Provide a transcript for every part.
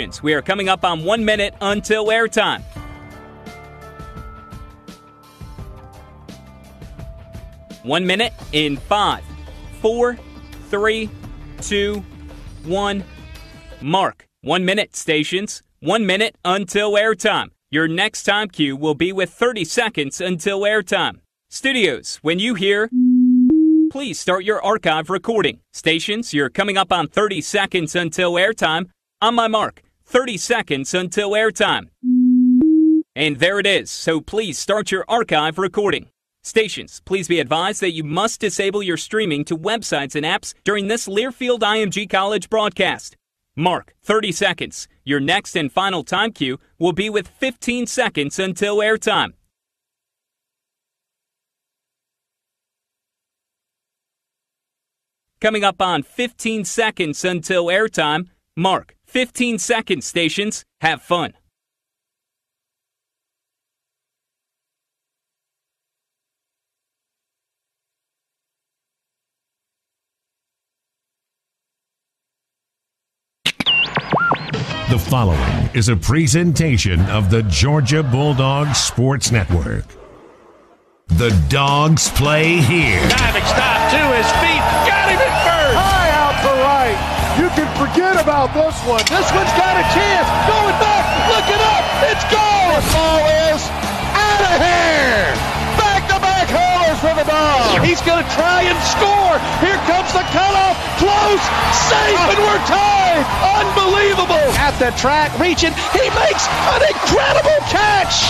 stations. We are coming up on 1 minute until airtime. One minute in 5, 4, 3, 2, 1. Mark. 1 minute, stations. 1 minute until airtime. Your next time cue will be with 30 seconds until airtime. Studios, when you hear, please start your archive recording. Stations, you're coming up on 30 seconds until airtime. On my mark, 30 seconds until airtime. And there it is, so please start your archive recording. Stations, please be advised that you must disable your streaming to websites and apps during this Learfield IMG College broadcast. Mark, 30 seconds. Your next and final time cue will be with 15 seconds until airtime. Coming up on 15 seconds until airtime. Mark, 15 seconds, stations. Have fun. The following is a presentation of the Georgia Bulldogs Sports Network. The Dogs play here. Diving stop to his feet. Got him at first. High out to right. You can forget about this one. This one's got a chance. Going back. Looking up. It's gone. The ball is out of here. Back-to-back haulers for the Dogs. He's going to try and score. Here comes the cutoff. Close. Safe. And we're tied. Unbelievable. At the track, reaching. He makes an incredible catch.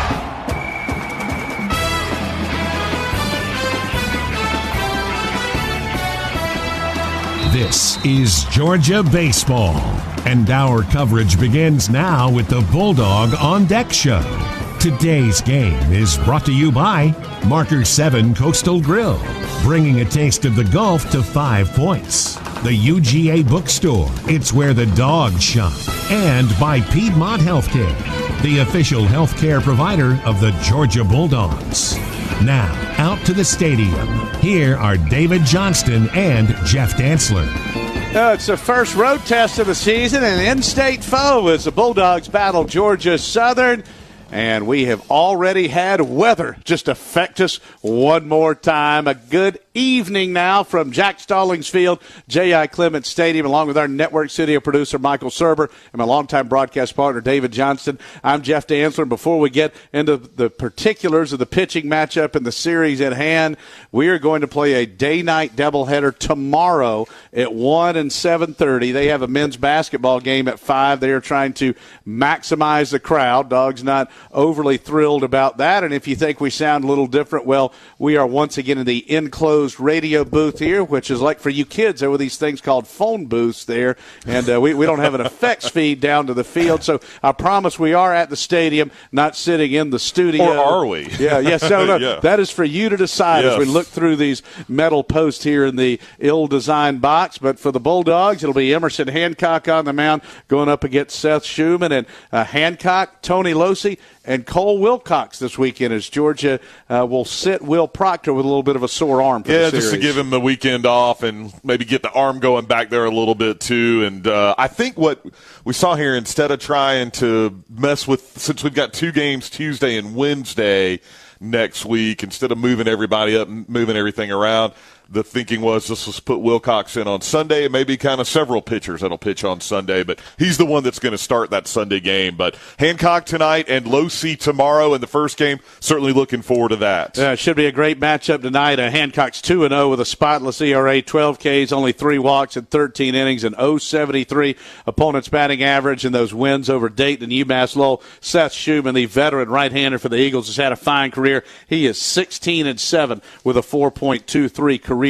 This is Georgia Baseball, and our coverage begins now with the Bulldog On Deck Show. Today's game is brought to you by Marker 7 Coastal Grill, bringing a taste of the Gulf to 5 points. The UGA Bookstore, it's where the dogs shop. And by Piedmont Healthcare, the official healthcare provider of the Georgia Bulldogs. Now, out to the stadium. Here are David Johnston and Jeff Dantzler. It's the first road test of the season, and an in-state foe as the Bulldogs battle Georgia Southern. And we have already had weather just affect us one more time. A good evening now from Jack Stallings Field, J.I. Clements Stadium, along with our network studio producer, Michael Serber, and my longtime broadcast partner, David Johnston. I'm Jeff Dantzler. Before we get into the particulars of the pitching matchup and the series at hand, we are going to play a day-night doubleheader tomorrow at 1 and 7:30. They have a men's basketball game at 5. They are trying to maximize the crowd. Dogs not overly thrilled about that. And if you think we sound a little different, well, we are once again in the enclosed radio booth here, which is like for you kids, there were these things called phone booths there, and we don't have an effects feed down to the field. So I promise we are at the stadium, not sitting in the studio. Or are we? Yes. No. Yeah. That is for you to decide as we look through these metal posts here in the ill-designed box. But for the Bulldogs, it'll be Emerson Hancock on the mound going up against Seth Schumann, and Hancock, Tony Losi, and Cole Wilcox this weekend as Georgia will sit Will Proctor with a little bit of a sore arm for the series. Just to give him the weekend off and maybe get the arm going back there a little bit too. And I think what we saw here, instead of trying to mess with, since we've got 2 games Tuesday and Wednesday next week, instead of moving everybody up and moving everything around, the thinking was let's put Wilcox in on Sunday, and maybe kind of several pitchers that'll pitch on Sunday, but he's the one that's going to start that Sunday game. But Hancock tonight and Losi tomorrow in the first game, certainly looking forward to that. Yeah, it should be a great matchup tonight. Hancock's 2-0 with a spotless ERA, 12 Ks, only 3 walks in 13 innings, and 0.73 opponent's batting average in those wins over Dayton and UMass Lowell. Seth Schumann, the veteran right-hander for the Eagles, has had a fine career. He is 16-7 with a 4.23 career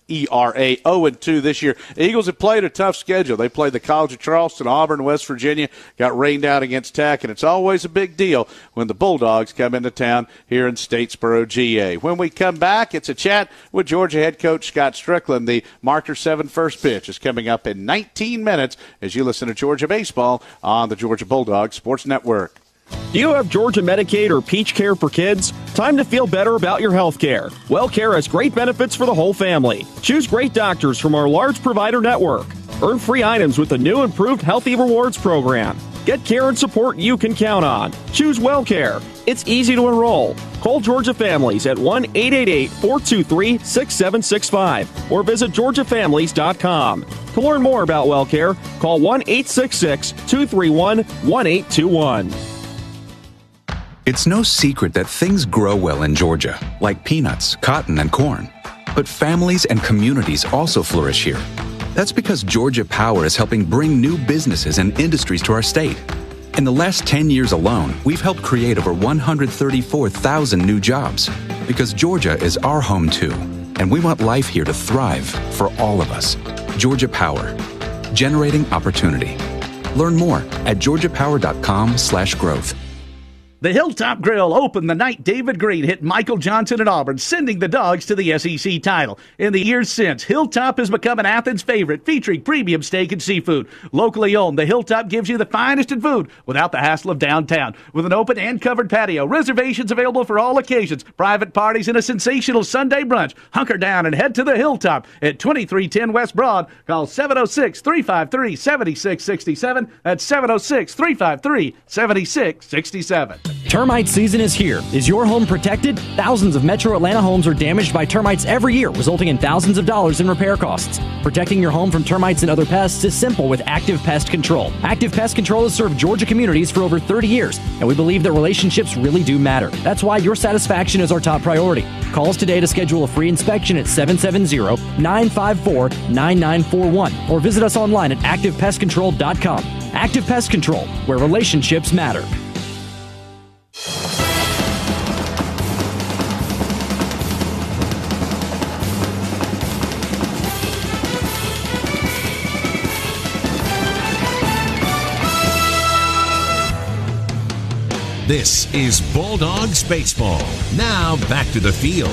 ERA, 0-2 this year. Eagles have played a tough schedule. They played the College of Charleston, Auburn, West Virginia, got rained out against Tech, and it's always a big deal when the Bulldogs come into town here in Statesboro, GA. When we come back, it's a chat with Georgia head coach Scott Strickland. The Marker 7 first pitch is coming up in 19 minutes as you listen to Georgia Baseball on the Georgia Bulldogs Sports Network. Do you have Georgia Medicaid or Peach Care for kids? Time to feel better about your health care. WellCare has great benefits for the whole family. Choose great doctors from our large provider network. Earn free items with the new improved Healthy Rewards program. Get care and support you can count on. Choose WellCare. It's easy to enroll. Call Georgia Families at 1-888-423-6765 or visit georgiafamilies.com. To learn more about WellCare, call 1-866-231-1821. It's no secret that things grow well in Georgia, like peanuts, cotton, and corn. But families and communities also flourish here. That's because Georgia Power is helping bring new businesses and industries to our state. In the last 10 years alone, we've helped create over 134,000 new jobs. Because Georgia is our home too, and we want life here to thrive for all of us. Georgia Power, generating opportunity. Learn more at georgiapower.com/growth. The Hilltop Grill opened the night David Green hit Michael Johnson at Auburn, sending the Dogs to the SEC title. In the years since, Hilltop has become an Athens favorite, featuring premium steak and seafood. Locally owned, the Hilltop gives you the finest in food without the hassle of downtown. With an open and covered patio, reservations available for all occasions, private parties, and a sensational Sunday brunch. Hunker down and head to the Hilltop at 2310 West Broad. Call 706-353-7667. That's 706-353-7667. Termite season is here. Is your home protected? Thousands of Metro Atlanta homes are damaged by termites every year, resulting in thousands of dollars in repair costs. Protecting your home from termites and other pests is simple with Active Pest Control. Active Pest Control has served Georgia communities for over 30 years, and we believe that relationships really do matter. That's why your satisfaction is our top priority. Call us today to schedule a free inspection at 770-954-9941 or visit us online at activepestcontrol.com. Active Pest Control, where relationships matter. This is Bulldogs Baseball. Now back to the field.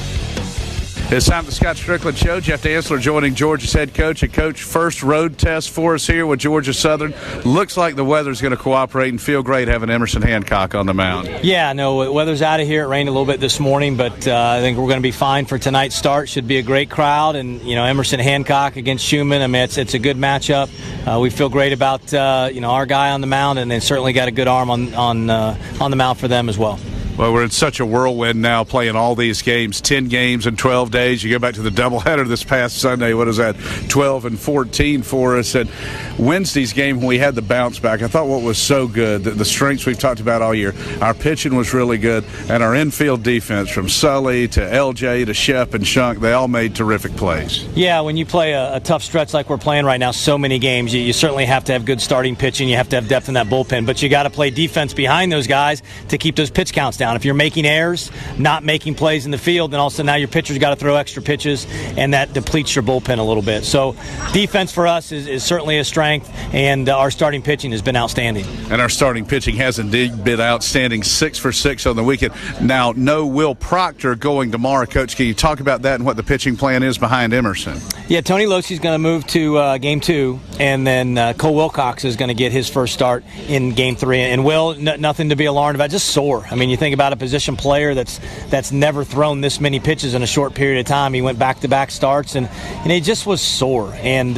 It's time for the Scott Strickland Show. Jeff Dantzler joining Georgia's head coach. And, Coach, first road test for us here with Georgia Southern. Looks like the weather's going to cooperate and feel great having Emerson Hancock on the mound. Yeah, no, weather's out of here. It rained a little bit this morning, but I think we're going to be fine for tonight's start. Should be a great crowd. And, Emerson Hancock against Schumann, I mean, it's a good matchup. We feel great about, our guy on the mound, and they certainly got a good arm on the mound for them as well. Well, we're in such a whirlwind now playing all these games, 10 games in 12 days. You go back to the doubleheader this past Sunday. What is that, 12 and 14 for us? And Wednesday's game, when we had the bounce back, I thought what was so good, the strengths we've talked about all year, our pitching was really good, and our infield defense from Sully to LJ to Shep and Shunk, they all made terrific plays. Yeah, when you play a tough stretch like we're playing right now, so many games, you certainly have to have good starting pitching. You have to have depth in that bullpen, but you got to play defense behind those guys to keep those pitch counts down. If you're making errors, not making plays in the field, then also now your pitcher's got to throw extra pitches, and that depletes your bullpen a little bit. So defense for us is certainly a strength, and our starting pitching has been outstanding. And our starting pitching has indeed been outstanding, 6 for 6 on the weekend. Now, no Will Proctor going tomorrow. Coach, can you talk about that and what the pitching plan is behind Emerson? Yeah, Tony Losey's going to move to Game 2, and then Cole Wilcox is going to get his first start in Game 3. And Will, nothing to be alarmed about, just sore. I mean, you think about a position player that's never thrown this many pitches in a short period of time. He went back-to-back starts, and he just was sore. And,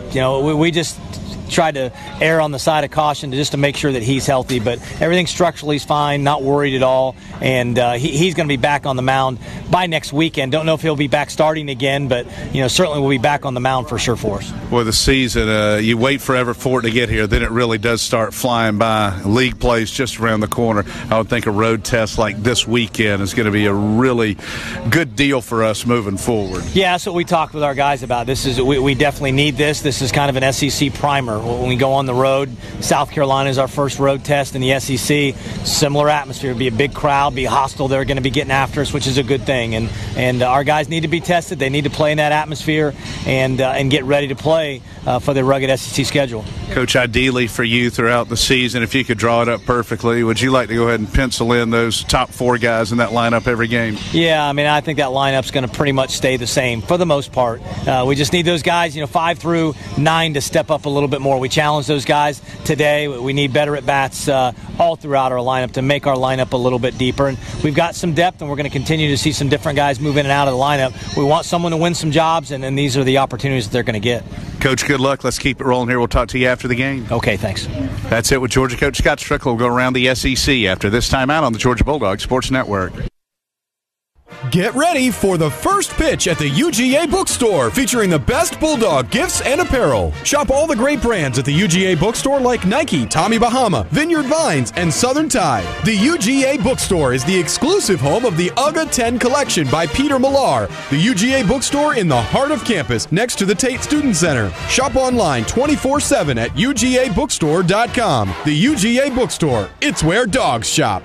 we just tried to err on the side of caution just to make sure that he's healthy. But everything structurally is fine, not worried at all. And he's going to be back on the mound by next weekend. Don't know if he'll be back starting again, but, certainly will be back on the mound for sure for us. Well, the season, you wait forever for it to get here. Then it really does start flying by. League plays just around the corner. I would think a road test like this weekend is going to be a really good deal for us moving forward. Yeah, that's what we talked with our guys about. We definitely need this. This is kind of an SEC primer. When we go on the road, South Carolina is our first road test in the SEC. Similar atmosphere. It'll be a big crowd, be hostile. They're going to be getting after us, which is a good thing. And our guys need to be tested. They need to play in that atmosphere and get ready to play for their rugged SEC schedule. Coach, ideally for you throughout the season, if you could draw it up perfectly, would you like to go ahead and pencil in those top 4 guys in that lineup every game? Yeah, I mean, I think that lineup's going to pretty much stay the same for the most part. We just need those guys, 5 through 9 to step up a little bit more. We challenge those guys today. We need better at-bats all throughout our lineup to make our lineup a little bit deeper. And we've got some depth, and we're going to continue to see some different guys move in and out of the lineup. We want someone to win some jobs, and these are the opportunities that they're going to get. Coach, good luck. Let's keep it rolling here. We'll talk to you after the game. Okay, thanks. That's it with Georgia coach Scott Strickler. We'll go around the SEC after this timeout on the Georgia Bulldogs Sports Network. Get ready for the first pitch at the UGA Bookstore, featuring the best Bulldog gifts and apparel. Shop all the great brands at the UGA Bookstore like Nike, Tommy Bahama, Vineyard Vines, and Southern Tide. The UGA Bookstore is the exclusive home of the UGA 10 collection by Peter Millar. The UGA Bookstore in the heart of campus, next to the Tate Student Center. Shop online 24/7 at UGABookstore.com. The UGA Bookstore, it's where dogs shop.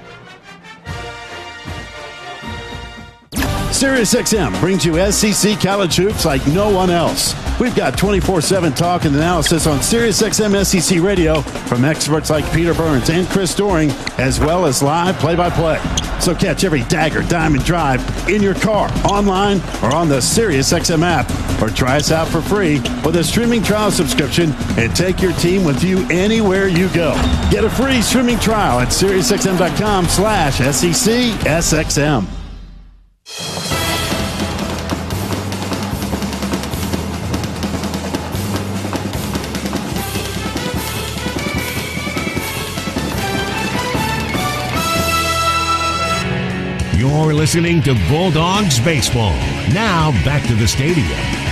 SiriusXM brings you SEC college hoops like no one else. We've got 24/7 talk and analysis on SiriusXM SEC Radio from experts like Peter Burns and Chris Doring, as well as live play-by-play. So catch every dagger, dime, and drive in your car, online, or on the SiriusXM app. Or try us out for free with a streaming trial subscription and take your team with you anywhere you go. Get a free streaming trial at SiriusXM.com/SECSXM. You're listening to Bulldogs Baseball. Now back to the stadium.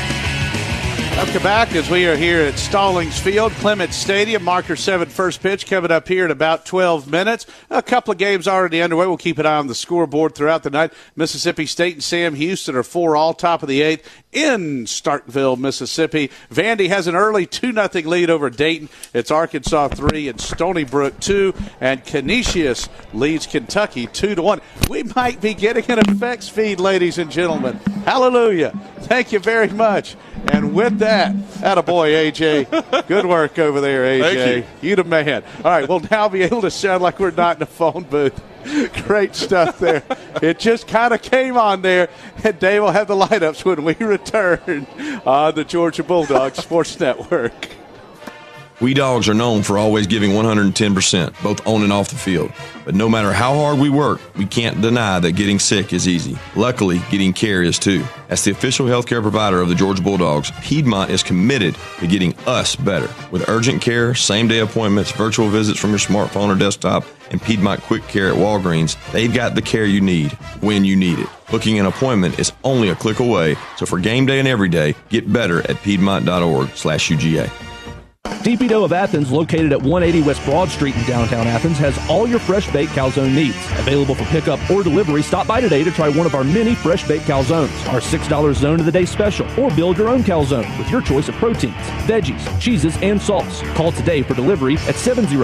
Welcome back as we are here at Stallings Field, Clements Stadium. Marker 7 first pitch coming up here in about 12 minutes. A couple of games already underway. We'll keep an eye on the scoreboard throughout the night. Mississippi State and Sam Houston are 4-all, top of the 8th in Starkville, Mississippi. Vandy has an early 2-0 lead over Dayton. It's Arkansas 3 and Stony Brook 2. And Canisius leads Kentucky 2-1. We might be getting an effects feed, ladies and gentlemen. Hallelujah. Thank you very much. And with that, attaboy, AJ. Good work over there, AJ. Thank you. You the man. All right, we'll now be able to sound like we're not in a phone booth. Great stuff there. It just kind of came on there, and Dave will have the light-ups when we return on the Georgia Bulldogs Sports Network. We Dogs are known for always giving 110%, both on and off the field. But no matter how hard we work, we can't deny that getting sick is easy. Luckily, getting care is too. As the official healthcare provider of the Georgia Bulldogs, Piedmont is committed to getting us better. With urgent care, same-day appointments, virtual visits from your smartphone or desktop, and Piedmont Quick Care at Walgreens, they've got the care you need when you need it. Booking an appointment is only a click away, so for game day and every day, get better at piedmont.org/UGA. DP Dough of Athens, located at 180 West Broad Street in downtown Athens, has all your fresh baked calzone needs. Available for pickup or delivery, stop by today to try one of our many fresh baked calzones, our $6 zone of the day special, or build your own calzone with your choice of proteins, veggies, cheeses, and salts. Call today for delivery at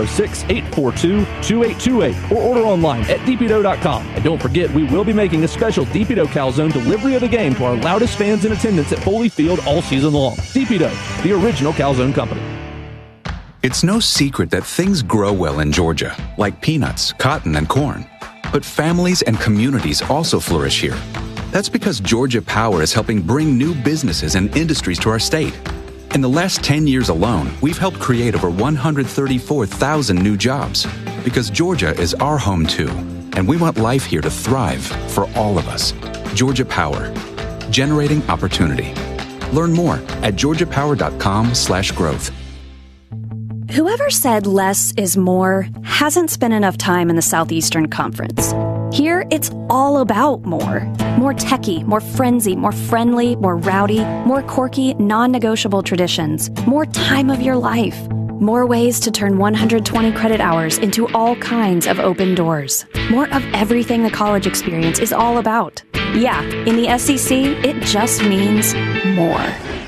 706-842-2828 or order online at dpdough.com. And don't forget, we will be making a special DP Dough calzone delivery of the game to our loudest fans in attendance at Foley Field all season long. DP Dough, the original calzone company. It's no secret that things grow well in Georgia, like peanuts, cotton, and corn. But families and communities also flourish here. That's because Georgia Power is helping bring new businesses and industries to our state. In the last 10 years alone, we've helped create over 134,000 new jobs. Because Georgia is our home too, and we want life here to thrive for all of us. Georgia Power, generating opportunity. Learn more at georgiapower.com/growth. Whoever said less is more hasn't spent enough time in the Southeastern Conference. Here, it's all about more. More techie, more frenzy, more friendly, more rowdy, more quirky, non-negotiable traditions, more time of your life, more ways to turn 120 credit hours into all kinds of open doors. More of everything the college experience is all about. Yeah, in the SEC, it just means more.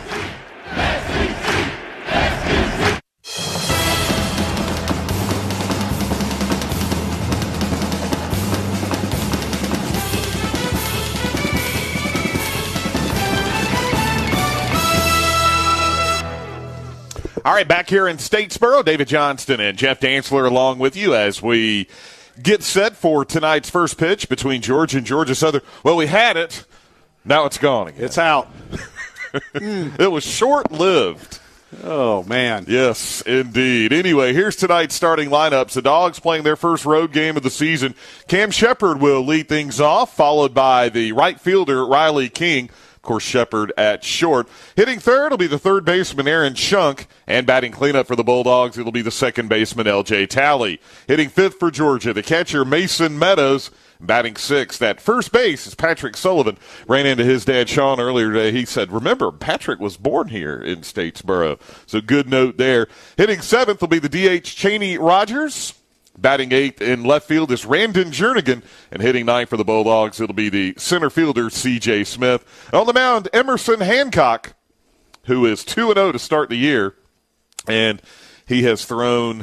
All right, back here in Statesboro, David Johnston and Jeff Dantzler along with you as we get set for tonight's first pitch between Georgia and Georgia Southern. Well, we had it. Now it's gone again. It's out. It was short-lived. Oh, man. Yes, indeed. Anyway, here's tonight's starting lineups. The Dogs playing their first road game of the season. Cam Shepard will lead things off, followed by the right fielder, Riley King. Of course, Shepard at short. Hitting third will be the third baseman, Aaron Schunk. And batting cleanup for the Bulldogs, it'll be the second baseman, L.J. Talley. Hitting fifth for Georgia, the catcher, Mason Meadows. Batting sixth at first base is Patrick Sullivan. Ran into his dad, Sean, earlier today. He said, remember, Patrick was born here in Statesboro. So good note there. Hitting seventh will be the DH, Cheney Rogers. Batting eighth in left field is Randon Jernigan. And hitting ninth for the Bulldogs, it'll be the center fielder, C.J. Smith. On the mound, Emerson Hancock, who is 2-0 to start the year. And he has thrown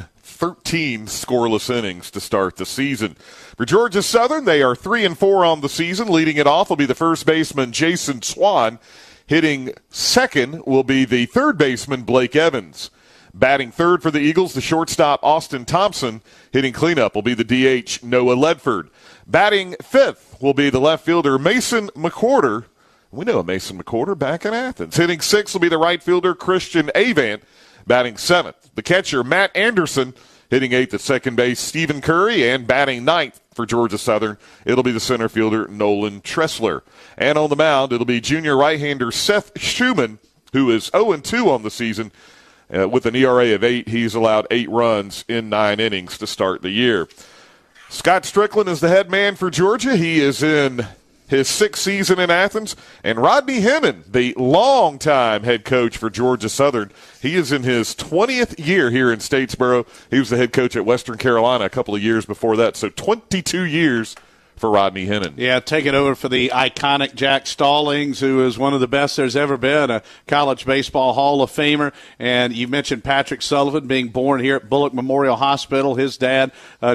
13 scoreless innings to start the season. For Georgia Southern, they are 3-4 on the season. Leading it off will be the first baseman, Jason Swan. Hitting second will be the third baseman, Blake Evans. Batting third for the Eagles, the shortstop, Austin Thompson. Hitting cleanup will be the DH, Noah Ledford. Batting fifth will be the left fielder, Mason McWhorter. We know a Mason McWhorter back in Athens. Hitting sixth will be the right fielder, Christian Avant. Batting seventh, the catcher, Matt Anderson. Hitting eighth at second base, Stephen Curry. And batting ninth for Georgia Southern, it'll be the center fielder, Nolan Tressler. And on the mound, it'll be junior right-hander Seth Schumann, who is 0-2 on the season. With an ERA of 8, he's allowed 8 runs in 9 innings to start the year. Scott Strickland is the head man for Georgia. He is in his 6th season in Athens. And Rodney Hennon, the longtime head coach for Georgia Southern, he is in his 20th year here in Statesboro. He was the head coach at Western Carolina a couple of years before that, so 22 years for Rodney Hennon. Yeah, taking over for the iconic Jack Stallings, who is one of the best there's ever been, a college baseball Hall of Famer. And you mentioned Patrick Sullivan being born here at Bullock Memorial Hospital. His dad,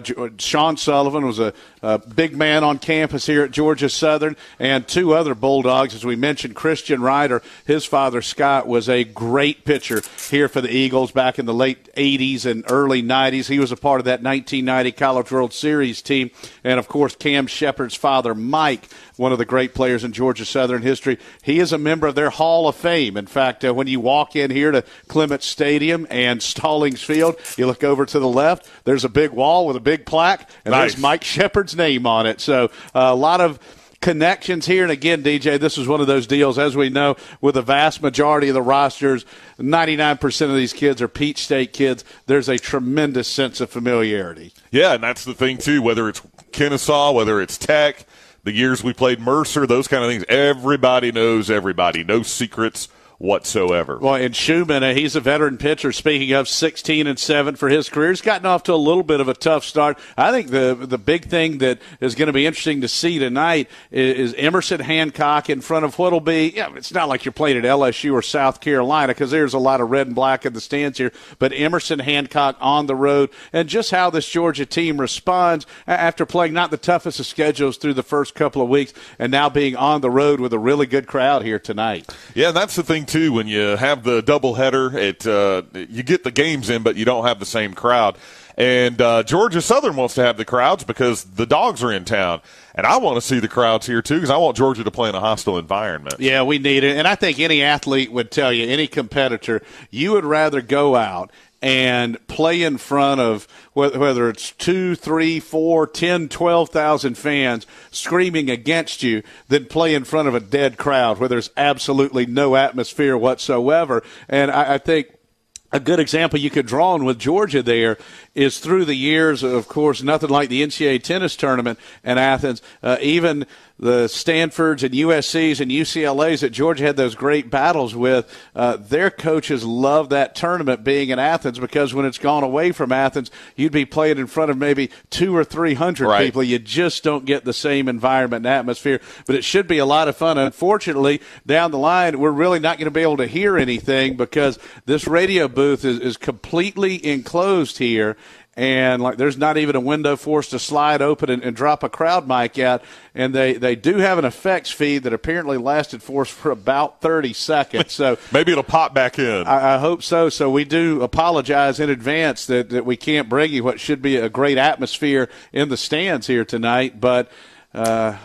Sean Sullivan, was a big man on campus here at Georgia Southern. And 2 other Bulldogs, as we mentioned, Christian Ryder, his father Scott, was a great pitcher here for the Eagles back in the late 80s and early 90s. He was a part of that 1990 College World Series team. And, of course, Cam Shepard's father, Mike, one of the great players in Georgia Southern history. He is a member of their Hall of Fame. In fact, when you walk in here to Clements Stadium and Stallings Field, you look over to the left, there's a big wall with a big plaque, and there's Mike Shepard's name on it. So a lot of connections here. And again, DJ, this is one of those deals, as we know, with the vast majority of the rosters, 99% of these kids are Peach State kids. There's a tremendous sense of familiarity. Yeah, and that's the thing, too, whether it's Kennesaw, whether it's Tech, the years we played Mercer, those kind of things, everybody knows everybody. No secrets whatsoever. Well, and Schumann, he's a veteran pitcher. Speaking of, 16-7 for his career. He's gotten off to a little bit of a tough start. I think the big thing that is going to be interesting to see tonight is Emerson Hancock in front of what'll be, it's not like you're playing at LSU or South Carolina because there's a lot of red and black in the stands here, but Emerson Hancock on the road, and just how this Georgia team responds after playing not the toughest of schedules through the first couple of weeks and now being on the road with a really good crowd here tonight. Yeah, that's the thing, too, when you have the doubleheader, you get the games in, but you don't have the same crowd. And Georgia Southern wants to have the crowds because the Dogs are in town. And I want to see the crowds here, too, because I want Georgia to play in a hostile environment. Yeah, we need it. And I think any athlete would tell you, any competitor, you would rather go out and play in front of whether it's 2, 3, 4, 10, 12,000 fans screaming against you than play in front of a dead crowd where there's absolutely no atmosphere whatsoever. And I think a good example you could draw on with Georgia there is through the years, of course, nothing like the NCAA tennis tournament in Athens. Even the Stanfords and USCs and UCLAs that Georgia had those great battles with, their coaches love that tournament being in Athens because when it's gone away from Athens, you'd be playing in front of maybe 200 or 300 people. You just don't get the same environment and atmosphere. But it should be a lot of fun. Unfortunately, down the line, we're really not going to be able to hear anything because this radio booth is completely enclosed here. And there's not even a window for us to slide open and drop a crowd mic out. And they do have an effects feed that apparently lasted for us for about 30 seconds. So maybe it'll pop back in. I hope so. So we do apologize in advance that we can't bring you what should be a great atmosphere in the stands here tonight. But what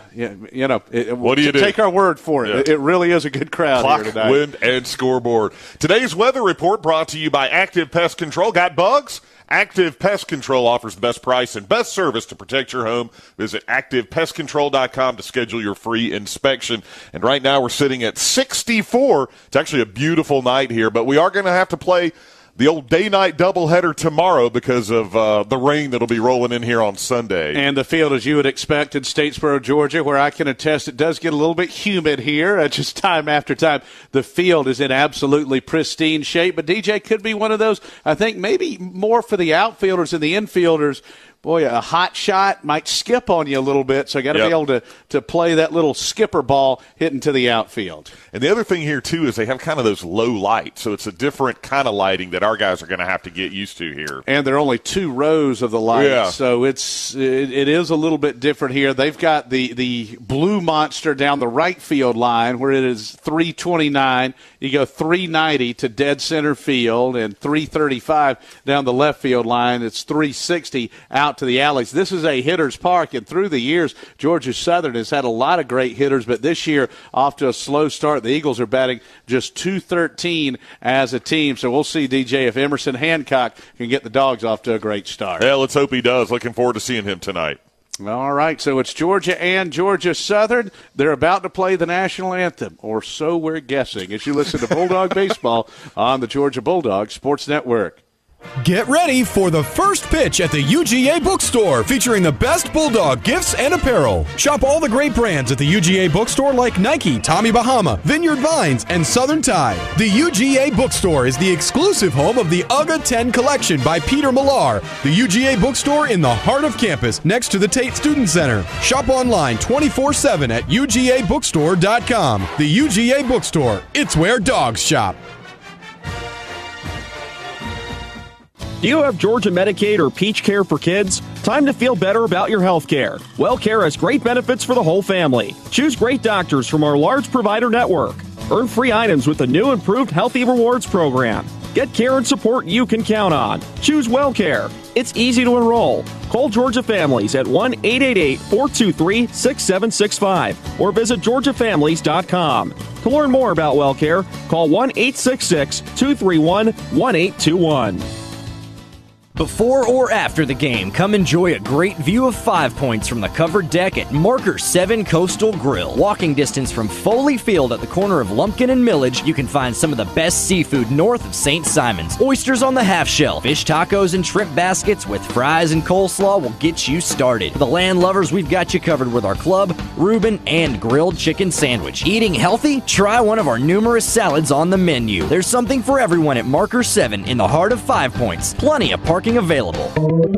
do you do? Take our word for it. Yeah. It really is a good crowd Clock, here tonight. Wind, and scoreboard. Today's weather report brought to you by Active Pest Control. Got bugs? Active Pest Control offers the best price and best service to protect your home. Visit ActivePestControl.com to schedule your free inspection. And right now we're sitting at 64. It's actually a beautiful night here, but we are going to have to play the old day-night doubleheader tomorrow because of the rain that'll be rolling in here on Sunday. And the field, as you would expect in Statesboro, Georgia, where I can attest it does get a little bit humid here just time after time. The field is in absolutely pristine shape, but DJ could be one of those, I think, maybe more for the outfielders and the infielders. Boy, a hot shot might skip on you a little bit, so you got to be able to play that little skipper ball hitting to the outfield. And the other thing here, too, is they have kind of those low lights, so it's a different kind of lighting that our guys are going to have to get used to here. And there are only 2 rows of the lights, so it is a little bit different here. They've got the blue monster down the right field line where it is 329. You go 390 to dead center field and 335 down the left field line. It's 360 out to the alleys. This is a hitter's park, and through the years, Georgia Southern has had a lot of great hitters, but this year, off to a slow start. The Eagles are batting just .213 as a team, so we'll see, DJ, if Emerson Hancock can get the Dogs off to a great start. Yeah, let's hope he does. Looking forward to seeing him tonight. All right, so it's Georgia and Georgia Southern. They're about to play the national anthem, or so we're guessing, as you listen to Bulldog Baseball on the Georgia Bulldogs Sports Network. Get ready for the first pitch at the UGA Bookstore, featuring the best Bulldog gifts and apparel. Shop all the great brands at the UGA Bookstore like Nike, Tommy Bahama, Vineyard Vines, and Southern Tide. The UGA Bookstore is the exclusive home of the UGA 10 collection by Peter Millar. The UGA Bookstore in the heart of campus, next to the Tate Student Center. Shop online 24/7 at UGABookstore.com. The UGA Bookstore, it's where dogs shop. Do you have Georgia Medicaid or Peach Care for kids? Time to feel better about your health care. WellCare has great benefits for the whole family. Choose great doctors from our large provider network. Earn free items with the new improved Healthy Rewards program. Get care and support you can count on. Choose WellCare. It's easy to enroll. Call Georgia Families at 1-888-423-6765 or visit georgiafamilies.com. To learn more about WellCare, call 1-866-231-1821. Before or after the game, come enjoy a great view of 5 Points from the covered deck at Marker 7 Coastal Grill. Walking distance from Foley Field at the corner of Lumpkin and Millage, you can find some of the best seafood north of St. Simon's. Oysters on the half shell, fish tacos and shrimp baskets with fries and coleslaw will get you started. For the land lovers, we've got you covered with our club, Reuben, and grilled chicken sandwich. Eating healthy? Try one of our numerous salads on the menu. There's something for everyone at Marker 7 in the heart of 5 Points. Plenty of parking available.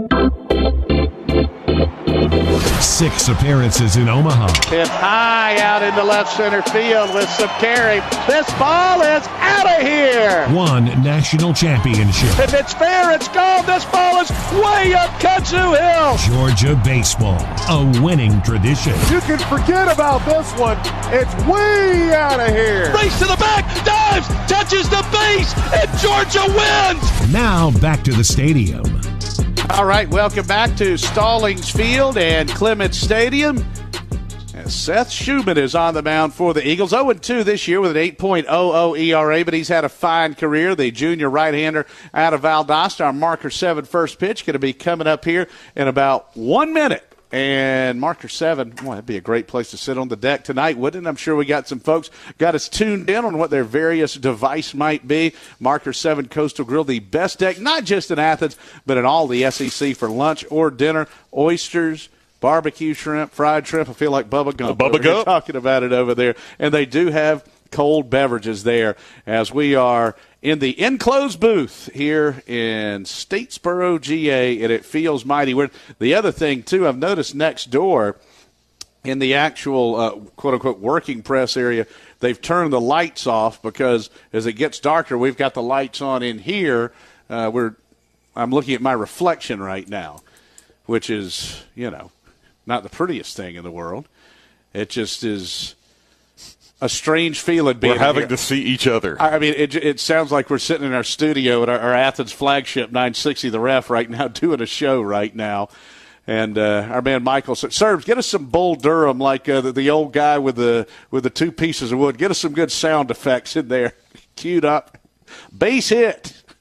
6 appearances in Omaha. Hit high out into left center field with some carry. This ball is out of here. 1 national championship. If it's fair, it's gone. This ball is way up Kudzu Hill. Georgia baseball, a winning tradition. You can forget about this one. It's way out of here. Race to the back, dives, touches the base, and Georgia wins. Now back to the stadium. All right, welcome back to Stallings Field and Clements Stadium. As Seth Schumann is on the mound for the Eagles. 0-2 this year with an 8.00 ERA, but he's had a fine career. The junior right-hander out of Valdosta. Our Marker 7 first pitch going to be coming up here in about 1 minute. And Marker 7, well, that'd be a great place to sit on the deck tonight, wouldn't it? I'm sure we got some folks got us tuned in on what their various device might be. Marker 7 Coastal Grill, the best deck, not just in Athens, but in all the SEC for lunch or dinner. Oysters, barbecue shrimp, fried shrimp. I feel like Bubba Gump. Bubba Gump. Talking about it over there. And they do have cold beverages there as we are in the enclosed booth here in Statesboro, GA, and it feels mighty weird. The other thing, too, I've noticed next door in the actual quote-unquote working press area, they've turned the lights off because as it gets darker, we've got the lights on in here. I'm looking at my reflection right now, which is, not the prettiest thing in the world. It just is a strange feeling being We're having here. to see each other. I mean, it sounds like we're sitting in our studio at our Athens flagship 960 The Ref right now doing a show right now. And our man Michael said, Serbs, get us some Bull Durham like the old guy with the 2 pieces of wood. Get us some good sound effects in there. Queued up. Base hit.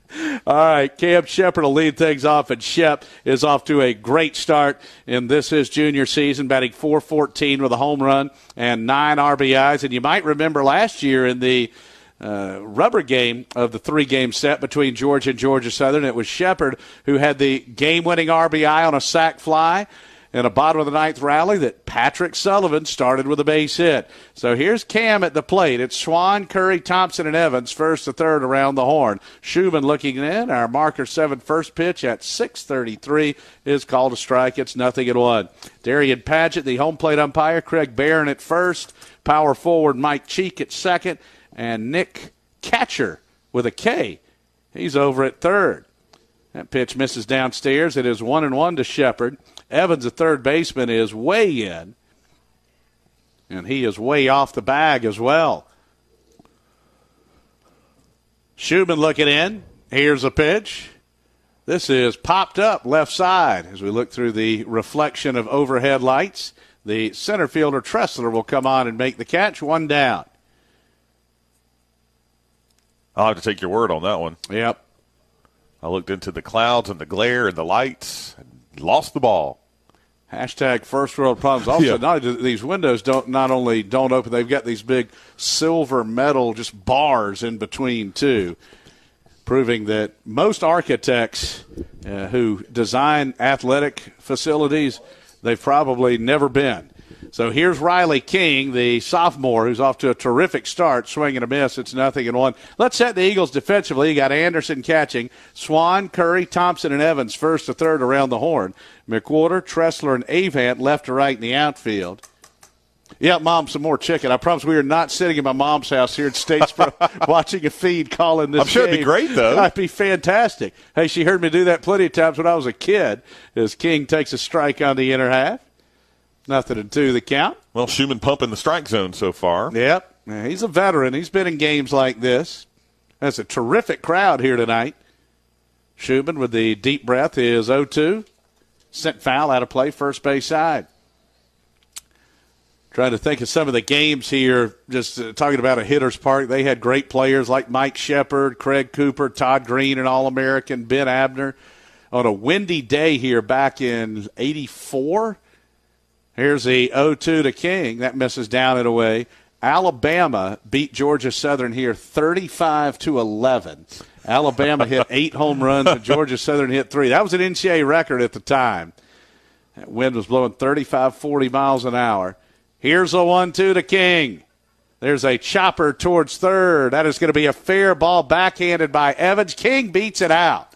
All right, Cam Shepard will lead things off, and Shep is off to a great start in his junior season, batting .414 with a home run and 9 RBIs. And you might remember last year in the rubber game of the 3-game set between Georgia and Georgia Southern, it was Shepard who had the game-winning RBI on a sac fly in a bottom of the ninth rally that Patrick Sullivan started with a base hit. So here's Cam at the plate. It's Swan, Curry, Thompson, and Evans, first to third around the horn. Schumann looking in. Our marker 7 first pitch at 6:33 is called a strike. It's 0-1. Darian Padgett, the home plate umpire. Craig Barron at first. Power forward Mike Cheek at second. And Nick Catcher with a K. He's over at third. That pitch misses downstairs. It is 1-1 to Shepard. Evans, the third baseman, is way in, and he is way off the bag as well. Schumann looking in. Here's a pitch. This is popped up left side as we look through the reflection of overhead lights. The center fielder, Tressler, will come on and make the catch. 1 down. I'll have to take your word on that one. Yep. I looked into the clouds and the glare and the lights and lost the ball. Hashtag first world problems. Also, these windows not only don't open, they've got these big silver metal just bars in between too, proving that most architects who design athletic facilities, they've probably never been. So here's Riley King, the sophomore, who's off to a terrific start, swing and a miss. It's 0-1. Let's set the Eagles defensively. You got Anderson catching, Swan, Curry, Thompson, and Evans first to third around the horn. McWhorter, Tressler, and Avant left to right in the outfield. Yeah, Mom, some more chicken. I promise we are not sitting in my mom's house here in Statesboro watching a feed calling this I'm sure game. it'd be great, though. That'd be fantastic. Hey, she heard me do that plenty of times when I was a kid as King takes a strike on the inner half. 0-2 the count. Well, Schumann pumping the strike zone so far. Yep. He's a veteran. He's been in games like this. That's a terrific crowd here tonight. Schumann with the deep breath is 0-2. Sent foul out of play, first base side. Trying to think of some of the games here, just talking about a hitter's park. They had great players like Mike Shepard, Craig Cooper, Todd Green, an All-American, Ben Abner. On a windy day here back in 84, here's the 0-2 to King. That misses down and away. Alabama beat Georgia Southern here 35-11. Alabama hit 8 home runs and Georgia Southern hit 3. That was an NCAA record at the time. That wind was blowing 35-40 miles an hour. Here's a 1-2 to King. There's a chopper towards third. That is going to be a fair ball backhanded by Evans. King beats it out.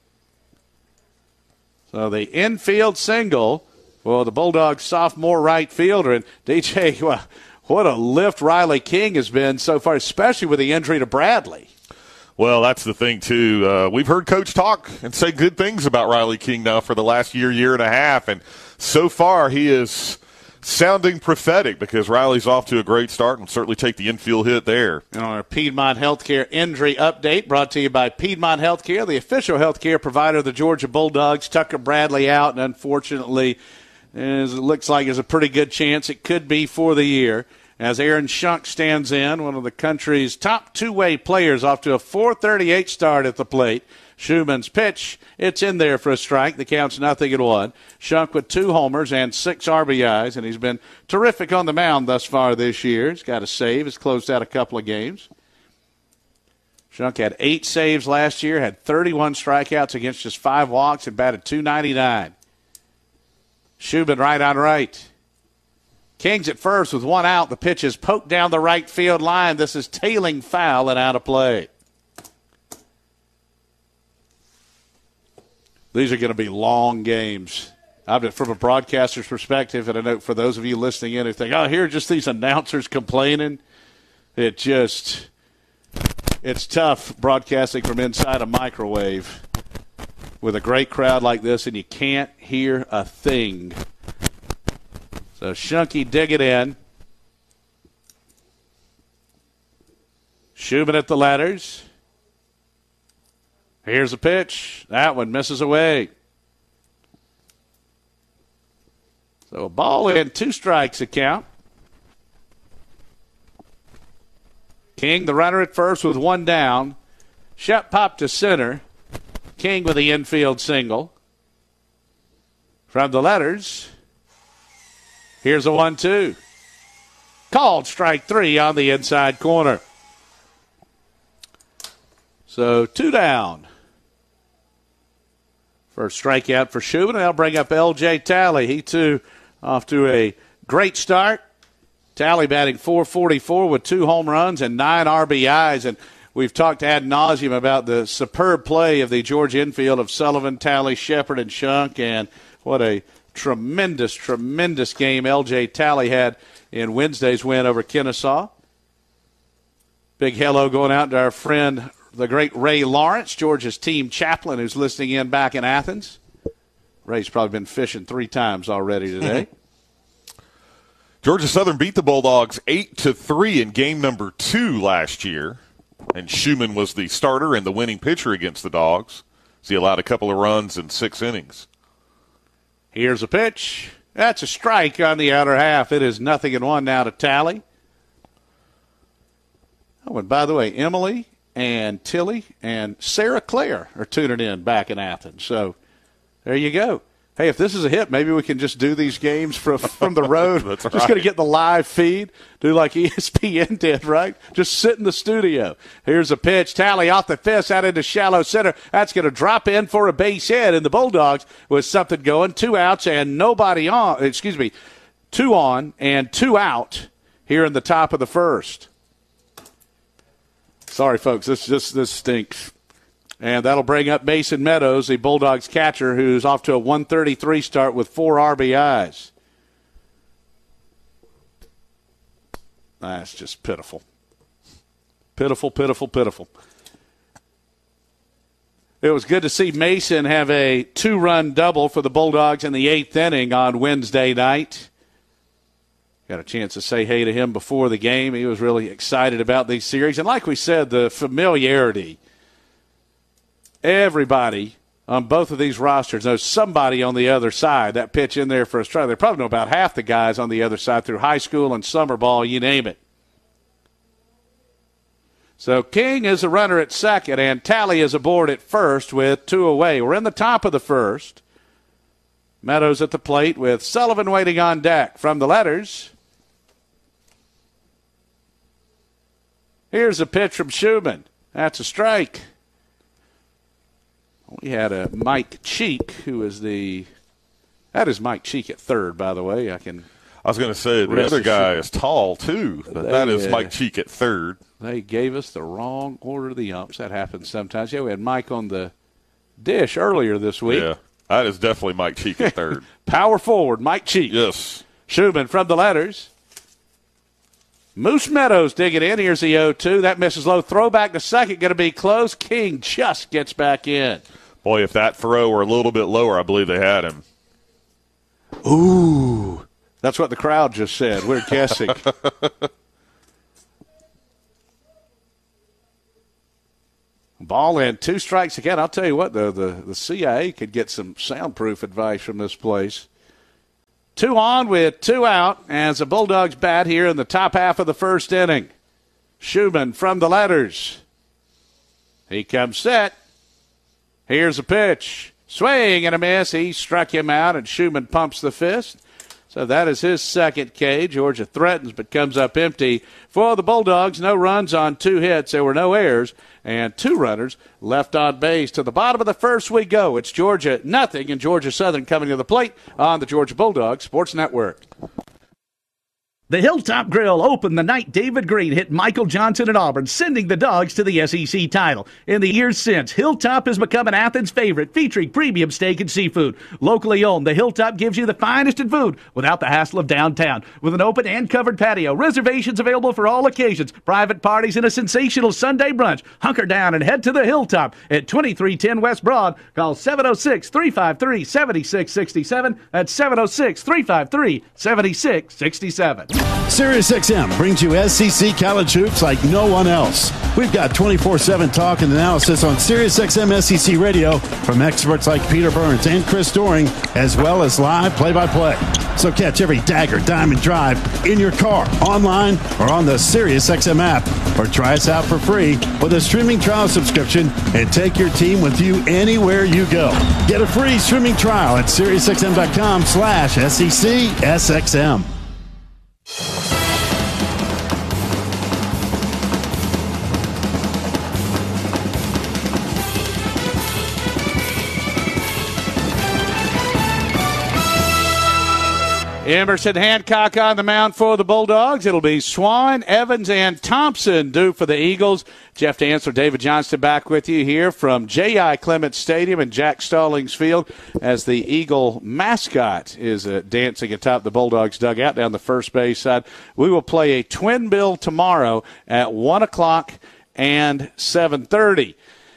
So the infield single. Well, the Bulldogs sophomore right fielder. And DJ, well, what a lift Riley King has been so far, especially with the injury to Bradley. Well, that's the thing, too. We've heard Coach talk and say good things about Riley King now for the last year and a half. And so far he is sounding prophetic because Riley's off to a great start and certainly take the infield hit there. And on our Piedmont Healthcare injury update brought to you by Piedmont Healthcare, the official healthcare provider of the Georgia Bulldogs. Tucker Bradley out, and unfortunately it looks like there's a pretty good chance it could be for the year. As Aaron Shunk stands in, one of the country's top two-way players, off to a .438 start at the plate. Schumann's pitch, it's in there for a strike. The count's 0-1. Shunk with 2 homers and 6 RBIs, and he's been terrific on the mound thus far this year. He's got a save. He's closed out a couple of games. Shunk had 8 saves last year, had 31 strikeouts against just 5 walks, and batted .299. Schumann right on right. King's at first with 1 out. The pitch is poked down the right field line. This is tailing foul and out of play. These are going to be long games. From a broadcaster's perspective, and I know for those of you listening in who think, oh, here are just these announcers complaining, it's tough broadcasting from inside a microwave with a great crowd like this, and you can't hear a thing. So Shunky dig it in. Schumann at the letters. Here's a pitch. That one misses away. So a ball in, 2 strikes a count. King, the runner at first with 1 down. Shep popped to center. King with the infield single. From the letters, here's a 1-2. Called strike 3 on the inside corner. So 2 down. First strikeout for Schubin, and that'll bring up L.J. Talley. He, too, off to a great start. Talley batting .444 with 2 home runs and 9 RBIs. And we've talked ad nauseum about the superb play of the Georgia infield of Sullivan, Talley, Shepard, and Shunk. And what a tremendous, tremendous game L.J. Talley had in Wednesday's win over Kennesaw. Big hello going out to our friend, the great Ray Lawrence, Georgia's team chaplain, who's listening in back in Athens. Ray's probably been fishing 3 times already today. Georgia Southern beat the Bulldogs 8-3 in game number 2 last year. And Schumann was the starter and the winning pitcher against the Dogs. So he allowed a couple of runs in 6 innings. Here's a pitch. That's a strike on the outer half. It is 0-1 now to Talley. Oh, and by the way, Emily and Tilly and Sarah Claire are tuning in back in Athens. So there you go. Hey, if this is a hit, maybe we can just do these games from the road. That's just right. going to get the live feed, do like ESPN did, right? Just sit in the studio. Here's a pitch. Talley off the fist out into shallow center. That's going to drop in for a base hit. And the Bulldogs with something going. 2 outs and nobody on. 2 on and 2 out here in the top of the first. Sorry, folks. This stinks. And that'll bring up Mason Meadows, the Bulldogs catcher, who's off to a 133 start with 4 RBIs. That's just pitiful. Pitiful, pitiful, pitiful. It was good to see Mason have a 2-run double for the Bulldogs in the 8th inning on Wednesday night. Got a chance to say hey to him before the game. He was really excited about these series. And like we said, the familiarity. Everybody on both of these rosters knows somebody on the other side. That pitch in there for a strike. They probably know about half the guys on the other side through high school and summer ball, you name it. So King is a runner at second, and Talley is aboard at first with 2 away. We're in the top of the first. Meadows at the plate with Sullivan waiting on deck. From the letters, here's a pitch from Schumann. That's a strike. We had a Mike Cheek, who is that is Mike Cheek at third, by the way. I was going to say, the other guy is tall, too, but that is Mike Cheek at third. They gave us the wrong order of the umps. That happens sometimes. Yeah, we had Mike on the dish earlier this week. Yeah, that is definitely Mike Cheek at third. Power forward, Mike Cheek. Yes. Schumann from the letters. Moose Meadows digging in. Here's the 0-2. That misses low. Throwback to second. Going to be close. King just gets back in. Boy, if that throw were a little bit lower, I believe they had him. Ooh. That's what the crowd just said. We're guessing. Ball in. 2 strikes again. I'll tell you what, the CIA could get some soundproof advice from this place. 2 on with 2 out as the Bulldogs bat here in the top half of the first inning. Schumann from the letters. He comes set. Here's a pitch. Swing and a miss. He struck him out, and Schumann pumps the fist. So that is his second K. Georgia threatens but comes up empty for the Bulldogs. No runs on 2 hits. There were no errors, and 2 runners left on base. To the bottom of the first we go. It's Georgia 0 and Georgia Southern coming to the plate on the Georgia Bulldogs Sports Network. The Hilltop Grill opened the night David Green hit Michael Johnson at Auburn, sending the Dogs to the SEC title. In the years since, Hilltop has become an Athens favorite, featuring premium steak and seafood. Locally owned, the Hilltop gives you the finest in food without the hassle of downtown. With an open and covered patio, reservations available for all occasions, private parties, and a sensational Sunday brunch. Hunker down and head to the Hilltop at 2310 West Broad. Call 706-353-7667. That's 706-353-7667. SiriusXM brings you SEC college hoops like no one else. We've got 24/7 talk and analysis on SiriusXM SEC Radio from experts like Peter Burns and Chris Doring, as well as live play-by-play. So catch every Dagger Diamond Drive in your car, online, or on the SiriusXM app. Or try us out for free with a streaming trial subscription and take your team with you anywhere you go. Get a free streaming trial at SiriusXM.com/SECSXM. Emerson Hancock on the mound for the Bulldogs. It'll be Swan, Evans, and Thompson due for the Eagles. Jeff Dantzler, David Johnston back with you here from J.I. Clements Stadium and Jack Stallings Field as the Eagle mascot is dancing atop the Bulldogs dugout down the first base side. We will play a twin bill tomorrow at 1 o'clock and 7:30.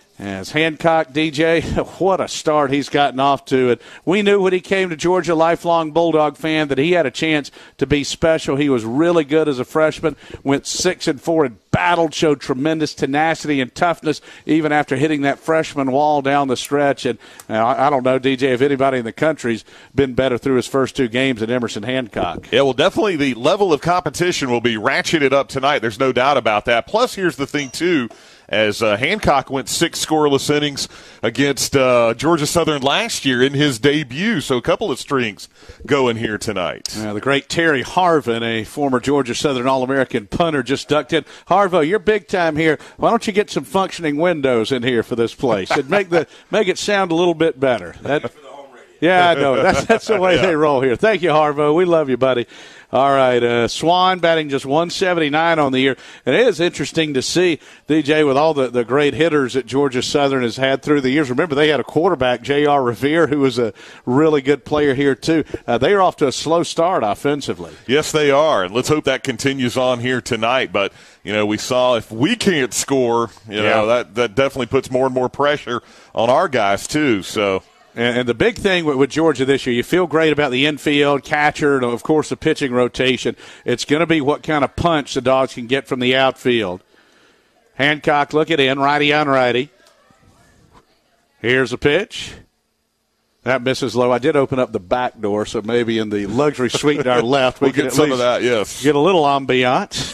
As Hancock, DJ, what a start he's gotten off to. And we knew when he came to Georgia, lifelong Bulldog fan, that he had a chance to be special. He was really good as a freshman, went 6-4 and battled, showed tremendous tenacity and toughness even after hitting that freshman wall down the stretch. And I don't know, DJ, if anybody in the country's been better through his first two games than Emerson Hancock. Yeah, well, definitely the level of competition will be ratcheted up tonight. There's no doubt about that. Plus, here's the thing, too. As Hancock went 6 scoreless innings against Georgia Southern last year in his debut. So a couple of strings going here tonight. The great Terry Harvin, a former Georgia Southern All-American punter, just ducked in. Harvo, you're big time here. Why don't you get some functioning windows in here for this place? It'd make it sound a little bit better. Yeah, I know. That's the way they roll here. Thank you, Harvo. We love you, buddy. All right, Swan batting just 179 on the year. And it is interesting to see, DJ, with all the great hitters that Georgia Southern has had through the years. Remember, they had a quarterback, J.R. Revere, who was a really good player here, too. They are off to a slow start offensively. Yes, they are. And let's hope that continues on here tonight. But, we saw if we can't score, that definitely puts more and more pressure on our guys, too. So. And the big thing with Georgia this year, you feel great about the infield, catcher, and, of course, the pitching rotation. It's going to be what kind of punch the Dogs can get from the outfield. Hancock looking in, righty on righty. Here's a pitch. That misses low. I did open up the back door, so maybe in the luxury suite to our left, we'll get some of that, yes. Get a little ambiance.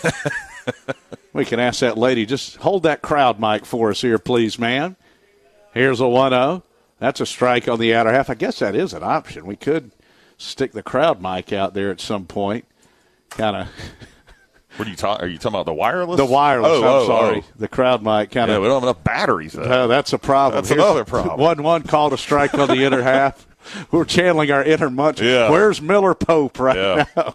We can ask that lady, just hold that crowd mic for us here, please, ma'am. Here's a 1-0. That's a strike on the outer half. I guess that is an option. We could stick the crowd mic out there at some point. Kind of. What are you talking? Are you talking about the wireless? The wireless. I'm sorry. The crowd mic kind of. Yeah, we don't have enough batteries. No, that's a problem. That's another problem. 1-1 called a strike on the inner half. We're channeling our inner munch. Yeah. Where's Miller Pope now? Yeah,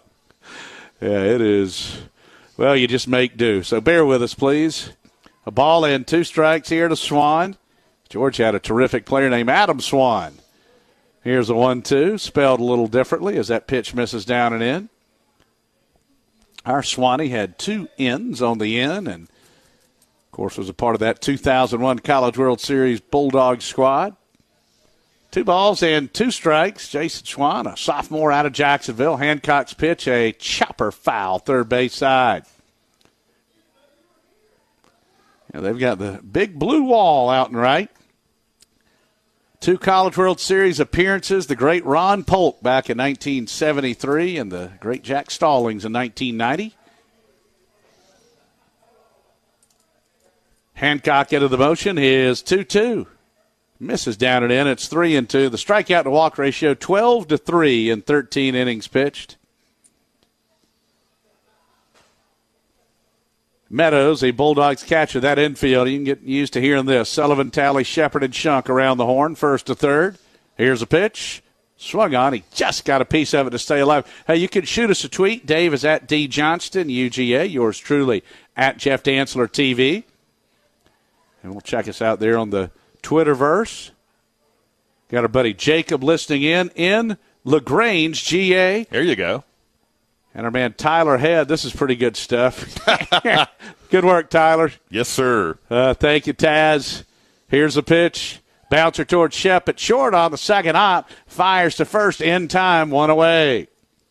it is. Well, you just make do. So bear with us, please. A ball and 2 strikes here to Swan. Georgia had a terrific player named Adam Swan. Here's a 1-2, spelled a little differently as that pitch misses down and in. Our Swanee had 2 ends on the end and, of course, was a part of that 2001 College World Series Bulldogs squad. 2 balls and 2 strikes. Jason Swan, a sophomore out of Jacksonville. Hancock's pitch, a chopper foul, third base side. They've got the big blue wall out and right. 2 College World Series appearances, the great Ron Polk back in 1973 and the great Jack Stallings in 1990. Hancock into the motion is 2-2. Misses down and in. It's 3-2. The strikeout to walk ratio 12-3 in 13 innings pitched. Meadows, a Bulldogs catcher, that infield. You can get used to hearing this. Sullivan, Talley, Shepard, and Shunk around the horn, 1st to 3rd. Here's a pitch. Swung on. He just got a piece of it to stay alive. Hey, you can shoot us a tweet. Dave is at D. Johnston, UGA. Yours truly at Jeff Dantzler TV. And we'll check us out there on the Twitterverse. Got our buddy Jacob listening in LaGrange, GA. There you go. And our man Tyler Head, this is pretty good stuff. Good work, Tyler. Yes, sir. Thank you, Taz. Here's the pitch. Bouncer towards Shep at short on the second hop. Fires to first in time, 1 away.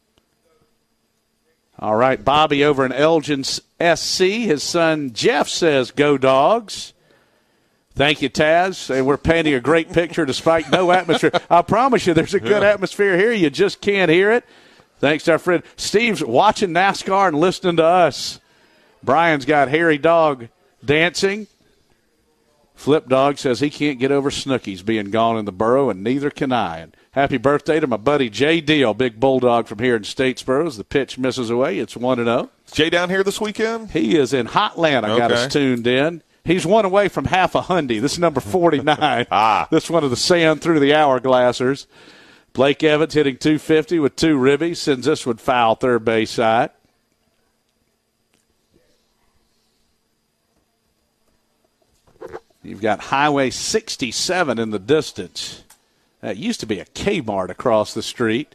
All right, Bobby over in Elgin, SC. His son Jeff says, go Dogs. Thank you, Taz. And we're painting a great picture despite no atmosphere. I promise you there's a good atmosphere here. You just can't hear it. Thanks to our friend. Steve's watching NASCAR and listening to us. Brian's got Hairy Dog dancing. Flip Dog says he can't get over Snookies being gone in the borough, and neither can I. And happy birthday to my buddy Jay Deal, big Bulldog from here in Statesboro. As the pitch misses away, it's 1-0. Jay down here this weekend? He is in Hotlanta, got us tuned in. He's one away from half a hundy. This is number 49. This one of the sand through the hourglassers. Blake Evans hitting .250 with 2 ribbies, sends this one foul third base side. You've got Highway 67 in the distance. That used to be a Kmart across the street.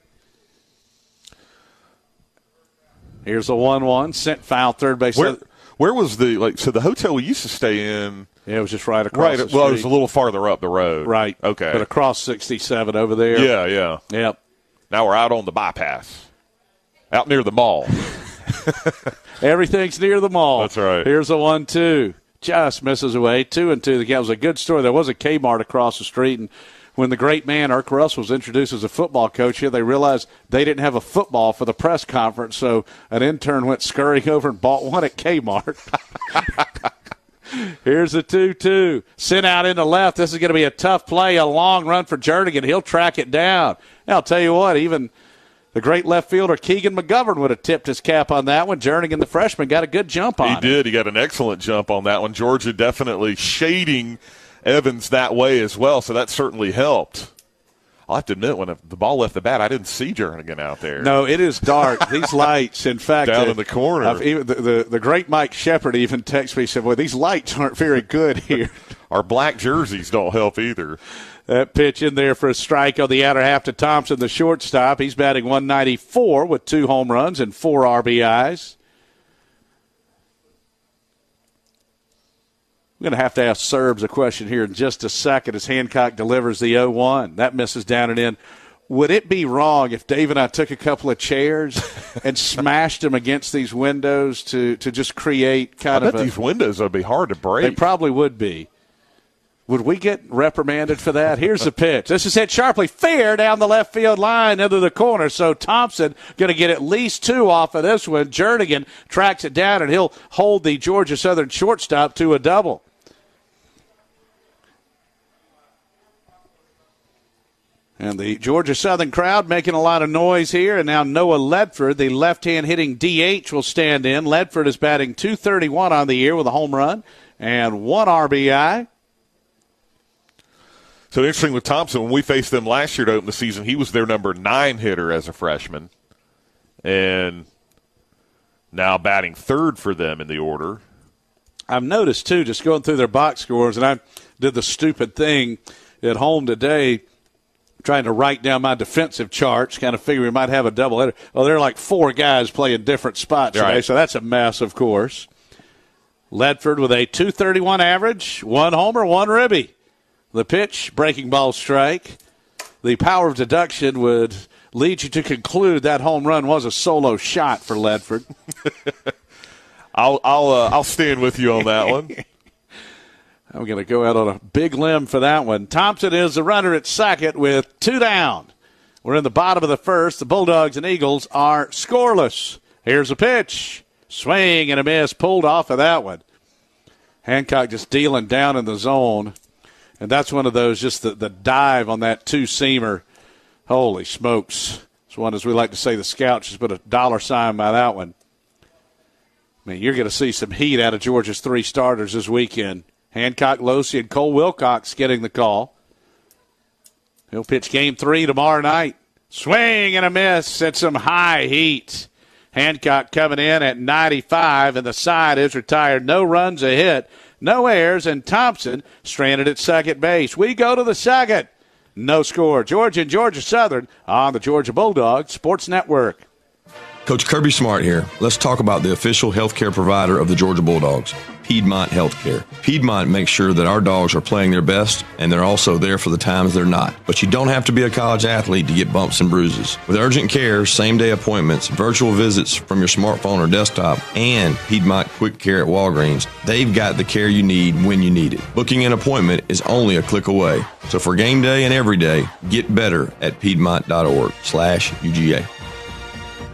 Here's a 1-1, sent foul third base. Where was the the hotel we used to stay in? Yeah, it was just right across the street. Well, it was a little farther up the road. Right. Okay. But across 67 over there. Yeah. Yep. Now we're out on the bypass. Out near the mall. Everything's near the mall. That's right. Here's a 1-2. Just misses away. 2-2. That was a good story. There was a Kmart across the street, and when the great man, Irk Russell, was introduced as a football coach here, they realized they didn't have a football for the press conference, so an intern went scurrying over and bought one at Kmart. Here's a 2-2. Sent out into left. This is going to be a tough play, a long run for Jernigan. He'll track it down. Now, I'll tell you what, even the great left fielder Keegan McGovern would have tipped his cap on that one. Jernigan, the freshman, got a good jump on it. He did. He got an excellent jump on that one. Georgia definitely shading Evans that way as well, so that certainly helped. I'll have to admit, when the ball left the bat, I didn't see Jernigan out there. No, it is dark. These lights, in fact. Down in the corner. The great Mike Shepard even texted me and said, well, these lights aren't very good here. Our black jerseys don't help either. That pitch in there for a strike on the outer half to Thompson, the shortstop. He's batting 194 with 2 home runs and 4 RBIs. We're going to ask Serbs a question here in just a second as Hancock delivers the 0-1. That misses down and in. Would it be wrong if Dave and I took a couple of chairs and smashed them against these windows to just create kind of these windows would be hard to break. They probably would be. Would we get reprimanded for that? Here's the pitch. This is hit sharply fair down the left field line into the corner. So Thompson going to get at least 2 off of this one. Jernigan tracks it down, and he'll hold the Georgia Southern shortstop to a double. And the Georgia Southern crowd making a lot of noise here. And now Noah Ledford, the left-hand hitting DH, will stand in. Ledford is batting .231 on the year with a home run and 1 RBI. So interesting with Thompson, when we faced them last year to open the season, he was their number 9 hitter as a freshman. And now batting 3rd for them in the order. I've noticed, too, just going through their box scores, and I did the stupid thing at home today, trying to write down my defensive charts, kind of figure we might have a doubleheader. Well, there are like 4 guys playing different spots today, so that's a mess, of course. Ledford with a .231 average, 1 homer, 1 ribby. The pitch, breaking ball strike. The power of deduction would lead you to conclude that home run was a solo shot for Ledford. I'll stand with you on that one. I'm going to go out on a big limb for that one. Thompson is the runner at second with 2 down. We're in the bottom of the first. The Bulldogs and Eagles are scoreless. Here's a pitch. Swing and a miss. Pulled off of that one. Hancock just dealing down in the zone. And that's one of those, just the dive on that 2-seamer. Holy smokes. It's one, as we like to say, the scouts just put a $sign by that one. I mean, you're going to see some heat out of Georgia's 3 starters this weekend. Hancock, Losey, and Cole Wilcox getting the call. He'll pitch game 3 tomorrow night. Swing and a miss at some high heat. Hancock coming in at 95, and the side is retired. No runs, a hit, no errors, and Thompson stranded at second base. We go to the second. No score. Georgia and Georgia Southern on the Georgia Bulldogs Sports Network. Coach Kirby Smart here. Let's talk about the official healthcare provider of the Georgia Bulldogs, Piedmont Healthcare. Piedmont makes sure that our dogs are playing their best, and they're also there for the times they're not. But you don't have to be a college athlete to get bumps and bruises. With urgent care, same-day appointments, virtual visits from your smartphone or desktop, and Piedmont Quick Care at Walgreens, they've got the care you need when you need it. Booking an appointment is only a click away. So for game day and every day, get better at Piedmont.org/UGA.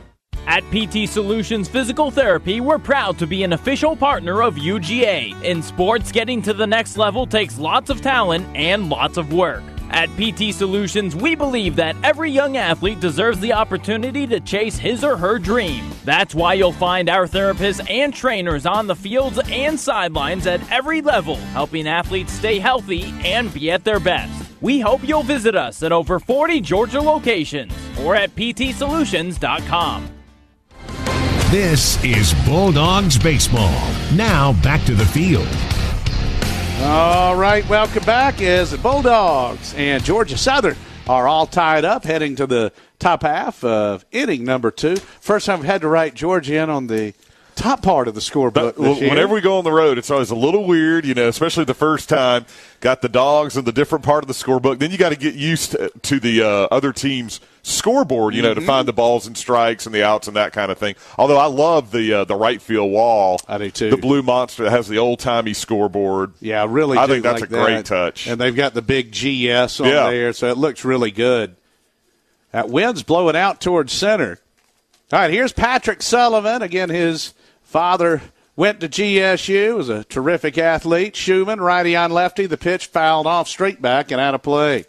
At PT Solutions Physical Therapy, we're proud to be an official partner of UGA. In sports, getting to the next level takes lots of talent and lots of work. At PT Solutions, we believe that every young athlete deserves the opportunity to chase his or her dream. That's why you'll find our therapists and trainers on the fields and sidelines at every level, helping athletes stay healthy and be at their best. We hope you'll visit us at over 40 Georgia locations or at ptsolutions.com. This is Bulldogs baseball. Now back to the field. All right, welcome back as the Bulldogs and Georgia Southern are all tied up, heading to the top half of inning number 2. First time we've had to write Georgia in on the top part of the scorebook this year. Whenever we go on the road, it's always a little weird, especially the first time. Got the Dogs in the different part of the scorebook. Then you got to get used to the other team's scoreboard, to find the balls and strikes and the outs and that kind of thing. Although I love the right field wall. I do too. The blue monster that has the old-timey scoreboard. Yeah, really I think that's a great touch. And they've got the big GS on there, so it looks really good. That wind's blowing out towards center. All right, here's Patrick Sullivan. Again, his father went to GSU, was a terrific athlete. Schumann, righty on lefty. The pitch fouled off straight back and out of play.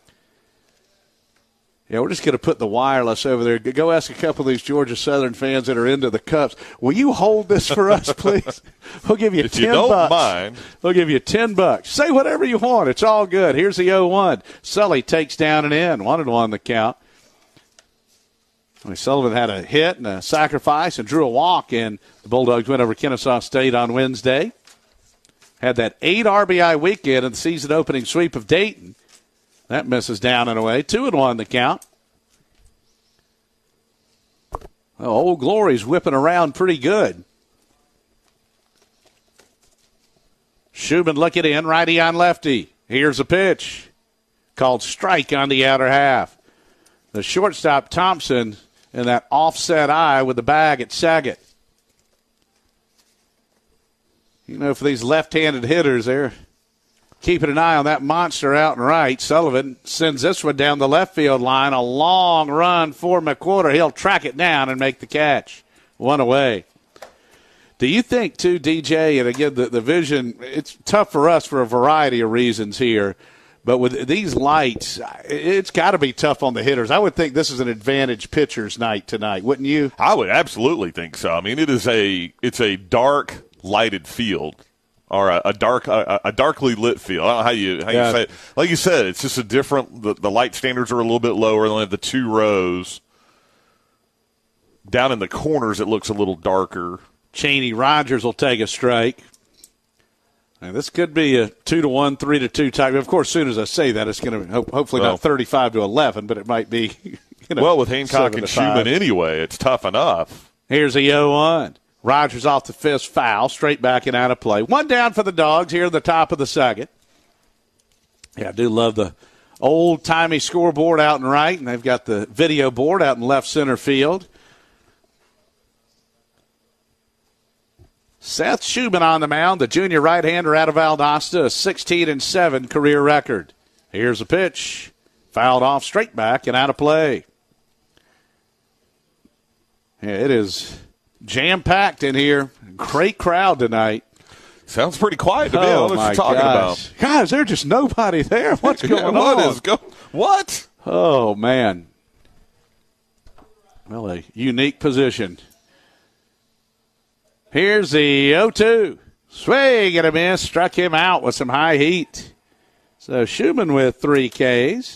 Yeah, we're just going to put the wireless over there. Go ask a couple of these Georgia Southern fans that are into the Cups. Will you hold this for us, please? We'll give you if $10. You don't mind. We'll give you $10. Say whatever you want. It's all good. Here's the 0-1. Sully takes down and in. 1-1 the count. Sullivan had a hit and a sacrifice and drew a walk, and the Bulldogs went over Kennesaw State on Wednesday. Had that 8 RBI weekend in the season opening sweep of Dayton. That misses down and away. 2-1 the count. Well, Old Glory's whipping around pretty good. Schumann looking in, righty on lefty. Here's a pitch. Called strike on the outer half. The shortstop, Thompson, in that offset eye with the bag at Saget. For these left-handed hitters, they're keeping an eye on that monster out and right. Sullivan sends this one down the left field line. A long run for McWhorter. He'll track it down and make the catch. 1 away. Do you think, too, DJ, and again, the vision, it's tough for us for a variety of reasons here, but with these lights, it's got to be tough on the hitters. I would think this is an advantage pitcher's night tonight, wouldn't you? I would absolutely think so. I mean, it's a dark, lighted field. Or a darkly lit field. I don't know how you say it. Like you said, it's just a different. The light standards are a little bit lower. They only have the 2 rows. Down in the corners, it looks a little darker. Cheney Rogers will take a strike. And this could be a 2-1, 3-2 type. Of course, as soon as I say that, it's going to hopefully not 35-11, but it might be. Well, with Hancock and Schumann anyway, it's tough enough. Here's a 0-1. Rogers off the fist foul, straight back and out of play. 1 down for the Dogs here at the top of the second. Yeah, I do love the old-timey scoreboard out and right, and they've got the video board out in left center field. Seth Schumann on the mound, the junior right-hander out of Valdosta, a 16-7 career record. Here's a pitch. Fouled off straight back and out of play. Yeah, it is jam-packed in here. Great crowd tonight. Sounds pretty quiet to me. I don't know what you're talking about. Guys, there's just nobody there. What's going on? What? Oh, man. Well, a unique position. Here's the 0-2. Swing and a miss. Struck him out with some high heat. So Schumann with 3 Ks.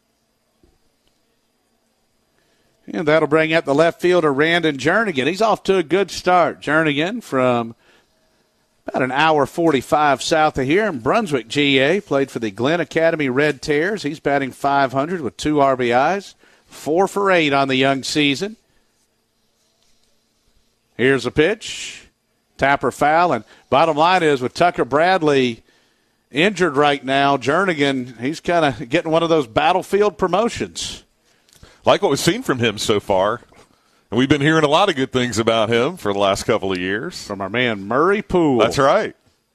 And that'll bring up the left fielder, Randon Jernigan. He's off to a good start. Jernigan from about an hour 45 south of here in Brunswick, GA. Played for the Glenn Academy Red Tears. He's batting .500 with 2 RBIs. 4 for 8 on the young season. Here's a pitch. Tapper foul. And bottom line is, with Tucker Bradley injured right now, Jernigan, he's kind of getting one of those battlefield promotions. Like what we've seen from him so far. And we've been hearing a lot of good things about him for the last couple of years. From our man Murray Poole. That's right.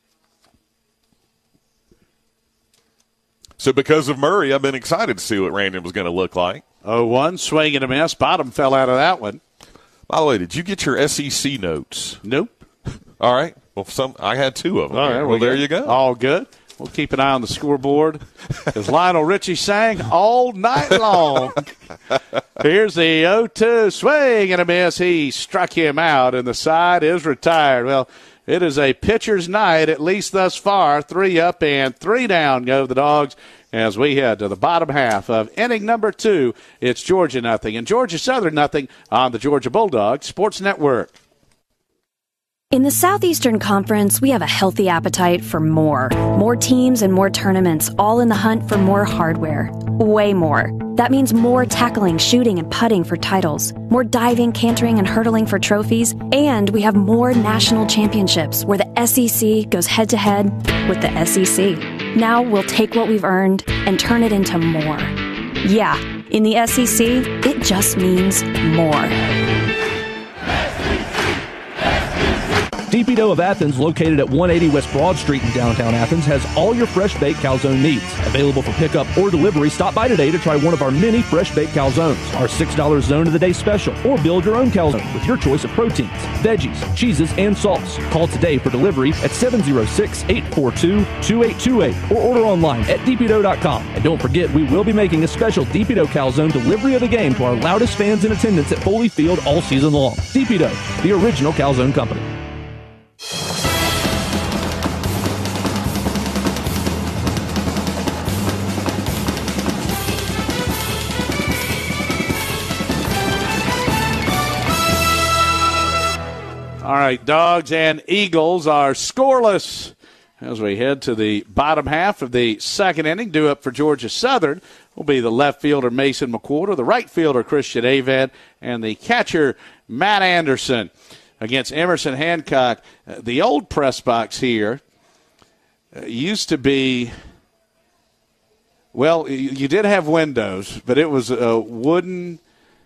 So because of Murray, I've been excited to see what Randon was going to look like. 0-1, swing and a miss. Bottom fell out of that one. By the way, did you get your SEC notes? Nope. All right. Well, I had 2 of them. All right, well, there you go. All good. We'll keep an eye on the scoreboard as Lionel Richie sang all night long. Here's the 0-2 swing and a miss. He struck him out, and the side is retired. Well, it is a pitcher's night, at least thus far. 3 up and 3 down go the Dogs as we head to the bottom half of inning number 2. It's Georgia nothing and Georgia Southern nothing on the Georgia Bulldogs Sports Network. In the Southeastern Conference, we have a healthy appetite for more. More teams and more tournaments, all in the hunt for more hardware. Way more. That means more tackling, shooting, and putting for titles. More diving, cantering, and hurdling for trophies. And we have more national championships where the SEC goes head-to-head with the SEC. Now we'll take what we've earned and turn it into more. Yeah, in the SEC, it just means more. DP Dough of Athens, located at 180 West Broad Street in downtown Athens, has all your fresh baked calzone needs. Available for pickup or delivery, stop by today to try one of our many fresh baked calzones, our $6 zone of the day special, or build your own calzone with your choice of proteins, veggies, cheeses, and sauce. Call today for delivery at 706-842-2828 or order online at dpdough.com. And don't forget, we will be making a special DP Dough calzone delivery of the game to our loudest fans in attendance at Foley Field all season long. DP Dough, the original calzone company. All right, Dogs and Eagles are scoreless as we head to the bottom half of the second inning. Due up for Georgia Southern will be the left fielder Mason McWhorter, the right fielder Christian Avent, and the catcher Matt Anderson against Emerson Hancock. The old press box here used to be, well, you did have windows, but it was a wooden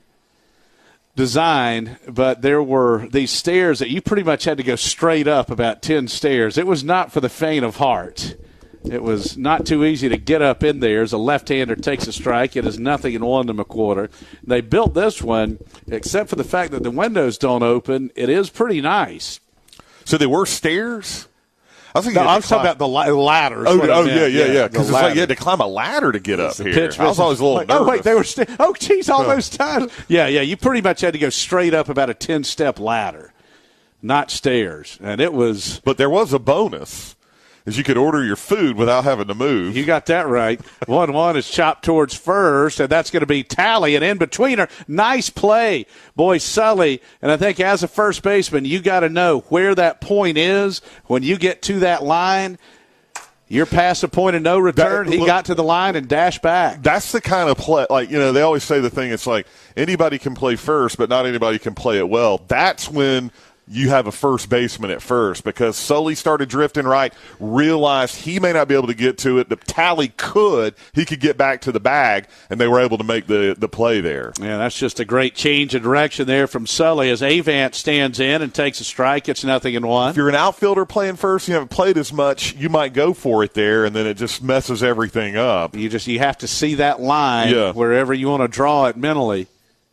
design, but there were these stairs that you pretty much had to go straight up about 10 stairs. It was not for the faint of heart. It was not too easy to get up in there. As a left-hander takes a strike, it is 0-1 to McWhorter. They built this one, except for the fact that the windows don't open. It is pretty nice. So there were stairs? I was talking about the ladders. Yeah. Because it's like you had to climb a ladder to get up here. I was always a little nervous. Oh, wait, they were all those times. Yeah, you pretty much had to go straight up about a 10-step ladder, not stairs. And it was. But there was a bonus, is you could order your food without having to move. You got that right. 1-1 is chopped towards first, and that's going to be Tally, and in betweener. Nice play. Boy, Sully, and I think as a first baseman, you got to know where that point is. When you get to that line, you're past the point of no return. He got to the line and dashed back. That's the kind of play, they always say the thing, it's like anybody can play first, but not anybody can play it well. That's when you have a first baseman at first, because Sully started drifting right, realized he may not be able to get to it. The Tally could. He could get back to the bag, and they were able to make the play there. Yeah, that's just a great change of direction there from Sully as Avent stands in and takes a strike. It's 0-1. If you're an outfielder playing first, you haven't played as much, you might go for it there, and then it just messes everything up. You have to see that line wherever you want to draw it mentally.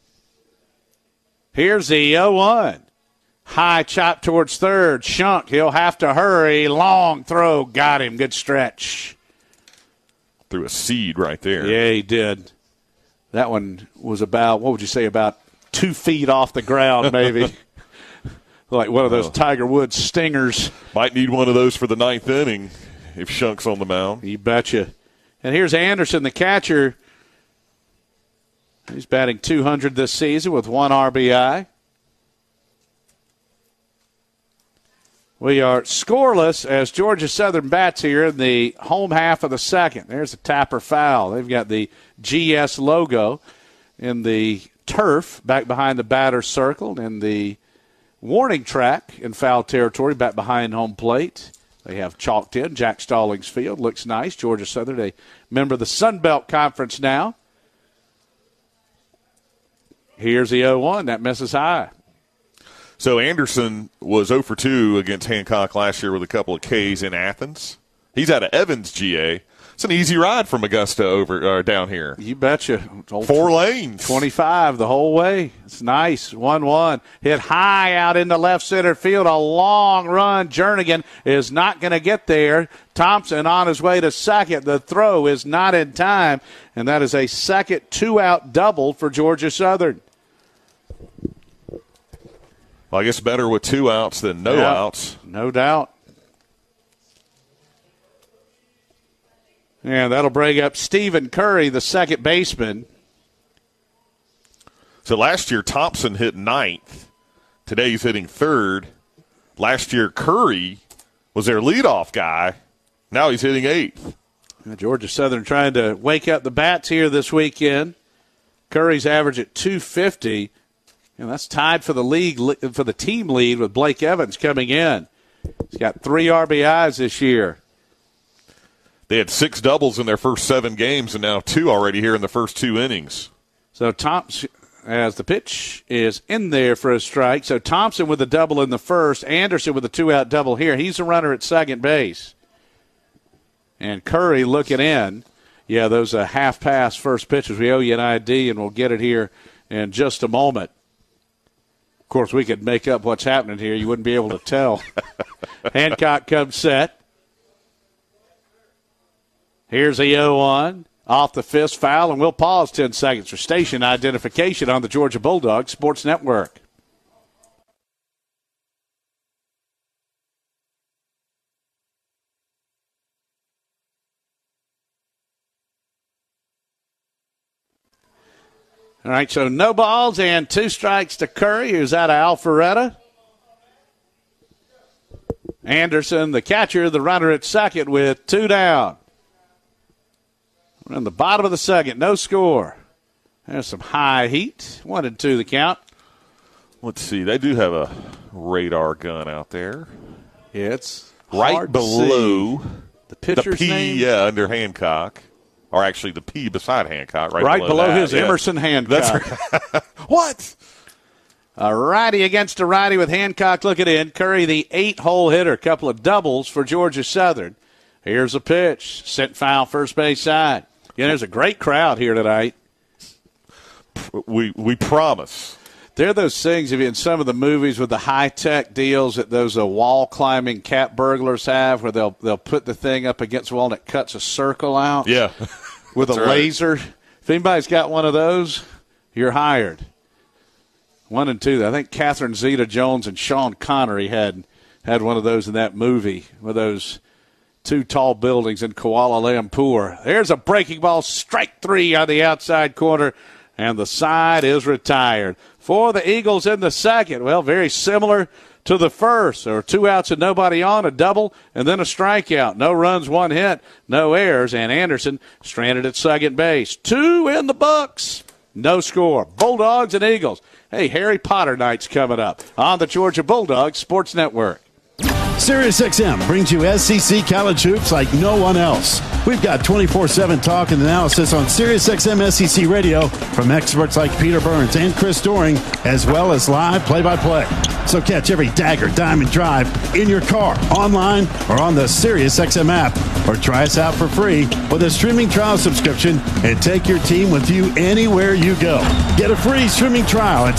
Here's the 0-1. High chop towards third. Shunk. He'll have to hurry. Long throw. Got him. Good stretch. Threw a seed right there. Yeah, he did. That one was about, what would you say, about 2 feet off the ground, maybe. Like one of those Tiger Woods stingers. Might need one of those for the 9th inning if Shunk's on the mound. You betcha. And here's Anderson, the catcher. He's batting .200 this season with 1 RBI. We are scoreless as Georgia Southern bats here in the home half of the second. There's a Tapper foul. They've got the GS logo in the turf back behind the batter's circle, and the warning track in foul territory back behind home plate. They have chalked in Jack Stallings Field. Looks nice. Georgia Southern, a member of the Sun Belt Conference now. Here's the 0-1. That misses high. So Anderson was 0 for 2 against Hancock last year with a couple of Ks in Athens. He's out of Evans, GA. It's an easy ride from Augusta over down here. You betcha. 4 lanes. 25 the whole way. It's nice. 1-1. Hit high out into left center field. A long run. Jernigan is not going to get there. Thompson on his way to second. The throw is not in time, and that is a second 2-out double for Georgia Southern. Well, I guess better with 2 outs than no outs. No doubt. And that'll bring up Stephen Curry, the second baseman. So last year, Thompson hit 9th. Today he's hitting 3rd. Last year, Curry was their leadoff guy. Now he's hitting 8th. Georgia Southern trying to wake up the bats here this weekend. Curry's average at 250. And that's tied for the team lead with Blake Evans coming in. He's got 3 RBIs this year. They had 6 doubles in their first 7 games, and now 2 already here in the first 2 innings. So Thompson, as the pitch is in there for a strike. So Thompson with a double in the first, Anderson with a 2-out double here. He's a runner at second base. And Curry looking in. Yeah, those half-pass first pitches. We owe you an ID, and we'll get it here in just a moment. Of course, we could make up what's happening here. You wouldn't be able to tell. Hancock comes set. Here's a 0-1. Off the fist foul, and we'll pause 10 seconds for station identification on the Georgia Bulldogs Sports Network. All right, so no balls and 2 strikes to Curry, who's out of Alpharetta. Anderson, the catcher, the runner at second with 2 down. We're in the bottom of the second, no score. There's some high heat. 1-2 the count. Let's see. They do have a radar gun out there. Yeah, it's right below the pitcher's P, name. Yeah, under Hancock. Or actually the P beside Hancock. Right below that. his Emerson Hancock. That's right. What? A righty against a righty with Hancock looking in. Curry, the 8-hole hitter. A couple of doubles for Georgia Southern. Here's a pitch. Sent foul first base side. Yeah, there's a great crowd here tonight. We promise. There are those things in some of the movies with the high-tech deals that those wall-climbing cat burglars have where they'll put the thing up against the wall and it cuts a circle out. Yeah. With a laser. If anybody's got one of those, you're hired. 1-2. I think Catherine Zeta-Jones and Sean Connery had one of those in that movie with those 2 tall buildings in Kuala Lumpur. There's a breaking ball, strike 3 on the outside corner, and the side is retired. For the Eagles in the second, well, very similar to the first. There were 2 outs and nobody on, a double, and then a strikeout. No runs, 1 hit, no errors, and Anderson stranded at second base. 2 in the books. No score. Bulldogs and Eagles. Hey, Harry Potter night's coming up on the Georgia Bulldogs Sports Network. SiriusXM brings you SEC college hoops like no one else. We've got 24/7 talk and analysis on SiriusXM SEC Radio from experts like Peter Burns and Chris Doring, as well as live play-by-play. So catch every dagger, diamond drive in your car, online, or on the SiriusXM app. Or try us out for free with a streaming trial subscription and take your team with you anywhere you go. Get a free streaming trial at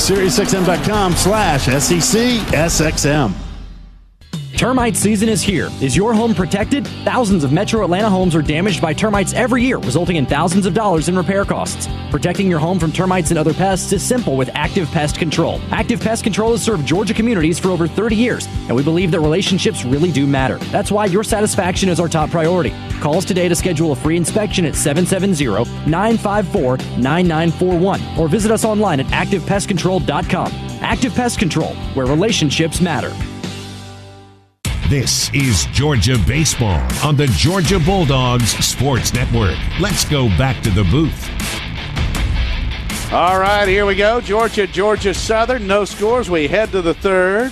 SiriusXM.com/SECSXM. Termite season is here. Is your home protected? Thousands of Metro Atlanta homes are damaged by termites every year, resulting in thousands of dollars in repair costs. Protecting your home from termites and other pests is simple with Active Pest Control. Active Pest Control has served Georgia communities for over 30 years, and we believe that relationships really do matter. That's why your satisfaction is our top priority. Call us today to schedule a free inspection at 770-954-9941 or visit us online at activepestcontrol.com. Active Pest Control, where relationships matter. This is Georgia Baseball on the Georgia Bulldogs Sports Network. Let's go back to the booth. All right, here we go. Georgia Southern, no scores. We head to the third.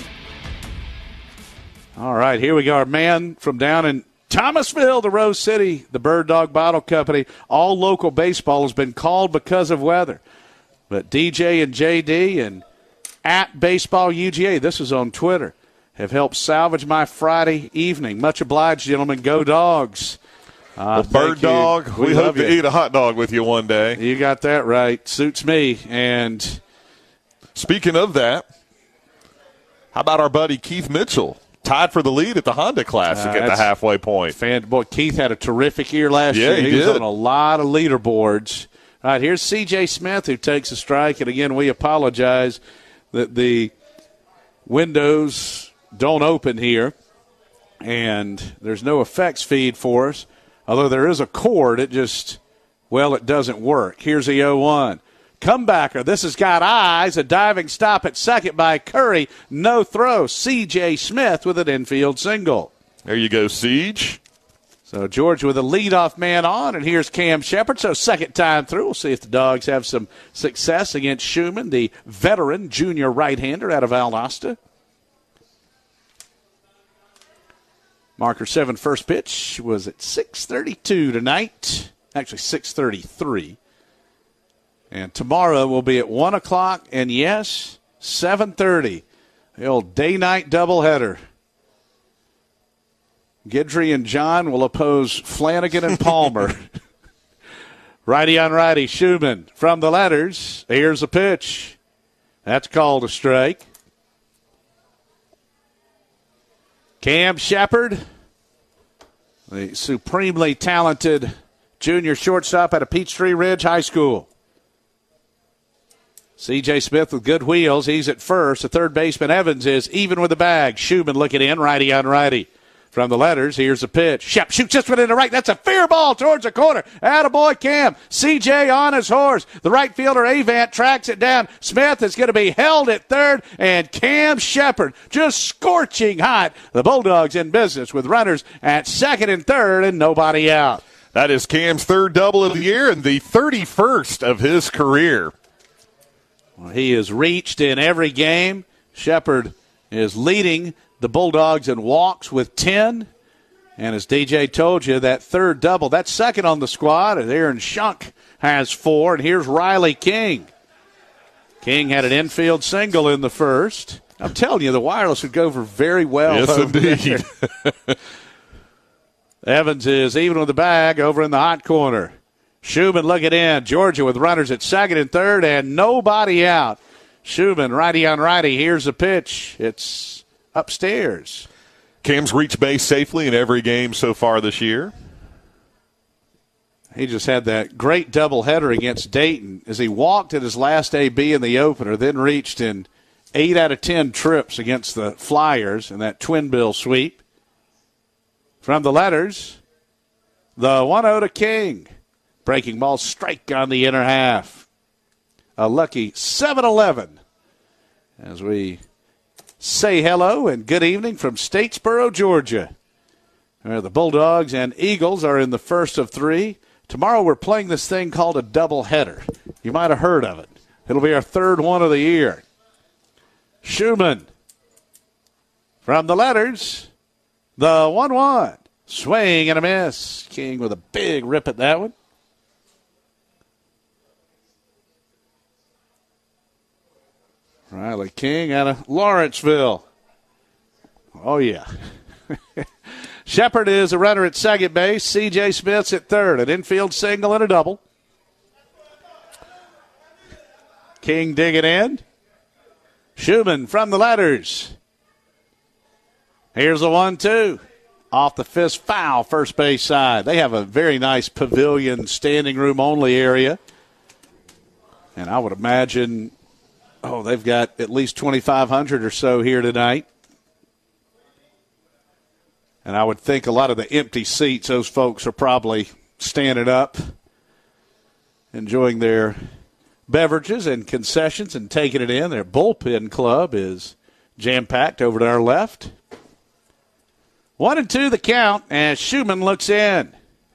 All right, here we go. Our man from down in Thomasville, the Rose City, the Bird Dog Bottle Company. All local baseball has been called because of weather. But DJ and JD and at Baseball UGA, this is on Twitter, have helped salvage my Friday evening. Much obliged, gentlemen. Go Dogs. Well, Bird Dog, we hope to eat a hot dog with you one day. You got that right. Suits me. And speaking of that, how about our buddy Keith Mitchell? Tied for the lead at the Honda Classic at the halfway point. Boy, Keith had a terrific year last year. He was did. on a lot of leaderboards. All right, here's C.J. Smith who takes a strike. And, again, we apologize that the windows don't open here. And there's no effects feed for us. Although there is a cord, it doesn't work. Here's the 0-1. Comebacker. This has got eyes. A diving stop at second by Curry. No throw. C.J. Smith with an infield single. There you go, Siege. So Georgia with a leadoff man on, and here's Cam Shepard. So second time through. We'll see if the Dogs have some success against Schumann, the veteran junior right-hander out of Valdosta. Marker 7 first pitch was at 6:32 tonight. Actually, 6:33. And tomorrow will be at 1 o'clock, and yes, 7:30. The old day-night doubleheader. Guidry and John will oppose Flanagan and Palmer. Righty on righty, Schumann from the letters. Here's a pitch. That's called a strike. Cam Shepard, the supremely talented junior shortstop out of Peachtree Ridge High School. C.J. Smith with good wheels. He's at first. The third baseman, Evans, is even with the bag. Schumann looking in, righty on righty. From the letters, here's a pitch. Shep shoots this one in the right. That's a fair ball towards the corner. Attaboy Cam. C.J. on his horse. The right fielder, Avant, tracks it down. Smith is going to be held at third, and Cam Shepard just scorching hot. The Bulldogs in business with runners at second and third and nobody out. That is Cam's third double of the year and the 31st of his career. Well, he has reached in every game. Shepard is leading the Bulldogs in walks with 10. And as DJ told you, that third double, that's second on the squad. And Aaron Shunk has 4. And here's Riley King. King had an infield single in the first. I'm telling you, the wireless would go over very well. Yes, indeed. Evans is even with the bag over in the hot corner. Schumann looking in. Georgia with runners at second and third and nobody out. Schumann, righty on righty. Here's the pitch. It's upstairs. Cam's reached base safely in every game so far this year. He just had that great doubleheader against Dayton as he walked at his last AB in the opener, then reached in 8 out of 10 trips against the Flyers in that twin bill sweep. From the letters, the 1-0 to King. Breaking ball strike on the inner half. A lucky 7-11 as we say hello and good evening from Statesboro, Georgia. The Bulldogs and Eagles are in the first of 3. Tomorrow we're playing this thing called a doubleheader. You might have heard of it. It'll be our third one of the year. Schumann from the letters, the 1-1. Swing and a miss. King with a big rip at that one. Riley King out of Lawrenceville. Oh, yeah. Shepard is a runner at second base. C.J. Smith's at third. An infield single and a double. King digging in. Schumann from the letters. Here's a 1-2. Off the fist foul, first base side. They have a very nice pavilion, standing room only area. And I would imagine, they've got at least 2,500 or so here tonight. And I would think a lot of the empty seats, those folks are probably standing up, enjoying their beverages and concessions and taking it in. Their bullpen club is jam-packed over to our left. 1-2 the count as Schumann looks in.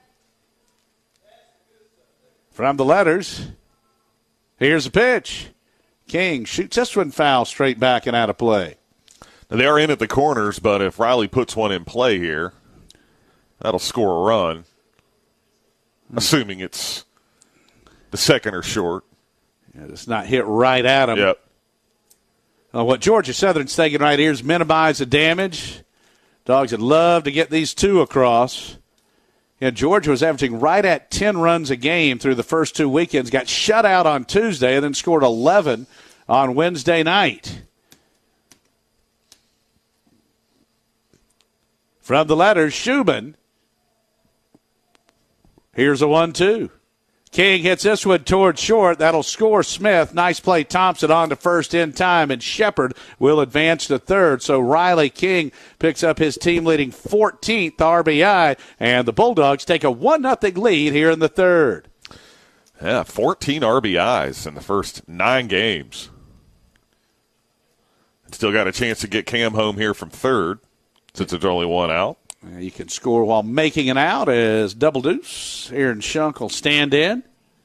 From the letters, here's a pitch. King shoots this one foul straight back and out of play. Now they are in at the corners, but if Riley puts one in play here, that'll score a run, assuming it's the second or short. Yeah, it's not hit right at him. Yep. What Georgia Southern's thinking right here is minimize the damage. Dogs would love to get these 2 across. Georgia was averaging right at 10 runs a game through the first 2 weekends, got shut out on Tuesday, and then scored 11 on Wednesday night. From the letters, Schumann. Here's a 1-2. King hits this one towards short. That'll score Smith. Nice play. Thompson on to first in time, and Shepard will advance to third. So Riley King picks up his team-leading 14th RBI, and the Bulldogs take a 1-0 lead here in the third. Yeah, 14 RBIs in the first 9 games. Still got a chance to get Cam home here from third since there's only one out. You can score while making an out as Double Deuce. Aaron Shunk will stand in.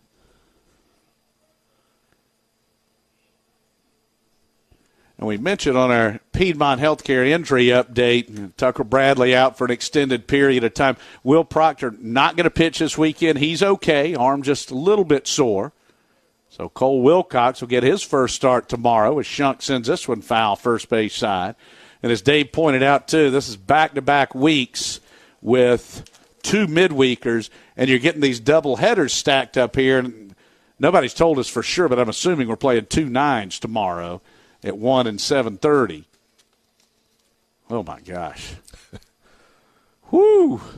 And we mentioned on our Piedmont Healthcare injury update, Tucker Bradley out for an extended period of time. Will Proctor not going to pitch this weekend. He's okay. Arm just a little bit sore. So Cole Wilcox will get his first start tomorrow as Shunk sends this one foul first base side. And as Dave pointed out, too, this is back-to-back weeks with 2 midweekers, and you're getting these double headers stacked up here. And nobody's told us for sure, but I'm assuming we're playing 2 9s tomorrow at 1 and 7:30. Oh, my gosh. Whoo.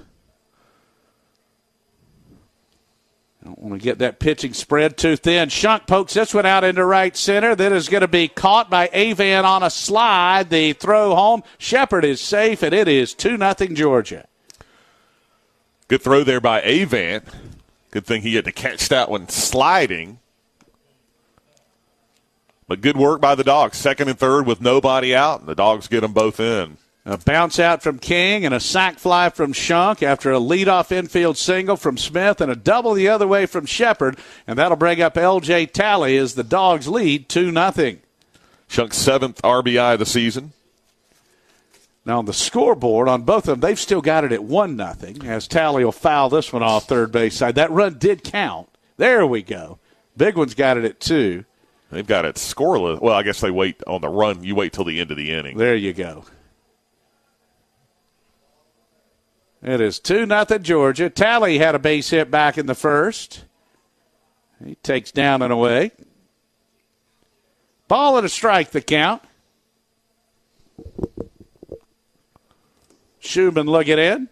Don't want to get that pitching spread too thin. Shunk pokes this one out into right center. That is going to be caught by Avan on a slide. The throw home. Shepard is safe, and it is 2-0 Georgia. Good throw there by Avan. Good thing he had to catch that one sliding. But good work by the Dogs. Second and third with nobody out, and the Dogs get them both in. A bounce out from King and a sac fly from Shunk after a leadoff infield single from Smith and a double the other way from Shepard. And that'll bring up L.J. Talley as the Dogs lead 2-0. Shunk's 7th RBI of the season. Now on the scoreboard on both of them, they've still got it at 1-0 as Talley will foul this one off third base side. That run did count. There we go. Big one's got it at 2. They've got it scoreless. Well, I guess they wait on the run. You wait till the end of the inning. There you go. It is 2-0 Georgia. Talley had a base hit back in the first. He takes down and away. Ball and a strike, the count. Schumann looking in.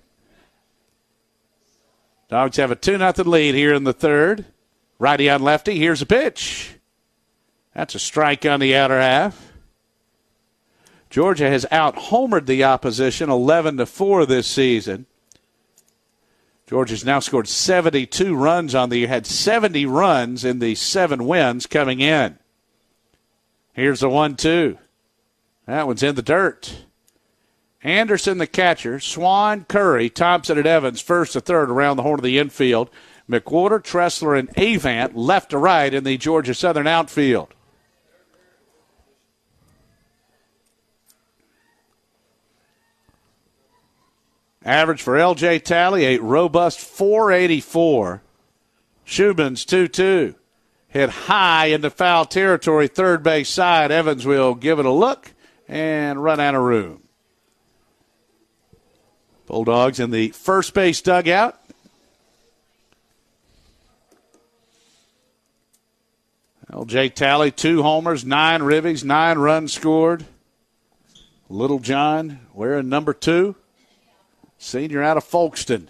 Dogs have a 2-0 lead here in the third. Righty on lefty. Here's a pitch. That's a strike on the outer half. Georgia has out-homered the opposition 11-4 this season. Georgia's now scored 72 runs on the year, had 70 runs in the 7 wins coming in. Here's the 1-2. That one's in the dirt. Anderson, the catcher, Swan, Curry, Thompson, and Evans, first to third around the horn of the infield. McWhorter, Tressler, and Avant left to right in the Georgia Southern outfield. Average for L.J. Talley, a robust 484. Schumann's 2-2. Hit high into foul territory, third base side. Evans will give it a look and run out of room. Bulldogs in the first base dugout. L.J. Talley, 2 homers, 9 ribbies, 9 runs scored. Little John wearing number 2. Senior out of Folkestone.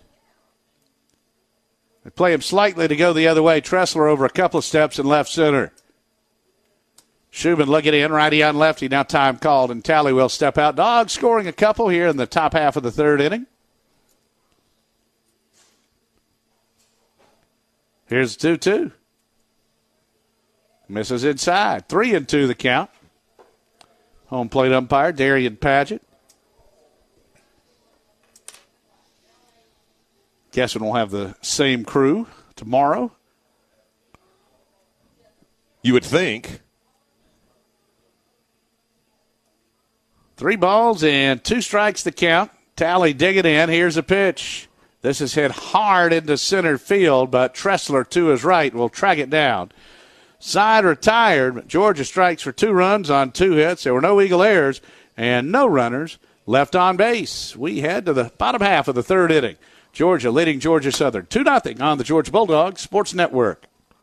They play him slightly to go the other way. Tressler over a couple of steps in left center. Schumann looking in, righty on lefty. Now time called, and Talley will step out. Dogs scoring a couple here in the top half of the third inning. Here's 2-2. Misses inside. 3-2 the count. Home plate umpire, Darian Padgett. Guessing we'll have the same crew tomorrow. You would think. 3 balls and 2 strikes to count. Talley digging in. Here's a pitch. This is hit hard into center field, but Tressler to his right will track it down. Side retired, but Georgia strikes for 2 runs on 2 hits. There were no Eagle errors and no runners left on base. We head to the bottom half of the third inning. Georgia leading Georgia Southern 2-0 on the Georgia Bulldogs Sports Network.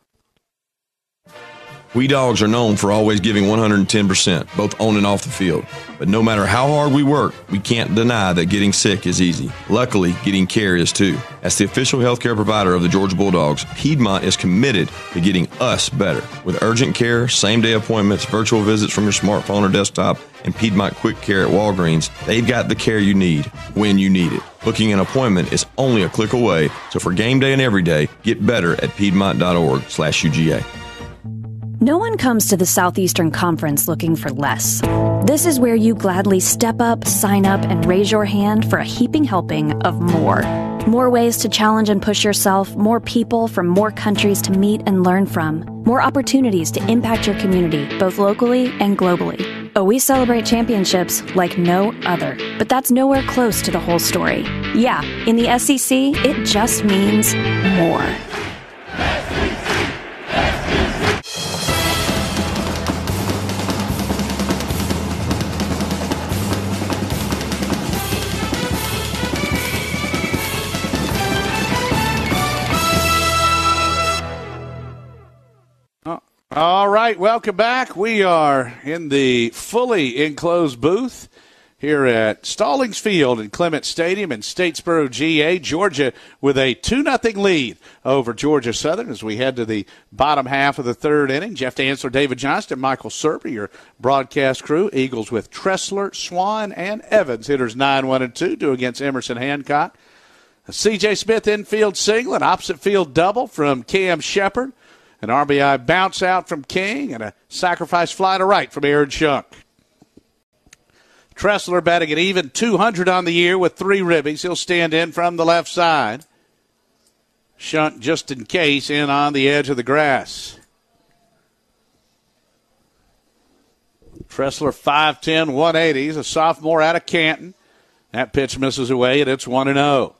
We Dogs are known for always giving 110%, both on and off the field. But no matter how hard we work, we can't deny that getting sick is easy. Luckily, getting care is too. As the official healthcare provider of the Georgia Bulldogs, Piedmont is committed to getting us better. With urgent care, same-day appointments, virtual visits from your smartphone or desktop, and Piedmont Quick Care at Walgreens, they've got the care you need when you need it. Booking an appointment is only a click away, so for game day and every day, get better at piedmont.org/UGA. No one comes to the Southeastern Conference looking for less. This is where you gladly step up, sign up, and raise your hand for a heaping helping of more. More ways to challenge and push yourself, more people from more countries to meet and learn from, more opportunities to impact your community, both locally and globally. Oh, we celebrate championships like no other, but that's nowhere close to the whole story. Yeah, in the SEC, it just means more. All right, welcome back. We are in the fully enclosed booth here at Stallings Field in Clement Stadium in Statesboro, GA. Georgia with a 2-0 lead over Georgia Southern as we head to the bottom half of the third inning. Jeff Dantzler, David Johnston, Michael Serber, your broadcast crew. Eagles with Tressler, Swan, and Evans. Hitters 9, 1, and 2 due against Emerson Hancock. A C.J. Smith infield single, an opposite field double from Cam Shepard. An RBI bounce out from King and a sacrifice fly to right from Aaron Shunk. Tressler batting at even 200 on the year with 3 ribbies. He'll stand in from the left side. Shunk just in case in on the edge of the grass. Tressler 5'10", 180. He's a sophomore out of Canton. That pitch misses away and it's 1-0.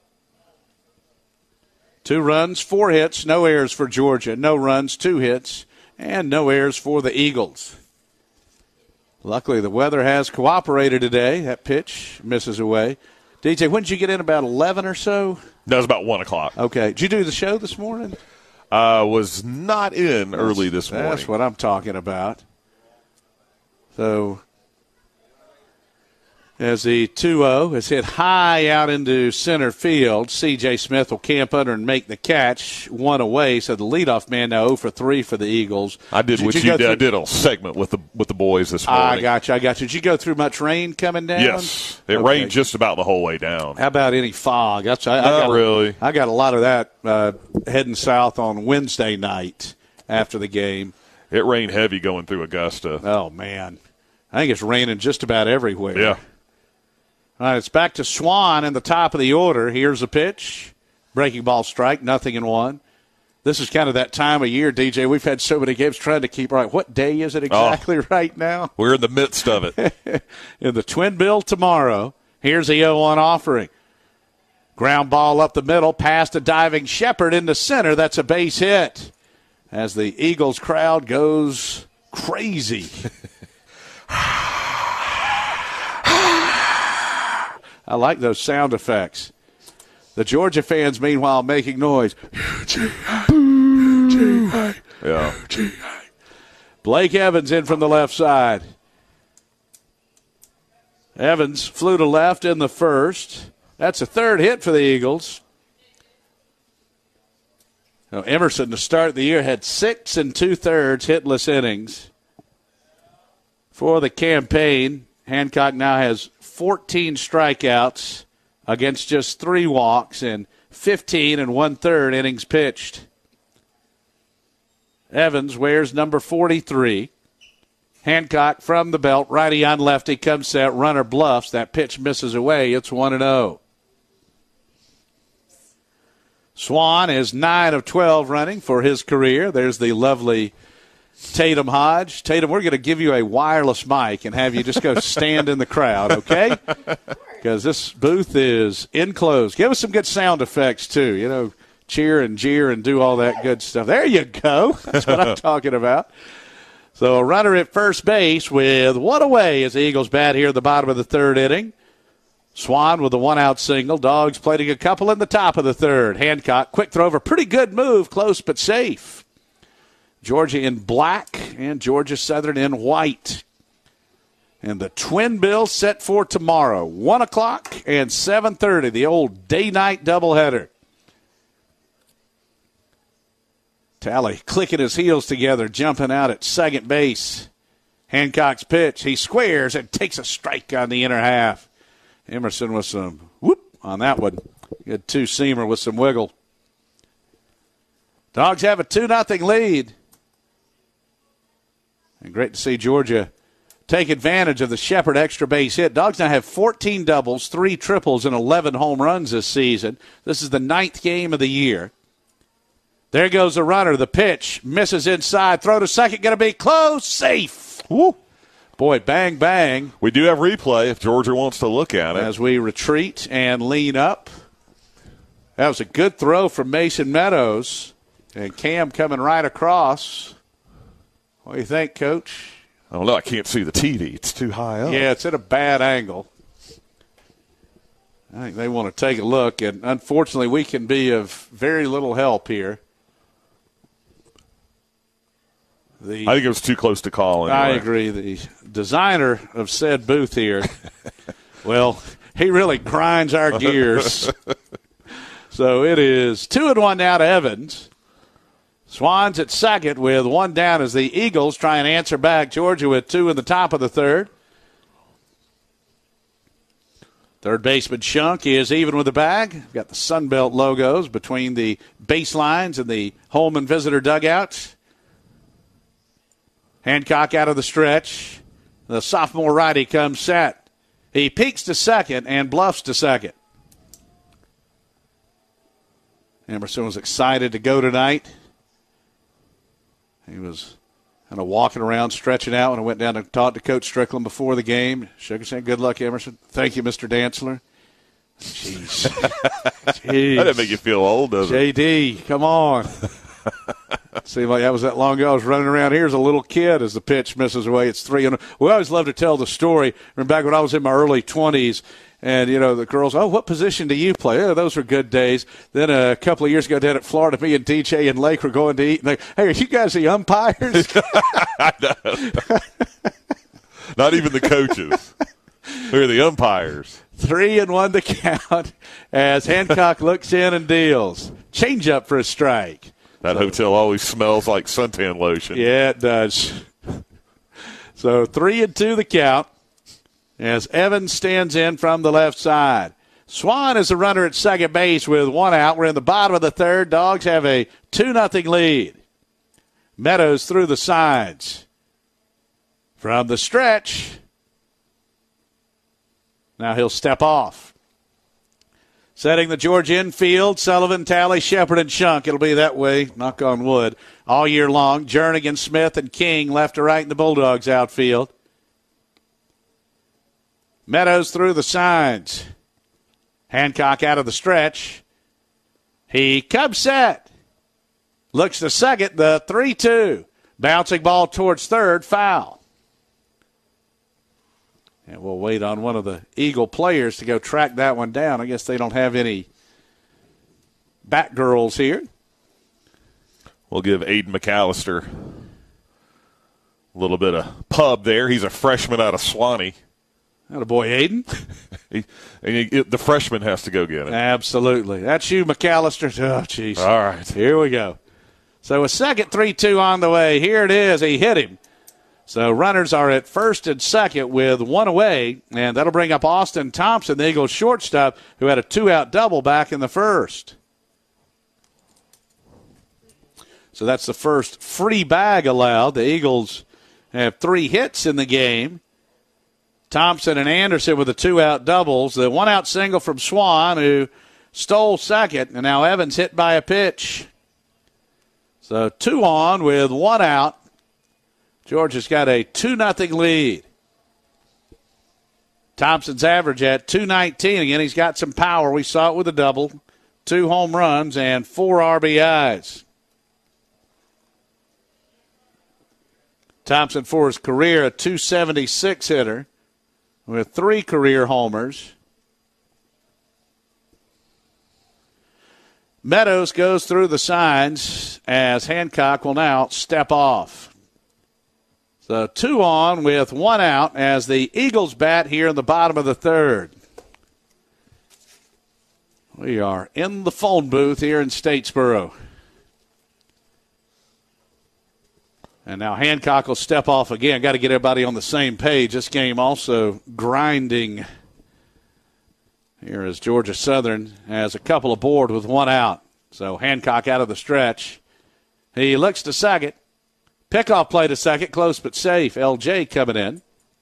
2 runs, 4 hits, no errors for Georgia. No runs, 2 hits, and no errors for the Eagles. Luckily, the weather has cooperated today. That pitch misses away. DJ, when did you get in, about 11 or so? That was about 1 o'clock. Okay. Did you do the show this morning? Was not in early this morning. That's what I'm talking about. So, as the 2-0 is hit high out into center field, C.J. Smith will camp under and make the catch. 1 away, so the leadoff man now 0 for 3 for the Eagles. I did what you did. I did a segment with the boys this morning. I got you. Did you go through much rain coming down? Yes. It rained just about the whole way down. How about any fog? Not really. I got a lot of that heading south on Wednesday night after the game. It rained heavy going through Augusta. Oh, man. I think it's raining just about everywhere. Yeah. All right, it's back to Swan in the top of the order. Here's a pitch. Breaking ball strike, 0-1. This is kind of that time of year, DJ. We've had so many games trying to keep right. What day is it exactly right now? We're in the midst of it. In the Twin Bill tomorrow. Here's the 0-1 offering. Ground ball up the middle, past a diving Shepard into center. That's a base hit. As the Eagles crowd goes crazy. I like those sound effects. The Georgia fans, meanwhile, making noise. Yeah. Blake Evans in from the left side. Evans flew to left in the first. That's a 3rd hit for the Eagles. Now, Emerson, to start the year, had 6 2/3 hitless innings for the campaign. Hancock now has 14 strikeouts against just 3 walks and 15 1/3 innings pitched. Evans wears number 43. Hancock from the belt, righty on lefty, comes set, runner bluffs. That pitch misses away. It's 1-0. Swan is 9 of 12 running for his career. There's the lovely Tatum Hodge. Tatum, we're going to give you a wireless mic and have you just go stand in the crowd, okay? Because this booth is enclosed. Give us some good sound effects, too. You know, cheer and jeer and do all that good stuff. There you go. That's what I'm talking about. So a runner at first base with 1 away as the Eagles bat here at the bottom of the 3rd inning. Swan with the one-out single. Dogs plating a couple in the top of the third. Hancock, quick throw over. Pretty good move. Close but safe. Georgia in black and Georgia Southern in white. And the twin bill set for tomorrow, 1 o'clock and 7:30, the old day-night doubleheader. Talley clicking his heels together, jumping out at second base. Hancock's pitch. He squares and takes a strike on the inner half. Emerson with some whoop on that one. Good two-seamer with some wiggle. Dogs have a 2-0 lead. And great to see Georgia take advantage of the Shepherd extra base hit. Dogs now have 14 doubles, 3 triples, and 11 home runs this season. This is the 9th game of the year. There goes the runner. The pitch misses inside. Throw to second. Going to be close. Safe. Woo. Boy, bang, bang. We do have replay if Georgia wants to look at it. As we retreat and lean up. That was a good throw from Mason Meadows. And Cam coming right across. What do you think, Coach? I don't know. I can't see the TV. It's too high up. Yeah, it's at a bad angle. I think they want to take a look. And unfortunately, we can be of very little help here. I think it was too close to call. Anyway. I agree. The designer of said booth here, well, he really grinds our gears. So it is 2-1 now to Evans. Swans at second with 1 down as the Eagles try and answer back. Georgia with 2 in the top of the third. Third baseman Shunk is even with the bag. Got the Sunbelt logos between the baselines and the home and visitor dugouts. Hancock out of the stretch. The sophomore righty comes set. He peeks to second and bluffs to second. Emerson was excited to go tonight. He was kind of walking around, stretching out when I went down to talk to Coach Strickland before the game. Shook his hand. Good luck, Emerson. Thank you, Mr. Dantzler. Jeez. That didn't make you feel old, does it? JD, come on. Seemed like that was that long ago. I was running around here as a little kid as the pitch misses away. It's 3-0. We always love to tell the story. Remember back when I was in my early 20s, and, you know, the girls, oh, what position do you play? Oh, those were good days. Then a couple of years ago down at Florida, me and DJ and Lake were going to eat. And they, hey, are you guys the umpires? I know. Not even the coaches. They're the umpires. 3-1 to count as Hancock looks in and deals. Change up for a strike. That hotel always smells like suntan lotion. Yeah, it does. So 3-2 the count as Evans stands in from the left side. Swan is the runner at second base with 1 out. We're in the bottom of the third. Dogs have a 2-0 lead. Meadows through the sides. From the stretch. Now he'll step off. Setting the Georgia infield, Sullivan, Talley, Shepherd, and Shunk. It'll be that way, knock on wood, all year long. Jernigan, Smith, and King left to right in the Bulldogs outfield. Meadows through the sides. Hancock out of the stretch. He comes set. Looks to second, the 3-2. Bouncing ball towards third, foul. And we'll wait on one of the Eagle players to go track that one down. I guess they don't have any bat girls here. We'll give Aiden McAllister a little bit of pub there. He's a freshman out of Swanee. Attaboy, Aiden. The freshman has to go get it. Absolutely. That's you, McAllister. Oh, jeez. All right. Here we go. So a second 3-2 on the way. Here it is. He hit him. So runners are at first and second with 1 away, and that'll bring up Austin Thompson, the Eagles shortstop, who had a 2-out double back in the first. So that's the first free bag allowed. The Eagles have 3 hits in the game. Thompson and Anderson with the 2-out doubles. The 1-out single from Swan, who stole second, and now Evans hit by a pitch. So 2 on with 1 out. Georgia's got a 2-0 lead. Thompson's average at .219. Again, he's got some power. We saw it with a double. 2 home runs and 4 RBIs. Thompson, for his career, a .276 hitter with 3 career homers. Meadows goes through the signs as Hancock will now step off. So 2 on with 1 out as the Eagles bat here in the bottom of the third. We are in the phone booth here in Statesboro. And now Hancock will step off again. Got to get everybody on the same page. This game also grinding. Here is Georgia Southern has a couple aboard with 1 out. So Hancock out of the stretch. He looks to second. Pickoff play to second, close but safe. LJ coming in.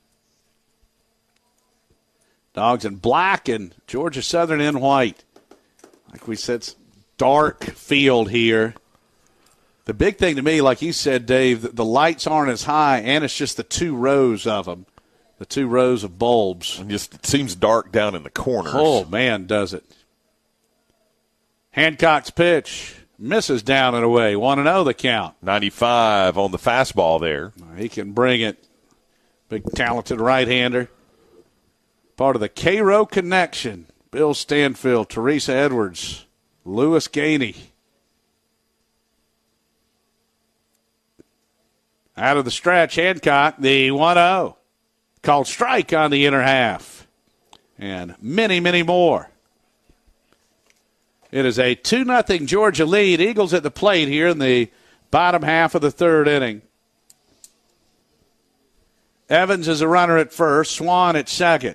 Dogs in black and Georgia Southern in white. Like we said, it's dark field here. The big thing to me, like you said, Dave, the lights aren't as high, and it's just the 2 rows of them. The 2 rows of bulbs. And just it seems dark down in the corners. Oh, man, does it. Hancock's pitch misses down and away. 1-0 the count. 95 on the fastball there. He can bring it. Big, talented right-hander. Part of the Cairo connection. Bill Stanfield, Teresa Edwards, Lewis Gainey. Out of the stretch, Hancock, the 1-0. Called strike on the inner half. And many, many more. It is a 2-0 Georgia lead. Eagles at the plate here in the bottom half of the third inning. Evans is a runner at first. Swan at second.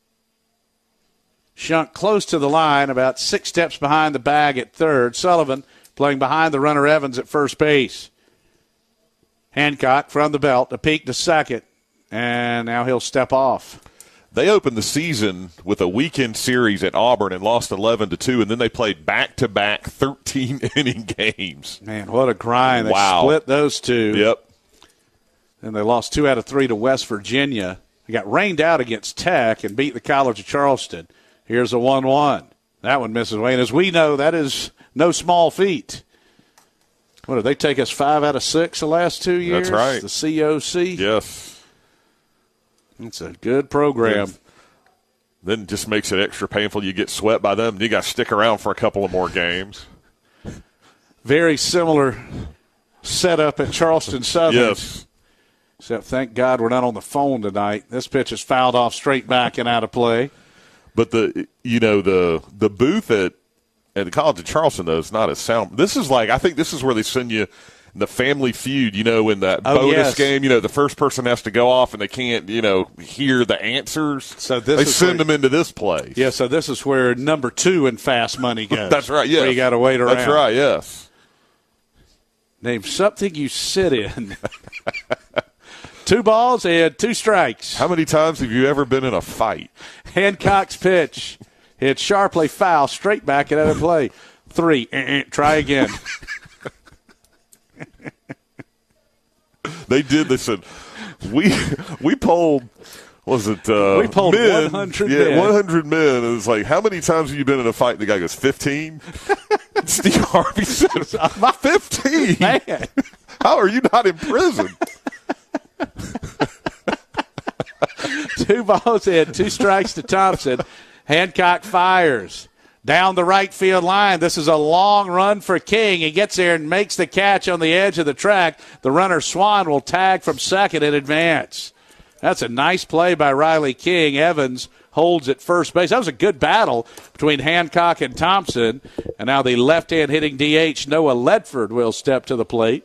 Shunk close to the line, about 6 steps behind the bag at third. Sullivan playing behind the runner Evans at first base. Hancock from the belt, a peek to second, and now he'll step off. They opened the season with a weekend series at Auburn and lost 11-2, and then they played back-to-back 13-inning games. Man, what a grind. They split those 2. Yep. And they lost 2 out of 3 to West Virginia. They got rained out against Tech and beat the College of Charleston. Here's a 1-1. That one misses away. And as we know, that is no small feat. What, did they take us 5 out of 6 the last 2 years? That's right. The COC? Yes. It's a good program. Then it just makes it extra painful. You get swept by them, and you got to stick around for a couple of more games. Very similar setup at Charleston Southern. Yes. Except thank God we're not on the phone tonight. This pitch is fouled off straight back and out of play. But the booth at the College of Charleston, though, is not as sound. This is like, I think this is where they send you the Family Feud, in that bonus game. The first person has to go off and they can't, hear the answers. So they send them into this place. Yeah, so this is where number 2 in Fast Money goes. That's right, yes. Where you got to wait around. That's right, yes. Name something you sit in. 2 balls and 2 strikes. How many times have you ever been in a fight? Hancock's pitch. Hit sharply foul, straight back and out of play. 3. Try again. They did. They said, we polled, was it? We polled men, 100 men. Yeah, 100 men. And it's like, how many times have you been in a fight? And the guy goes, 15. Steve Harvey said, 15? Man. How are you not in prison? 2 balls in, 2 strikes to Thompson. Hancock fires down the right field line. This is a long run for King. He gets there and makes the catch on the edge of the track. The runner Swan will tag from second in advance. That's a nice play by Riley King. Evans holds at first base. That was a good battle between Hancock and Thompson. And now the left-hand hitting DH, Noah Ledford, will step to the plate.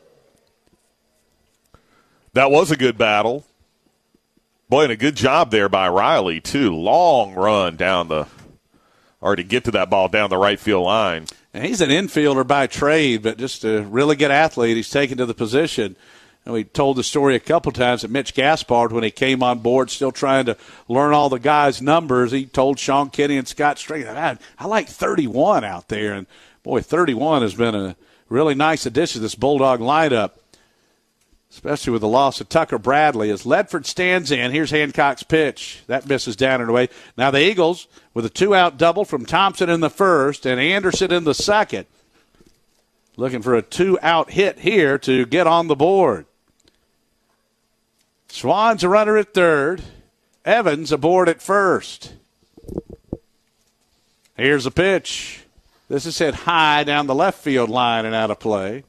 That was a good battle. Boy, and a good job there by Riley, too. Long run down or to get to that ball down the right field line. And he's an infielder by trade, but just a really good athlete. He's taken to the position. And we told the story a couple times that Mitch Gaspard, when he came on board, still trying to learn all the guys' numbers, he told Sean Kinney and Scott String, I like 31 out there. And, boy, 31 has been a really nice addition to this Bulldog lineup, especially with the loss of Tucker Bradley. As Ledford stands in, here's Hancock's pitch. That misses down and away. Now the Eagles with a 2-out double from Thompson in the first and Anderson in the second. Looking for a 2-out hit here to get on the board. Swan's a runner at third. Evans aboard at first. Here's a pitch. This is hit high down the left field line and out of play.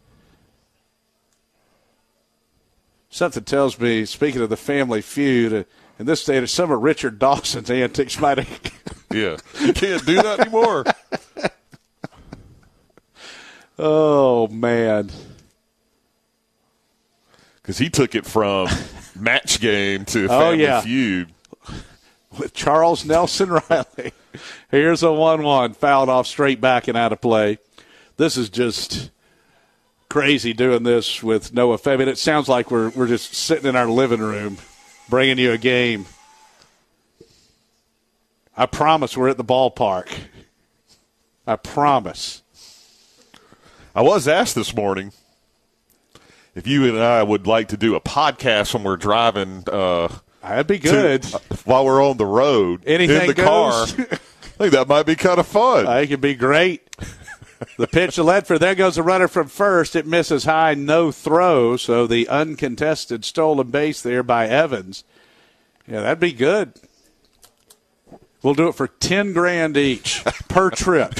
Something tells me, speaking of the Family Feud, in this state, some of Richard Dawson's antics might have. Yeah, you can't do that anymore. Oh, man. Because he took it from match game to Family Feud. With Charles Nelson Riley. Here's a 1-1, fouled off straight back and out of play. This is just crazy doing this with no effect. I mean, it sounds like we're just sitting in our living room bringing you a game. I promise we're at the ballpark. I promise. I was asked this morning if you and I would like to do a podcast when we're driving. That'd be good. While we're on the road, anything in the car. I think that might be kind of fun. I think it'd be great. The pitch to Ledford. There goes the runner from first. It misses high, no throw. So the uncontested stolen base there by Evans. Yeah, that'd be good. We'll do it for $10,000 each per trip.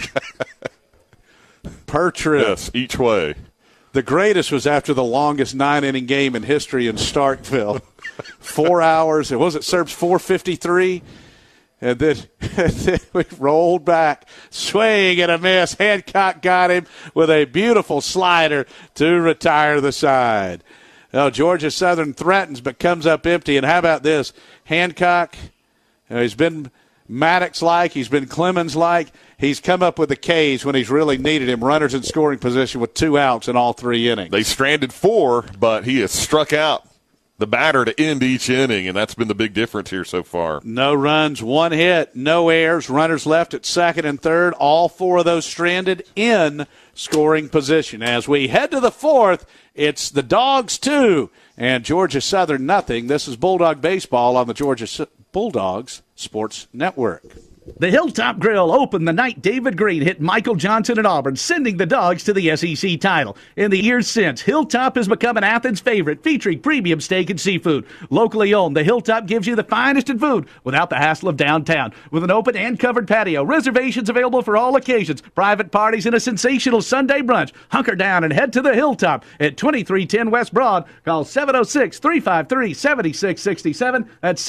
Per trip. Yes, each way. The greatest was after the longest 9-inning game in history in Starkville. 4 hours. It was Serbs 4:53. And then we rolled back, swing and a miss. Hancock got him with a beautiful slider to retire the side. Now, Georgia Southern threatens but comes up empty. And how about this? Hancock, he's been Maddox-like, he's been Clemens-like. He's come up with the K's when he's really needed him. Runners in scoring position with 2 outs in all 3 innings. They stranded 4, but he has struck out the batter to end each inning, and that's been the big difference here so far. No runs, 1 hit, no errors, runners left at second and third, all 4 of those stranded in scoring position. As we head to the 4th, it's the Dogs 2 and Georgia Southern nothing. This is Bulldog Baseball on the Georgia Bulldogs Sports Network. The Hilltop Grill opened the night David Green hit Michael Johnson at Auburn, sending the Dogs to the SEC title. In the years since, Hilltop has become an Athens favorite, featuring premium steak and seafood. Locally owned, the Hilltop gives you the finest in food without the hassle of downtown. With an open and covered patio, reservations available for all occasions, private parties, and a sensational Sunday brunch. Hunker down and head to the Hilltop at 2310 West Broad. Call 706-353-7667. That's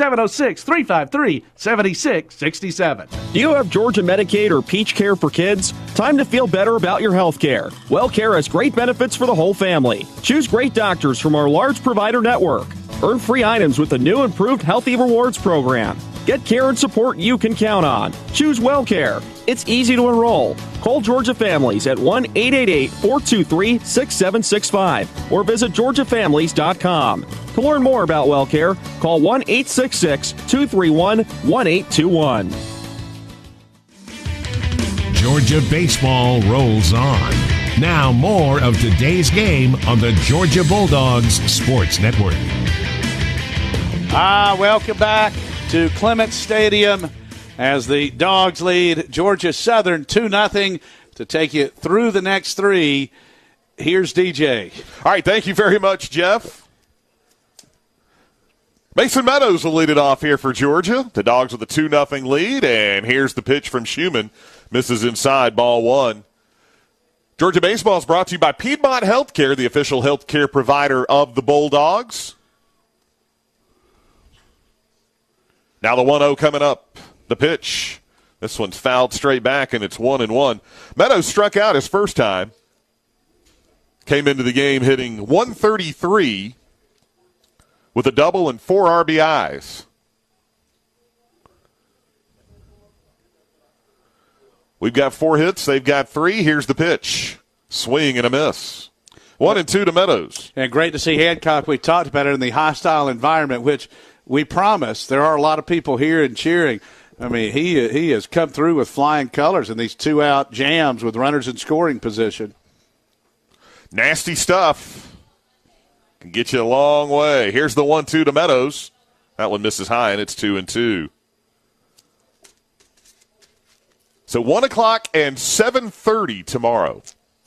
706-353-7667. Do you have Georgia Medicaid or Peach Care for kids? Time to feel better about your health care. WellCare has great benefits for the whole family. Choose great doctors from our large provider network. Earn free items with the new improved Healthy Rewards program. Get care and support you can count on. Choose WellCare. It's easy to enroll. Call Georgia Families at 1-888-423-6765 or visit georgiafamilies.com. To learn more about WellCare, call 1-866-231-1821. Georgia baseball rolls on. Now more of today's game on the Georgia Bulldogs Sports Network. Welcome back to Clements Stadium as the Dogs lead Georgia Southern 2-0 to take you through the next 3. Here's DJ. All right, thank you very much, Jeff. Mason Meadows will lead it off here for Georgia. The Dogs with a 2-0 lead, and here's the pitch from Schumann. Misses inside, ball 1. Georgia Baseball is brought to you by Piedmont Healthcare, the official healthcare provider of the Bulldogs. Now the 1-0 coming up. The pitch. This one's fouled straight back, and it's 1-1. Meadows struck out his first time. Came into the game hitting 133 with a double and 4 RBIs. We've got 4 hits. They've got 3. Here's the pitch. Swing and a miss. 1-2 to Meadows. And great to see Hancock. We talked about it in the hostile environment, which we promised. There are a lot of people here and cheering. I mean, he has come through with flying colors in these 2-out jams with runners in scoring position. Nasty stuff. Can get you a long way. Here's the 1-2 to Meadows. That one misses high, and it's 2-2. So 1 o'clock and 7:30 tomorrow.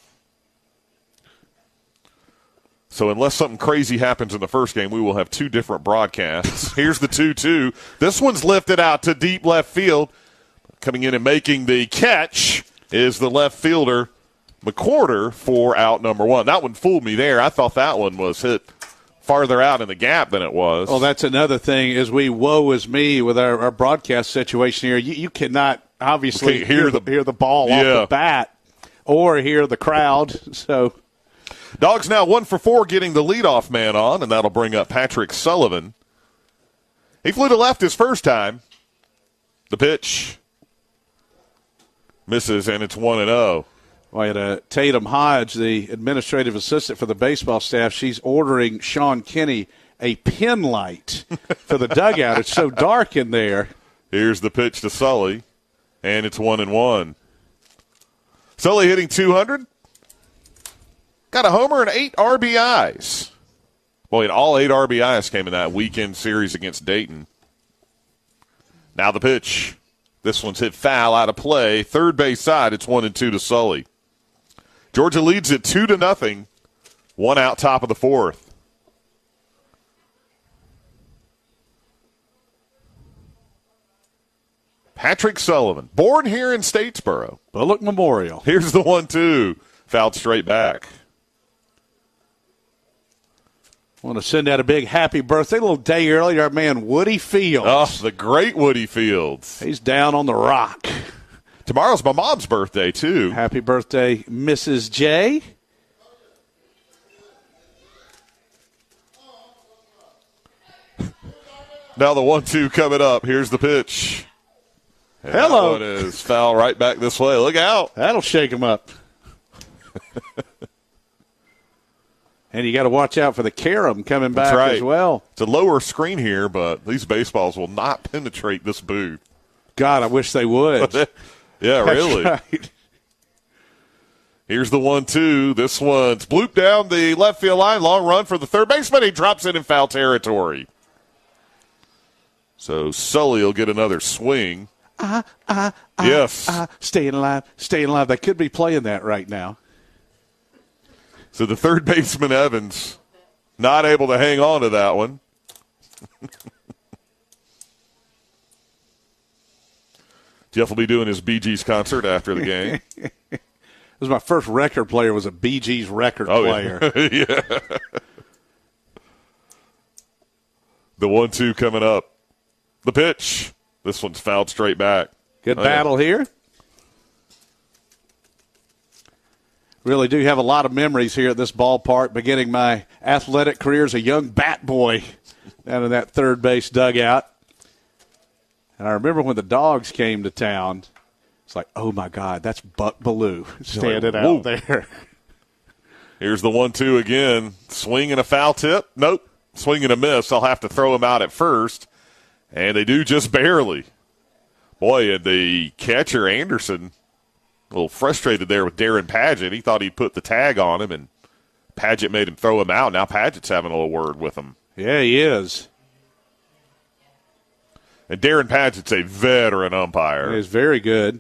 So unless something crazy happens in the first game, we will have 2 different broadcasts. Here's the 2-2. This one's lifted out to deep left field. Coming in and making the catch is the left fielder, McWhorter, for out number 1. That one fooled me there. I thought that one was hit farther out in the gap than it was. Well, that's another thing is woe is me with our broadcast situation here. You cannot obviously hear the ball off the bat or hear the crowd. So Dogs now 1 for 4 getting the leadoff man on, and that'll bring up Patrick Sullivan. He flew to left his first time. The pitch misses, and it's 1-0. Well, Tatum Hodge, the administrative assistant for the baseball staff, she's ordering Sean Kinney a pin light for the dugout. It's so dark in there. Here's the pitch to Sully, and it's 1-1. Sully hitting 200. Got a homer and 8 RBIs. Boy, and all 8 RBIs came in that weekend series against Dayton. Now the pitch. This one's hit foul out of play. Third base side, it's 1-2 to Sully. Georgia leads it 2-0. 1 out, top of the 4th. Patrick Sullivan, born here in Statesboro. Bullock Memorial. Here's the 1-2. Fouled straight back. Want to send out a big happy birthday. A little day earlier, our man Woody Fields. Oh, the great Woody Fields. He's down on the rock. Tomorrow's my mom's birthday, too. Happy birthday, Mrs. J. Now the 1-2 coming up. Here's the pitch. And hello. That one is foul right back this way. Look out. That'll shake him up. And you got to watch out for the carom coming back as well. It's a lower screen here, but these baseballs will not penetrate this booth. God, I wish they would. Yeah, really. Right. Here's the 1-2. This one's blooped down the left field line. Long run for the third baseman. He drops it in foul territory. So Sully will get another swing. Yes. Staying alive, staying alive. They could be playing that right now. So the third baseman, Evans, not able to hang on to that one. Jeff will be doing his Bee Gees concert after the game. It was my first record player was a Bee Gees record player. Yeah. The 1-2 coming up. The pitch. This one's fouled straight back. Good battle here. Really do have a lot of memories here at this ballpark, beginning my athletic career as a young bat boy down in that third base dugout. And I remember when the Dogs came to town, it's like, oh, my God, that's Buck Ballou standing out there. Here's the 1-2 again. Swing and a foul tip. Nope. Swing and a miss. I'll have to throw him out at first. And they do just barely. Boy, and the catcher, Anderson, a little frustrated there with Darren Padgett. He thought he'd put the tag on him, and Padgett made him throw him out. Now Padgett's having a little word with him. Yeah, he is. And Darren Padgett's a veteran umpire. He is very good.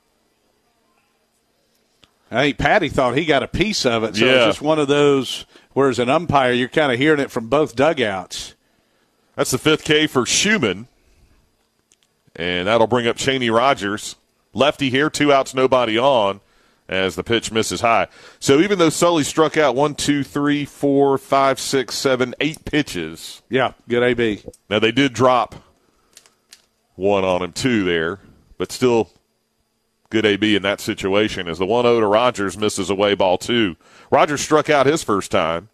I think Patty thought he got a piece of it, so it's just one of those where as an umpire you're kind of hearing it from both dugouts. That's the 5th K for Schumann. And that'll bring up Cheney Rogers. Lefty here, 2 outs, nobody on, as the pitch misses high. So even though Sully struck out 1, 2, 3, 4, 5, 6, 7, 8 pitches. Yeah, good AB. Now they did drop one on him, 2 there, but still good AB in that situation as the 1-0 to Rogers misses away ball 2. Rogers struck out his first time.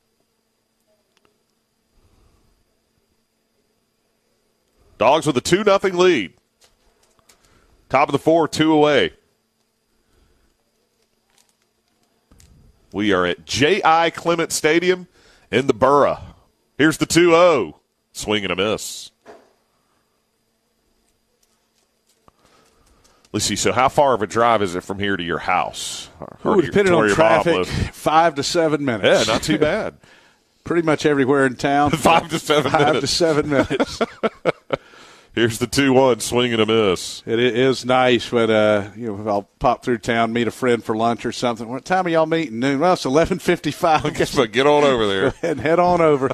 Dogs with a 2-0 lead. Top of the 4, 2 away. We are at J.I. Clement Stadium in the Borough. Here's the 2-0. Swing and a miss. Let's see, so how far of a drive is it from here to your house? Depending on traffic, 5 to 7 minutes. Yeah, not too bad. Pretty much everywhere in town. 5 to 7 minutes. 5 to 7 minutes. Here's the 2-1, swing and a miss. It is nice when if I'll pop through town, meet a friend for lunch or something. What time are y'all meeting? Noon. Well, it's 11:55. Guess what? Get on over there. And head on over.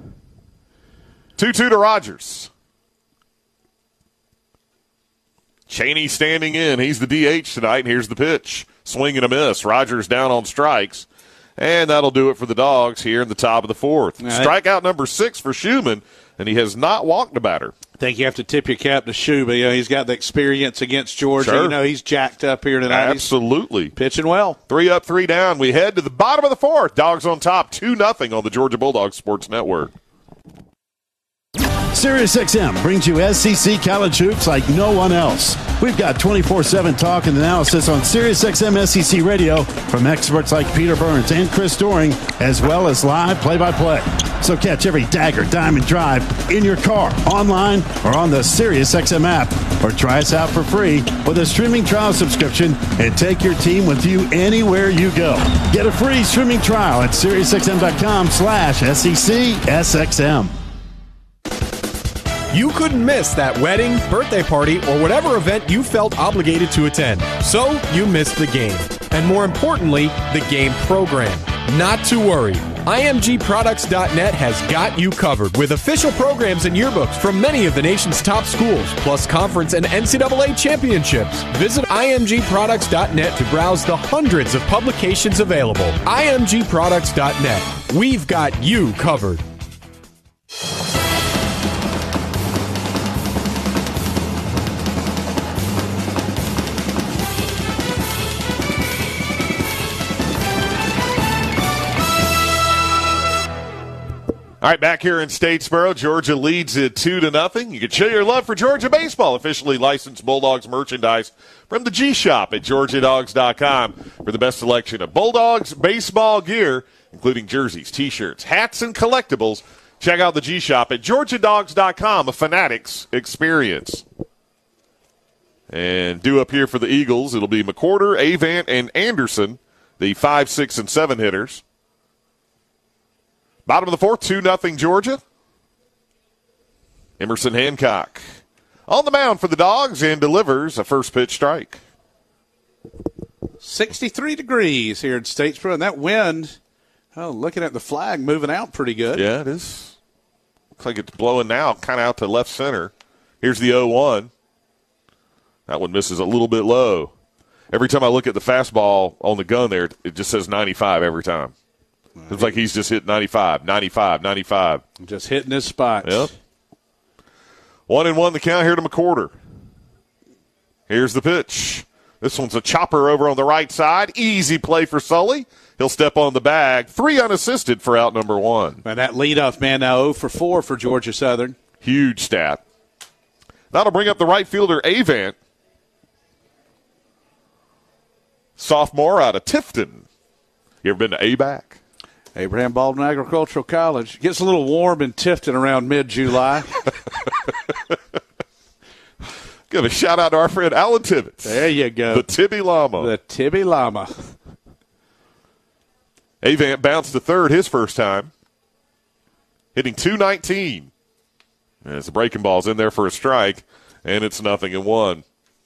2-2 to Rogers. Chaney standing in. He's the DH tonight, and here's the pitch. Swing and a miss. Rogers down on strikes. And that'll do it for the Dogs here in the top of the fourth. Strikeout number 6 for Schumann, and he has not walked a batter. I think you have to tip your cap to Schumann. You know, he's got the experience against Georgia. Sure. You know, he's jacked up here tonight. Absolutely. He's pitching well. 3 up, 3 down. We head to the bottom of the fourth. Dogs on top, 2-0 on the Georgia Bulldogs Sports Network. SiriusXM brings you SEC college hoops like no one else. We've got 24/7 talk and analysis on SiriusXM SEC Radio from experts like Peter Burns and Chris Doring, as well as live play-by-play. So catch every dagger, diamond drive in your car, online, or on the SiriusXM app. Or try us out for free with a streaming trial subscription and take your team with you anywhere you go. Get a free streaming trial at SiriusXM.com/SECSXM. You couldn't miss that wedding, birthday party, or whatever event you felt obligated to attend. So you missed the game. And more importantly, the game program. Not to worry. IMGProducts.net has got you covered with official programs and yearbooks from many of the nation's top schools, plus conference and NCAA championships. Visit IMGProducts.net to browse the hundreds of publications available. IMGProducts.net. We've got you covered. All right, back here in Statesboro, Georgia leads it 2-0. You can show your love for Georgia baseball. Officially licensed Bulldogs merchandise from the G Shop at GeorgiaDogs.com for the best selection of Bulldogs baseball gear, including jerseys, T-shirts, hats, and collectibles. Check out the G Shop at GeorgiaDogs.com, a Fanatics experience. And due up here for the Eagles, it'll be McWhorter, Avant, and Anderson, the 5, 6, and 7 hitters. Bottom of the fourth, 2-0 Georgia. Emerson Hancock on the mound for the Dogs and delivers a first pitch strike. 63 degrees here in Statesboro, and that wind, looking at the flag, moving out pretty good. Yeah, it is. Looks like it's blowing now, kind of out to left center. Here's the 0-1. That one misses a little bit low. Every time I look at the fastball on the gun there, it just says 95 every time. It's like he's just hit 95, 95, 95. Just hitting his spots. Yep. 1-1 the count here to McWhorter. Here's the pitch. This one's a chopper over on the right side. Easy play for Sully. He'll step on the bag. 3 unassisted for out number 1. And that leadoff man now 0 for 4 for Georgia Southern. Huge stat. That'll bring up the right fielder, Avant. Sophomore out of Tifton. You ever been to ABAC? Abraham Baldwin Agricultural College. Gets a little warm in Tifton around mid-July. Give a shout-out to our friend Alan Tibbetts. There you go. The Tibby Llama. The Tibby Llama. Avant bounced to third his first time. Hitting .219. As the breaking ball's in there for a strike, and it's 0-1.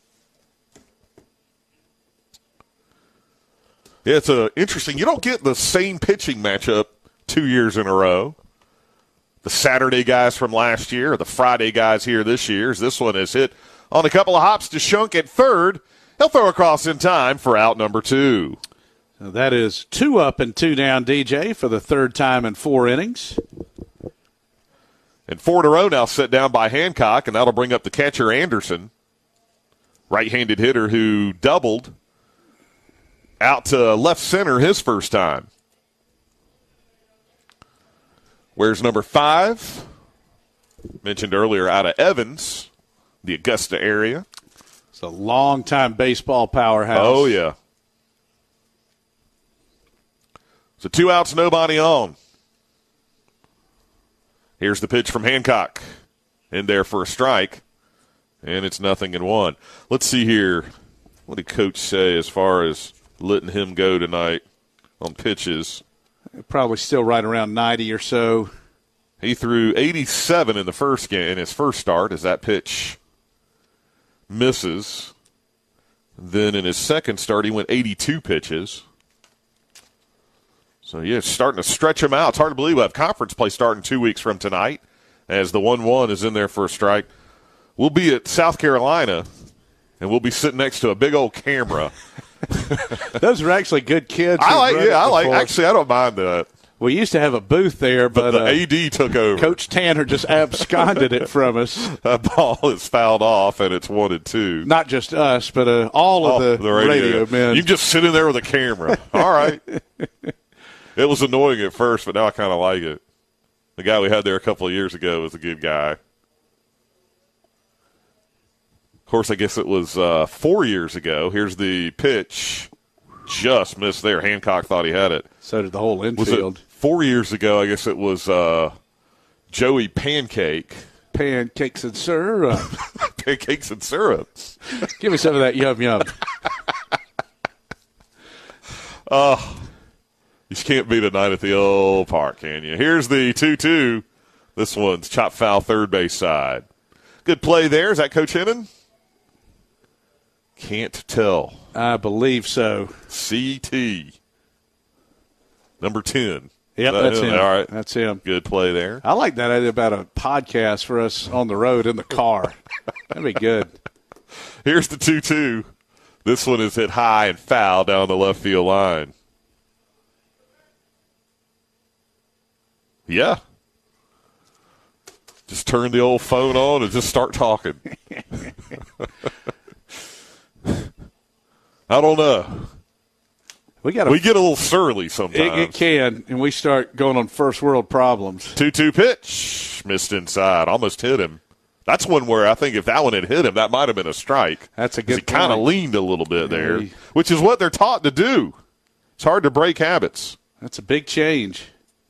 Yeah, it's interesting. You don't get the same pitching matchup 2 years in a row. The Saturday guys from last year, or the Friday guys here this year. As this one is hit on a couple of hops to Shunk at third. He'll throw across in time for out number 2. So that is 2 up and 2 down, DJ, for the third time in 4 innings. And 4 in a row now set down by Hancock, and that'll bring up the catcher Anderson, right-handed hitter who doubled out to left center his first time. Where's number 5? Mentioned earlier out of Evans, the Augusta area. It's a long-time baseball powerhouse. Oh, yeah. So 2 outs, nobody on. Here's the pitch from Hancock. In there for a strike. And it's 0-1. Let's see here. What did Coach say as far as letting him go tonight on pitches? Probably still right around 90 or so. He threw 87 in the first game, in his first start, as that pitch misses. Then in his second start, he went 82 pitches. So, yeah, starting to stretch him out. It's hard to believe we'll have conference play starting 2 weeks from tonight as the 1-1 is in there for a strike. We'll be at South Carolina and we'll be sitting next to a big old camera. Those are actually good kids. Actually, I don't mind that. We used to have a booth there, but the AD took over. Coach Tanner just absconded it from us. That ball is fouled off, and it's 1-2. Not just us, but all of the radio men. You just sit in there with a camera. All right. It was annoying at first, but now I kind of like it. The guy we had there a couple of years ago was a good guy. Of course, I guess it was 4 years ago. Here's the pitch. Just missed there. Hancock thought he had it. So did the whole infield. 4 years ago, I guess it was Joey Pancake. Pancakes and syrup. Pancakes and syrup. Give me some of that yum-yum. You just can't beat a night at the old park, can you? Here's the 2-2. This one's chop foul third base side. Good play there. Is that Coach Hennon? Can't tell. I believe so. CT. Number 10. Yep, that's him. All right. That's him. Good play there. I like that idea about a podcast for us on the road in the car. That'd be good. Here's the 2-2. This one is hit high and foul down the left field line. Yeah. Just turn the old phone on and just start talking. I don't know. We get a little surly sometimes. It can, and we start going on first world problems. 2-2 pitch. Missed inside. Almost hit him. That's one where I think if that one had hit him, that might have been a strike. That's a good point. He kind of leaned a little bit there, which is what they're taught to do. It's hard to break habits. That's a big change.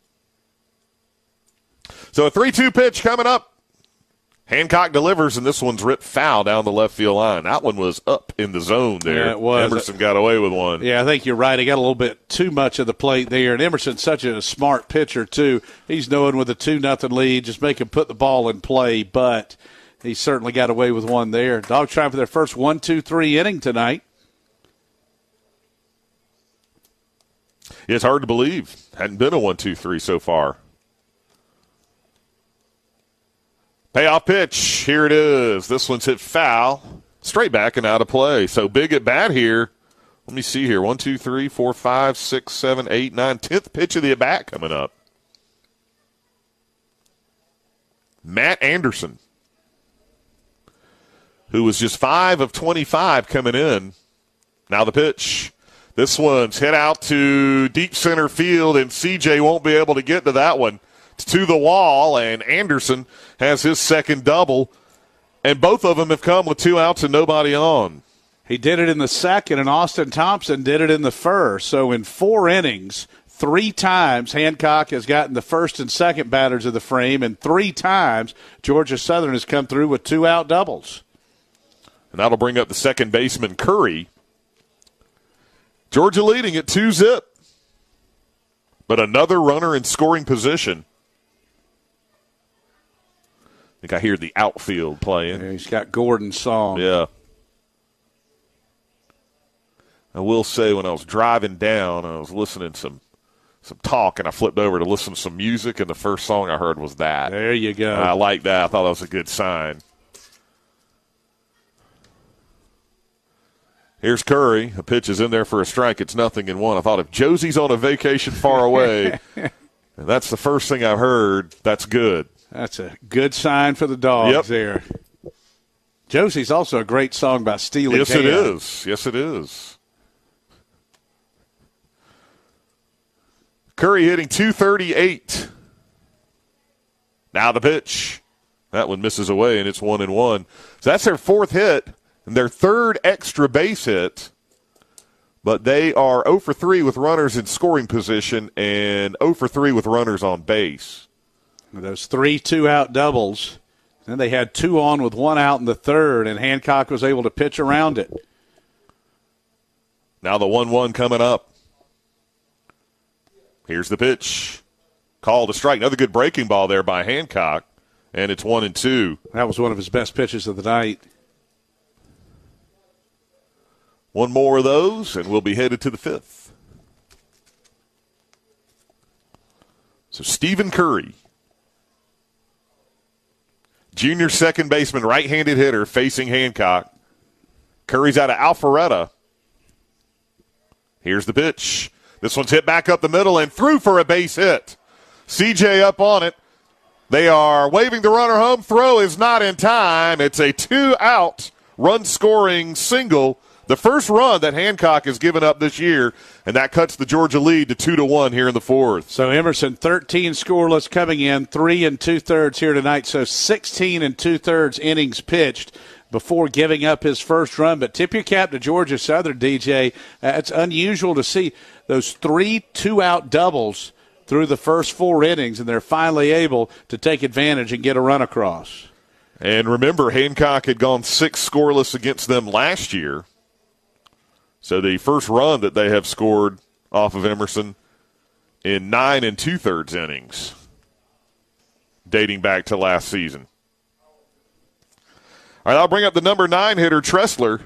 So a 3-2 pitch coming up. Hancock delivers, and this one's ripped foul down the left field line. That one was up in the zone there. Yeah, it was. Emerson got away with one. Yeah, I think you're right. He got a little bit too much of the plate there. And Emerson's such a smart pitcher, too. He's knowing with a 2-0 lead, just make him put the ball in play. But he certainly got away with one there. Dogs trying for their first 1-2-3 inning tonight. Yeah, it's hard to believe. Hadn't been a 1-2-3 so far. Payoff pitch. Here it is. This one's hit foul. Straight back and out of play. So big at bat here. Let me see here. 1, 2, 3, 4, 5, 6, 7, 8, 9. 10th pitch of the at bat coming up. Matt Anderson, who was just 5 of 25 coming in. Now the pitch. This one's hit out to deep center field, and CJ won't be able to get to that one. It's to the wall, and Anderson has his second double, and both of them have come with 2 outs and nobody on. He did it in the second, and Austin Thompson did it in the first. So in 4 innings, 3 times Hancock has gotten the first and second batters of the frame, and 3 times Georgia Southern has come through with 2-out doubles. And that'll bring up the second baseman, Curry. Georgia leading at 2-0. But another runner in scoring position. I think I hear the outfield playing. Yeah, he's got Gordon's song. Yeah. I will say when I was driving down, I was listening to some talk, and I flipped over to listen to some music, and the first song I heard was that. There you go. And I like that. I thought that was a good sign. Here's Curry. A pitch is in there for a strike. It's 0-1. I thought if Josie's on a vacation far away, and that's the first thing I heard, that's good. That's a good sign for the Dogs there. Josie's also a great song by Steely Yes, Dan. it is. Yes, it is. Curry hitting .238. Now the pitch. That one misses away, and it's 1-1. So that's their 4th hit and their 3rd extra base hit. But they are 0 for 3 with runners in scoring position and 0 for 3 with runners on base. Those 3 2-out doubles. Then they had 2 on with 1 out in the 3rd, and Hancock was able to pitch around it. Now the 1-1 coming up. Here's the pitch. Called a strike. Another good breaking ball there by Hancock, and it's 1-2. That was one of his best pitches of the night. One more of those, and we'll be headed to the 5th. So Stephen Curry, junior second baseman, right-handed hitter, facing Hancock. Curry's out of Alpharetta. Here's the pitch. This one's hit back up the middle and through for a base hit. CJ up on it. They are waving the runner home. Throw is not in time. It's a 2-out run-scoring single. The first run that Hancock has given up this year, and that cuts the Georgia lead to 2-1 here in the fourth. So Emerson, 13 scoreless coming in, 3 2/3 here tonight. So 16 2/3 innings pitched before giving up his first run. But tip your cap to Georgia Southern, DJ. It's unusual to see those 3 2-out doubles through the first 4 innings, and they're finally able to take advantage and get a run across. And remember, Hancock had gone 6 scoreless against them last year. So the first run that they have scored off of Emerson in 9 2/3 innings, dating back to last season. All right, I'll bring up the number 9 hitter, Tressler,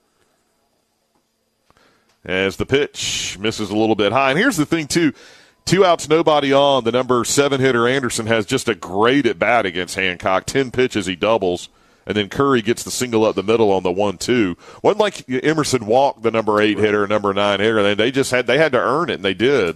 as the pitch misses a little bit high. And here's the thing, too. 2 outs, nobody on. The number 7 hitter, Anderson, has just a great at-bat against Hancock. 10 pitches, he doubles. And then Curry gets the single up the middle on the 1-2. Wasn't like Emerson walked the number 8 hitter, number 9 hitter. They had to earn it, and they did.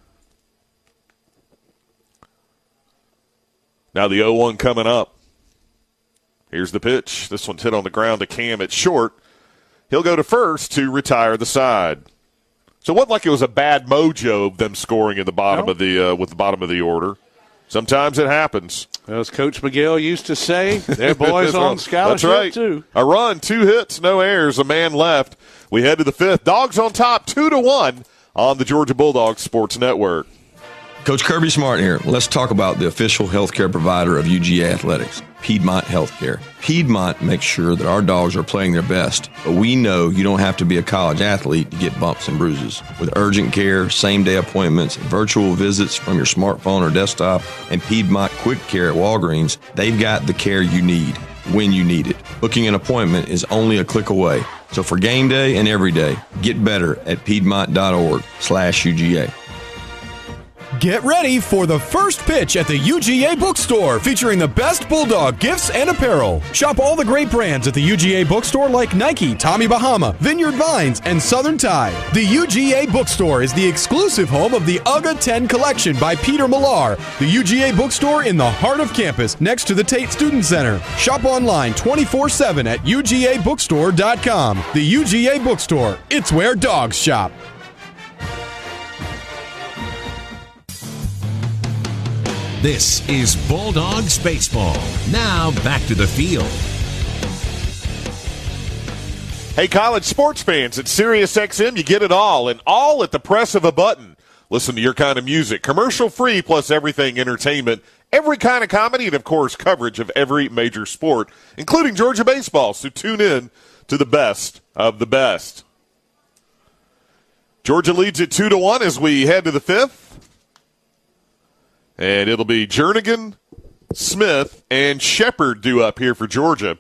Now the 0-1 coming up. Here's the pitch. This one's hit on the ground to Cam at short. He'll go to first to retire the side. So it wasn't like it was a bad mojo of them scoring in the bottom of the with the bottom of the order. Sometimes it happens. As Coach McGill used to say, they're boys on scholarship, that's right. too. A run, 2 hits, no errors, a man left. We head to the 5th. Dogs on top, 2-1 on the Georgia Bulldogs Sports Network. Coach Kirby Smart here. Let's talk about the official healthcare provider of UGA Athletics, Piedmont Healthcare. Piedmont makes sure that our dogs are playing their best, but we know you don't have to be a college athlete to get bumps and bruises. With urgent care, same-day appointments, virtual visits from your smartphone or desktop, and Piedmont Quick Care at Walgreens, they've got the care you need when you need it. Booking an appointment is only a click away. So for game day and every day, get better at piedmont.org/UGA. Get ready for the first pitch at the UGA Bookstore, featuring the best Bulldog gifts and apparel. Shop all the great brands at the UGA Bookstore like Nike, Tommy Bahama, Vineyard Vines, and Southern Tide. The UGA Bookstore is the exclusive home of the UGA 10 collection by Peter Millar. The UGA Bookstore in the heart of campus, next to the Tate Student Center. Shop online 24/7 at UGABookstore.com. The UGA Bookstore, it's where dogs shop. This is Bulldogs Baseball. Now back to the field. Hey, college sports fans, at SiriusXM, you get it all, and all at the press of a button. Listen to your kind of music, commercial-free, plus everything entertainment, every kind of comedy, and, of course, coverage of every major sport, including Georgia baseball. So tune in to the best of the best. Georgia leads at 2-1 as we head to the 5th. And it'll be Jernigan, Smith, and Shepard due up here for Georgia.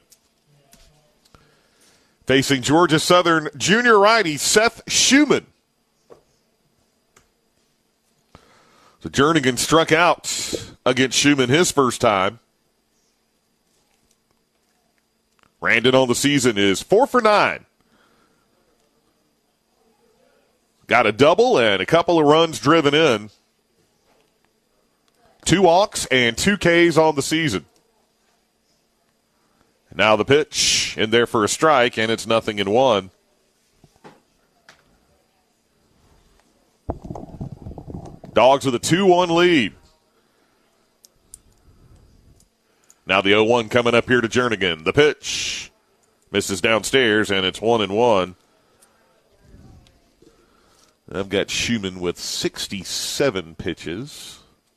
Facing Georgia Southern junior righty Seth Schumann. So Jernigan struck out against Schumann his first time. Randon on the season is 4 for 9. Got a double and a couple of runs driven in. 2 walks and 2 Ks on the season. Now the pitch in there for a strike, and it's 0-1. Dogs with a 2-1 lead. Now the 0-1 coming up here to Jernigan. The pitch misses downstairs, and it's 1-1. I've got Schumann with 67 pitches.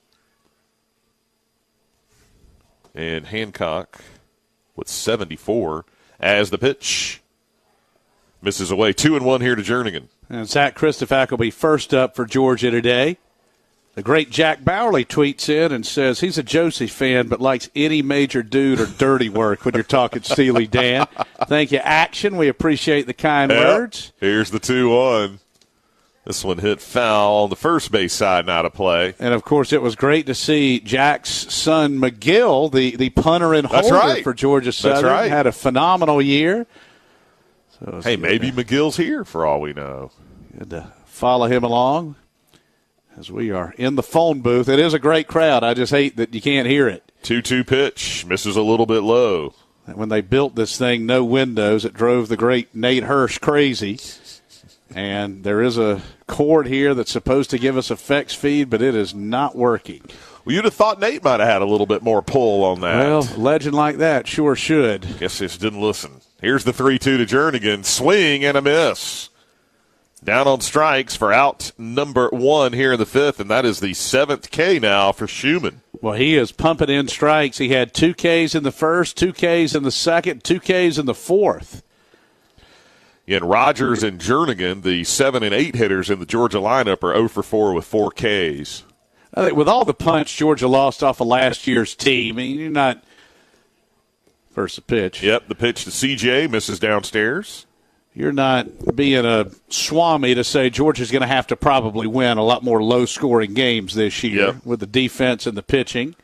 And Hancock with 74 as the pitch misses away. 2-1 here to Jernigan. And Zach Christophak will be first up for Georgia today. The great Jack Bowerly tweets in and says he's a Josie fan but likes any major dude or dirty work when you're talking Steely Dan. Thank you, Action. We appreciate the kind words. Here's the 2-1. This one hit foul on the first base side, not a play. And, of course, it was great to see Jack's son McGill, the punter and holder for Georgia Southern, had a phenomenal year. So hey, maybe McGill's here for all we know. Good to follow him along as we are in the phone booth. It is a great crowd. I just hate that you can't hear it. 2-2 pitch. Misses a little bit low. When they built this thing, no windows, it drove the great Nate Hirsch crazy. And there is a cord here that's supposed to give us effects feed, but it is not working. Well, you'd have thought Nate might have had a little bit more pull on that. Well, a legend like that sure should. Guess he just didn't listen. Here's the 3-2 to Jernigan. Swing and a miss. Down on strikes for out number 1 here in the 5th, and that is the 7th K now for Schumann. Well, he is pumping in strikes. He had 2 Ks in the first, 2 Ks in the second, 2 Ks in the fourth. And Rogers and Jernigan, the 7 and 8 hitters in the Georgia lineup, are 0 for 4 with 4 Ks. I think with all the punch Georgia lost off of last year's team, I mean, you're not – first the pitch. Yep, the pitch to CJ, misses downstairs. You're not being a Swami to say Georgia's going to have to probably win a lot more low-scoring games this year with the defense and the pitching.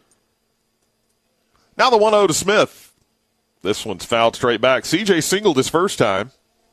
Now the 1-0 to Smith. This one's fouled straight back. CJ singled his first time.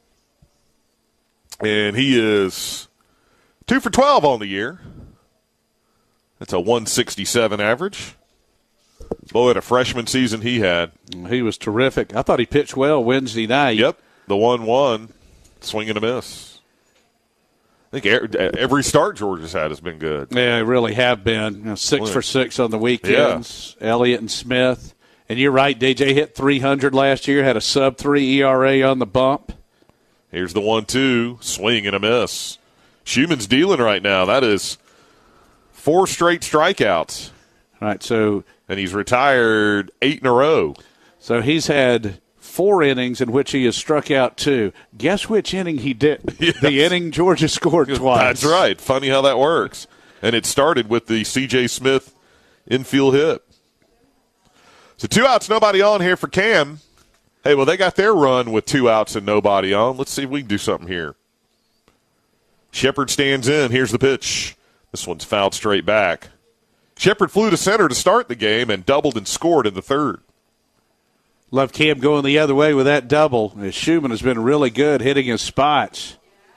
And he is 2 for 12 on the year. That's a 167 average. Boy, what a freshman season he had. He was terrific. I thought he pitched well Wednesday night. Yep, the 1-1, swing and a miss. I think every start Georgia's had has been good. Yeah, they really have been. 6 for 6 on the weekends. Yeah. Elliott and Smith. And you're right, DJ hit 300 last year, had a sub-3 ERA on the bump. Here's the 1-2, swing and a miss. Schumann's dealing right now. That is 4 straight strikeouts. All right, so. And he's retired 8 in a row. So he's had 4 innings in which he has struck out 2. Guess which inning he did? Yes. The inning Georgia scored twice. That's right. Funny how that works. And it started with the C.J. Smith infield hit. So 2 outs, nobody on here for Cam. Hey, well, they got their run with 2 outs and nobody on. Let's see if we can do something here. Shepard stands in. Here's the pitch. This one's fouled straight back. Shepard flew to center to start the game and doubled and scored in the 3rd. Love Cam going the other way with that double. Schumann has been really good hitting his spots.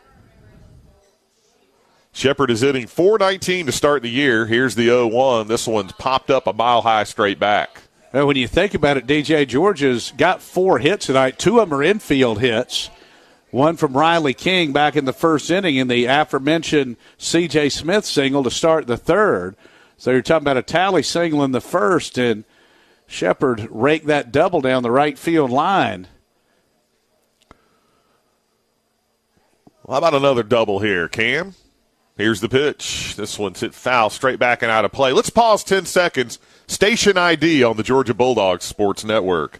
Shepard is hitting .419 to start the year. Here's the 0-1. This one's popped up a mile high straight back. Well, when you think about it, DJ, Georgia's got 4 hits tonight. 2 of them are infield hits. One from Riley King back in the first inning in the aforementioned C.J. Smith single to start the 3rd. So you're talking about a tally single in the first, and Shepard raked that double down the right field line. Well, how about another double here, Cam? Here's the pitch. This one's hit foul straight back and out of play. Let's pause 10 seconds. Station ID on the Georgia Bulldogs Sports Network.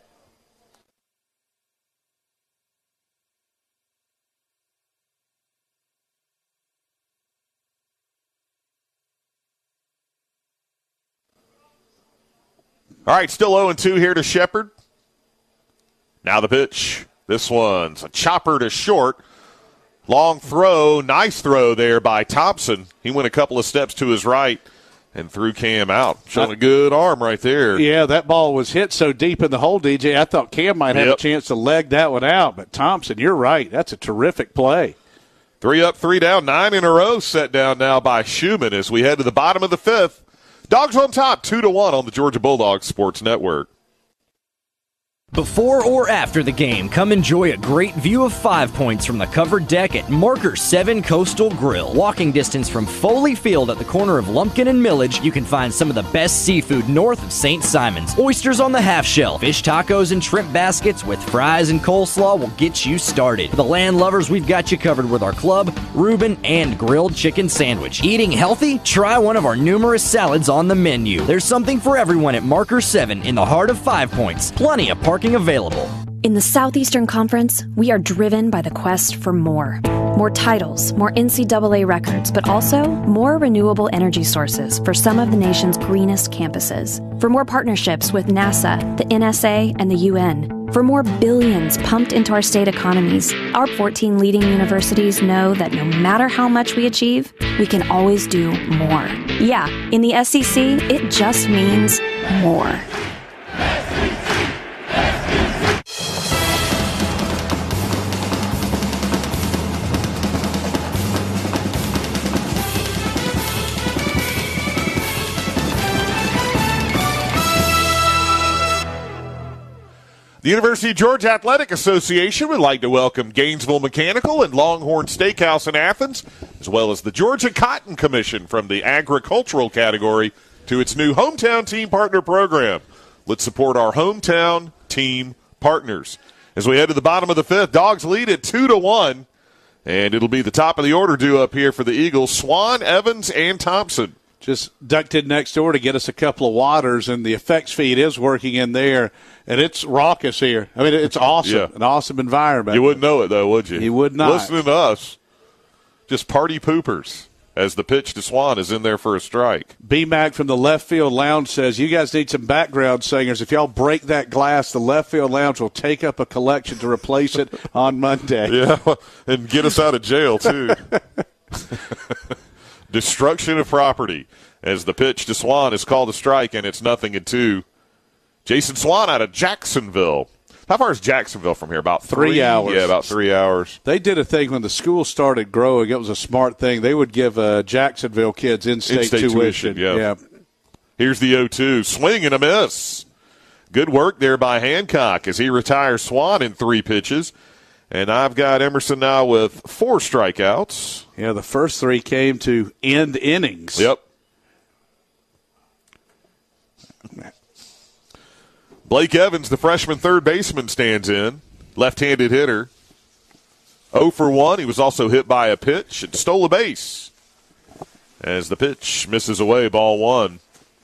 All right, still 0-2 here to Shepard. Now the pitch. This one's a chopper to short. Long throw, nice throw there by Thompson. He went a couple of steps to his right and threw Cam out. Showing a good arm right there. Yeah, that ball was hit so deep in the hole, DJ, I thought Cam might have a chance to leg that one out. But Thompson, you're right. That's a terrific play. 3 up, 3 down, 9 in a row set down now by Schumann as we head to the bottom of the 5th. Dogs on top, 2-1 on the Georgia Bulldogs Sports Network. Before or after the game, come enjoy a great view of 5 Points from the covered deck at Marker 7 Coastal Grill. Walking distance from Foley Field at the corner of Lumpkin and Millage, you can find some of the best seafood north of St. Simons. Oysters on the half shell, fish tacos and shrimp baskets with fries and coleslaw will get you started. For the land lovers, we've got you covered with our club, Reuben, and grilled chicken sandwich. Eating healthy? Try one of our numerous salads on the menu. There's something for everyone at Marker 7 in the heart of 5 Points. Plenty of parking available. In the Southeastern Conference, we are driven by the quest for more. More titles, more NCAA records, but also more renewable energy sources for some of the nation's greenest campuses. For more partnerships with NASA, the NSA, and the UN. For more billions pumped into our state economies, our 14 leading universities know that no matter how much we achieve, we can always do more. Yeah, in the SEC, it just means more. The University of Georgia Athletic Association would like to welcome Gainesville Mechanical and Longhorn Steakhouse in Athens, as well as the Georgia Cotton Commission from the agricultural category to its new Hometown Team Partner program. Let's support our hometown team partners. As we head to the bottom of the fifth, Dogs lead at 2-1, and it'll be the top of the order due up here for the Eagles. Swan, Evans, and Thompson. Just ducked in next door to get us a couple of waters, and the effects feed is working in there, and it's raucous here. I mean, it's awesome, An awesome environment. You wouldn't know it, though, would you? You would not. Listening to us, just party poopers as the pitch to Swan is in there for a strike. B-Mac from the left field lounge says, you guys need some background singers. If y'all break that glass, the left field lounge will take up a collection to replace it on Monday. Yeah, and get us out of jail, too. Destruction of property as the pitch to Swan is called a strike, and it's 0-2. Jason Swan out of Jacksonville. How far is Jacksonville from here? About 3 hours. Yeah, about 3 hours. They did a thing when the school started growing. It was a smart thing. They would give Jacksonville kids in-state tuition. Yeah. Here's the 0-2. Swing and a miss. Good work there by Hancock as he retires Swan in 3 pitches. And I've got Emerson now with 4 strikeouts. Yeah, the first 3 came to end innings. Yep. Blake Evans, the freshman third baseman, stands in. Left-handed hitter. 0 for 1. He was also hit by a pitch and stole a base. As the pitch misses away, ball 1.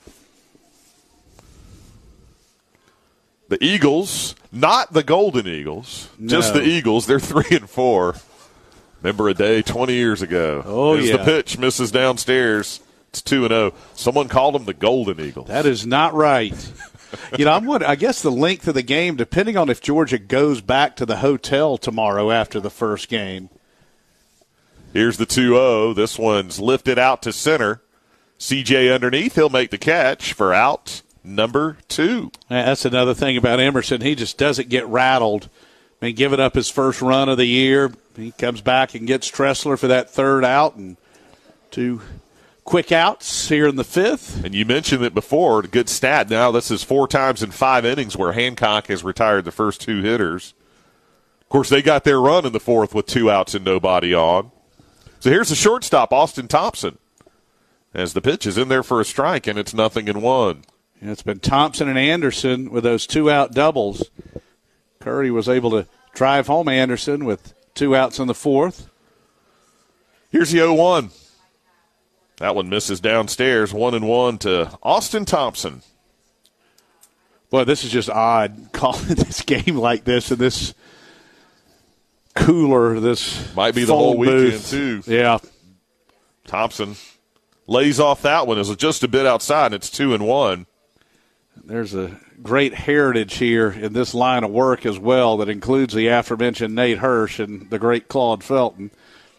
The Eagles, not the Golden Eagles, just the Eagles. They're 3-4. Remember a day 20 years ago. Oh, As the pitch misses downstairs, it's 2-0. Someone called them the Golden Eagles. That is not right. I guess the length of the game, depending on if Georgia goes back to the hotel tomorrow after the first game. Here's the 2-0. This one's lifted out to center. CJ underneath. He'll make the catch for out number 2. That's another thing about Emerson. He just doesn't get rattled. I mean, giving up his first run of the year, he comes back and gets Tressler for that third out and 2 quick outs here in the 5th. And you mentioned it before, a good stat. Now this is 4 times in 5 innings where Hancock has retired the first 2 hitters. Of course, they got their run in the 4th with 2 outs and nobody on. So here's the shortstop, Austin Thompson, as the pitch is in there for a strike, and it's 0-1. And it's been Thompson and Anderson with those 2-out doubles. Curry was able to drive home Anderson with 2 outs in the 4th. Here's the 0-1. That one misses downstairs, 1-1 to Austin Thompson. Boy, this is just odd, calling this game like this and this cooler, this might be the whole weekend, too. Yeah. Thompson lays off that one. It was just a bit outside, and it's 2-1. There's a great heritage here in this line of work as well that includes the aforementioned Nate Hirsch and the great Claude Felton.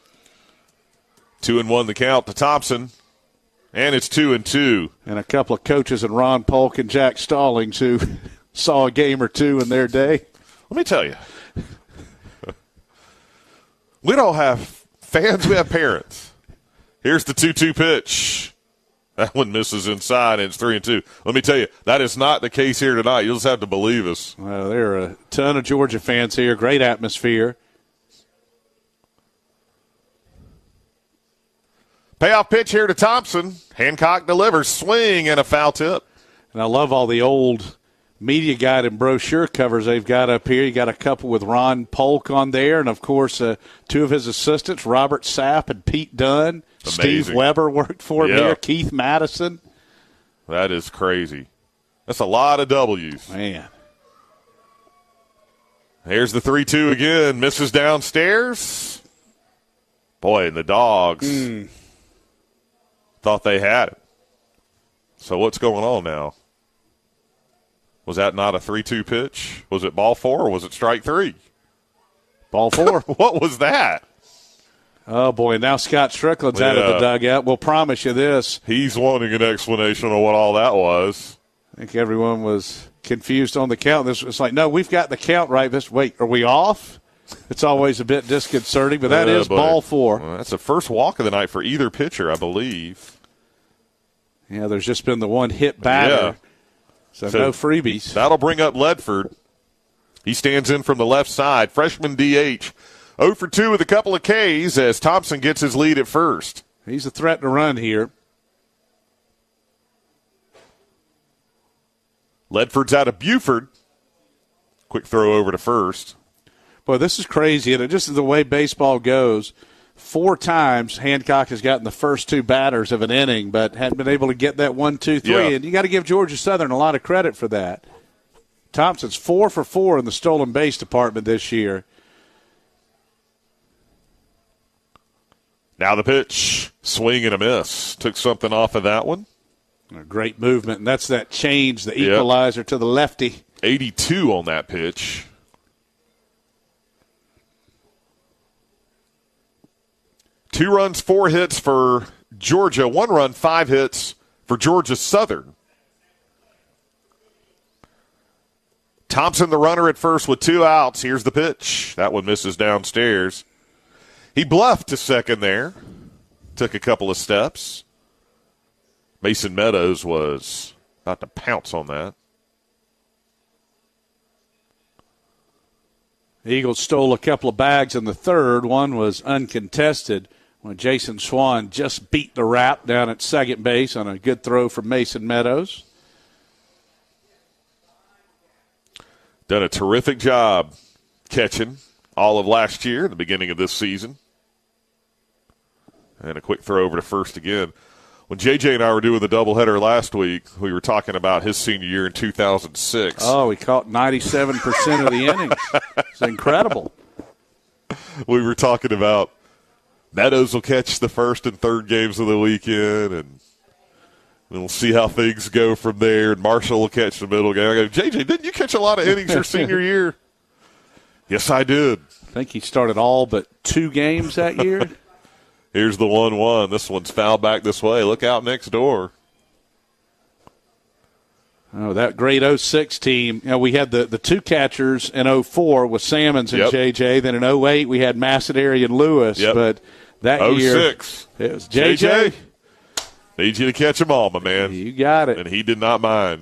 2-1 the count to Thompson, and it's 2-2. And a couple of coaches in Ron Polk and Jack Stallings who saw a game or 2 in their day. Let me tell you, we don't have fans, we have parents. Here's the 2-2 pitch. That one misses inside, and it's 3-2. Let me tell you, that is not the case here tonight. You'll just have to believe us. Well, there are a ton of Georgia fans here. Great atmosphere. Payoff pitch here to Thompson. Hancock delivers. Swing and a foul tip. And I love all the old media guide and brochure covers they've got up here. You got a couple with Ron Polk on there, and, of course, 2 of his assistants, Robert Sapp and Pete Dunn. Amazing. Steve Weber worked for him here. Keith Madison. That is crazy. That's a lot of W's. Man. Here's the 3-2 again. Misses downstairs. Boy, and the Dogs thought they had it. So what's going on now? Was that not a 3-2 pitch? Was it ball 4 or was it strike 3? Ball 4. What was that? Oh, boy, now Scott Strickland's out of the dugout. We'll promise you this. He's wanting an explanation on what all that was. I think everyone was confused on the count. It's like, no, we've got the count right. Wait, are we off? It's always a bit disconcerting, but that is ball 4. Well, that's the first walk of the night for either pitcher, I believe. Yeah, there's just been the one hit batter. So no freebies. That'll bring up Ledford. He stands in from the left side. Freshman DH, 0 for 2 with a couple of Ks as Thompson gets his lead at first. He's a threat to run here. Ledford's out of Buford. Quick throw over to first. Boy, this is crazy, and it just is the way baseball goes. 4 times Hancock has gotten the first 2 batters of an inning, but hadn't been able to get that 1, 2, 3. Yeah. And you got to give Georgia Southern a lot of credit for that. Thompson's 4 for 4 in the stolen base department this year. Now the pitch, swing and a miss. Took something off of that one. A great movement, and that's that change, the equalizer to the lefty. 82 on that pitch. Two runs, 4 hits for Georgia. 1 run, 5 hits for Georgia Southern. Thompson, the runner at first with 2 outs. Here's the pitch. That one misses downstairs. He bluffed to second there. Took a couple of steps. Mason Meadows was about to pounce on that. The Eagles stole a couple of bags in the third. One was uncontested when Jason Swan just beat the wrap down at second base on a good throw from Mason Meadows. Done a terrific job catching all of last year, the beginning of this season. And a quick throw over to first again. When J.J. and I were doing the doubleheader last week, we were talking about his senior year in 2006. Oh, he caught 97% of the innings. It's incredible. We were talking about Meadows will catch the first and third games of the weekend, and we'll see how things go from there. And Marshall will catch the middle game. I go, J.J., didn't you catch a lot of innings your senior year? Yes, I did. I think he started all but 2 games that year. Here's the 1-1. This one's fouled back this way. Look out next door. Oh, that great 06 team. You know, we had the 2 catchers in 04 with Sammons and JJ. Then in 08 we had Massadary and Lewis. Yep. But that 06. Year it was JJ. Need you to catch them all, my man. You got it. And he did not mind.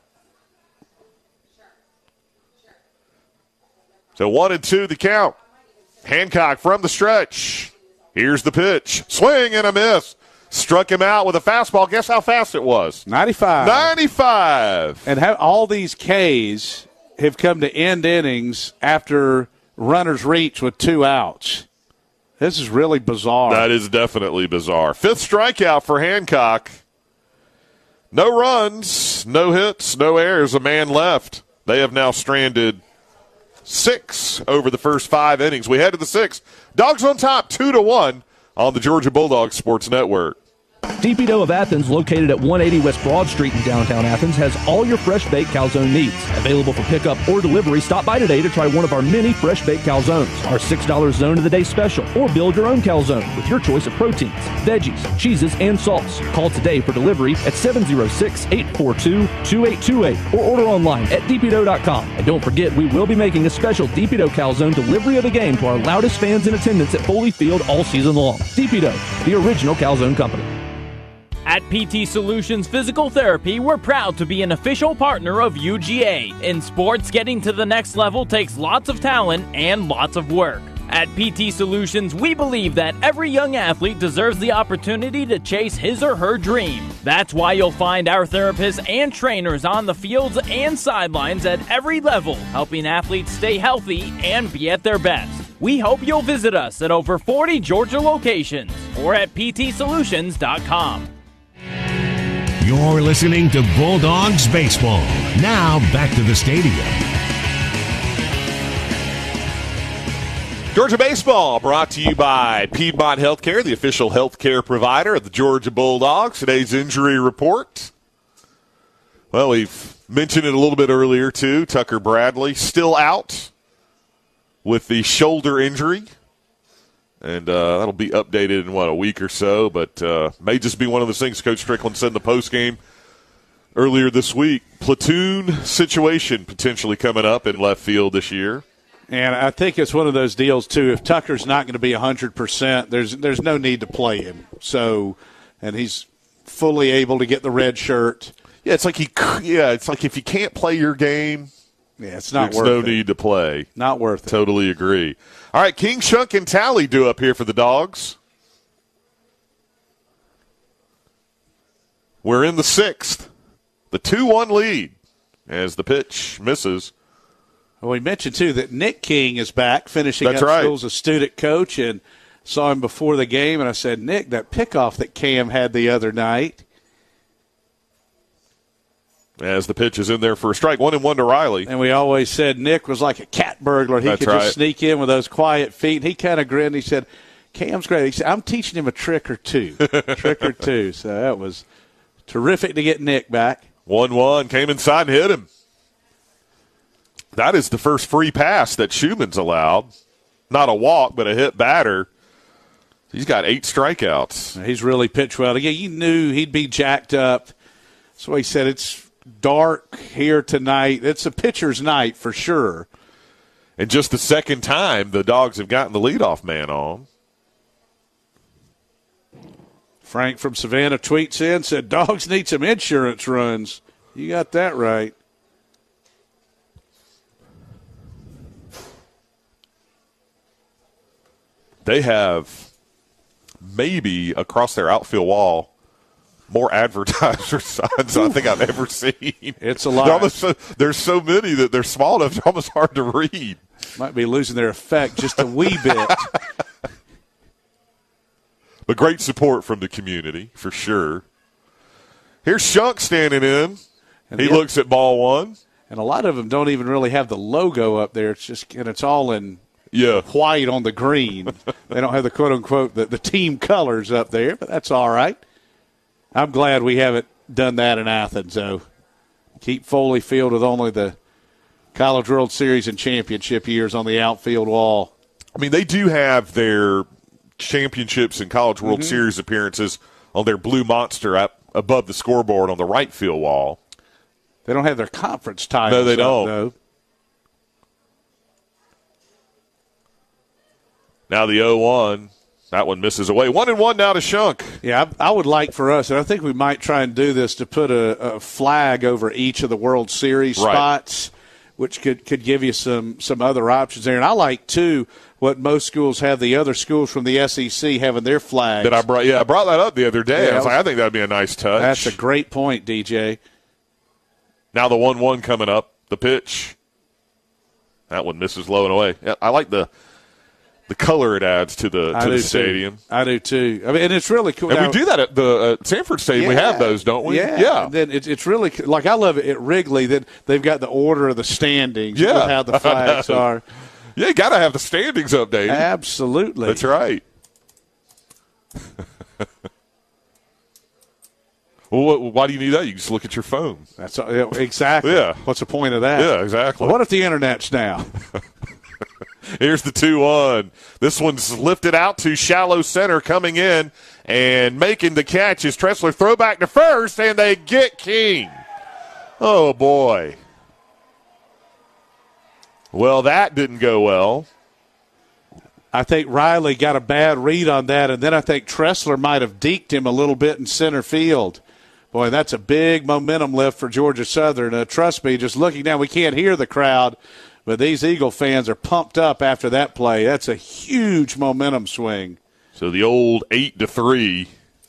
So 1-2 the count. Hancock from the stretch. Here's the pitch. Swing and a miss. Struck him out with a fastball. Guess how fast it was? 95. 95. And all these Ks have come to end innings after runners reach with 2 outs. This is really bizarre. That is definitely bizarre. 5th strikeout for Hancock. No runs, no hits, no errors, a man left. They have now stranded 6 over the first 5 innings. We head to the 6th. Dogs on top, 2-1 on the Georgia Bulldogs Sports Network. Deepy Dough of Athens, located at 180 West Broad Street in downtown Athens, has all your fresh baked calzone needs. Available for pickup or delivery, stop by today to try one of our many fresh baked calzones. Our $6 zone of the day special, or build your own calzone with your choice of proteins, veggies, cheeses, and salts. Call today for delivery at 706-842-2828 or order online at deepydough.com. And don't forget, we will be making a special Deepy Dough calzone delivery of the game to our loudest fans in attendance at Foley Field all season long. Deepy Dough, the original calzone company. At PT Solutions Physical Therapy, we're proud to be an official partner of UGA. In sports, getting to the next level takes lots of talent and lots of work. At PT Solutions, we believe that every young athlete deserves the opportunity to chase his or her dream. That's why you'll find our therapists and trainers on the fields and sidelines at every level, helping athletes stay healthy and be at their best. We hope you'll visit us at over 40 Georgia locations or at ptsolutions.com. You're listening to Bulldogs Baseball. Now back to the stadium. Georgia Baseball brought to you by Piedmont Healthcare, the official healthcare provider of the Georgia Bulldogs. Today's injury report. Well, we've mentioned it a little bit earlier, too. Tucker Bradley still out with the shoulder injury. And that'll be updated in, a week or so. But may just be one of those things Coach Strickland said in the postgame earlier this week. Platoon situation potentially coming up in left field this year. And I think it's one of those deals, too. If Tucker's not going to be 100%, there's no need to play him. So, and he's fully able to get the red shirt. Yeah, it's like if you can't play your game, Yeah, it's not There's worth it. no need to play. Not worth it. Totally agree. All right, King, Shunk, and Tally due up here for the Dogs. We're in the sixth. The 2-1 lead as the pitch misses. Well, we mentioned, too, that Nick King is back, finishing That's up right. school as a student coach, and saw him before the game, and I said, Nick, that pickoff that Cam had the other night. As the pitch is in there for a strike, 1-1 to Riley. And we always said Nick was like a cat burglar. He could just sneak in with those quiet feet. And he kind of grinned. He said, Cam's great. He said, I'm teaching him a trick or two. So that was terrific to get Nick back. 1-1, came inside and hit him. That is the first free pass that Schumann's allowed. Not a walk, but a hit batter. He's got 8 strikeouts. He's really pitched well. Again, you knew he'd be jacked up. So he said it's dark here tonight. It's a pitcher's night for sure. And just the second time the Dogs have gotten the leadoff man on. Frank from Savannah tweets in, said, Dogs need some insurance runs. You got that right. They have maybe across their outfield wall more advertiser signs than I think I've ever seen. It's a lot. There's so many that they're small enough, they're almost hard to read. Might be losing their effect just a wee bit. But great support from the community, for sure. Here's Shunk standing in. And he looks at ball one. And a lot of them don't even really have the logo up there. It's just, and it's all in white on the green. They don't have the quote-unquote the team colors up there, but that's all right. I'm glad we haven't done that in Athens, though. Keep Foley Field with only the College World Series and championship years on the outfield wall. I mean, they do have their championships and College World Series appearances on their blue monster up above the scoreboard on the right field wall. They don't have their conference titles. No, they don't. Though. Now the 0-1. That one misses away. 1-1 now to Shunk. Yeah, I would like for us, and I think we might try and do this, to put a flag over each of the World Series spots, which could give you some other options there. And I like, too, what most schools have, the other schools from the SEC having their flags. I brought that up the other day. I think that would be a nice touch. That's a great point, DJ. Now the 1-1 coming up. The pitch. That one misses low and away. Yeah, I like the color it adds to the stadium. I do too. I mean, and it's really cool. And now, we do that at the Sanford Stadium. We have those, don't we? Yeah. Then it's really like, I love it at Wrigley that they've got the order of the standings. With how the flags are. Yeah, you got to have the standings updated. Absolutely, that's right. Well, why do you need that? You can just look at your phone. That's exactly. Yeah. What's the point of that? Yeah, exactly. Well, what if the internet's down? Here's the 2-1. This one's lifted out to shallow center, coming in and making the catch is Tressler. Throw back to first, and they get King. Oh, boy. Well, that didn't go well. I think Riley got a bad read on that, and then I think Tressler might have deked him a little bit in center field. Boy, that's a big momentum lift for Georgia Southern. Trust me, just looking down, we can't hear the crowd, but these Eagle fans are pumped up after that play. That's a huge momentum swing. So the old 8-3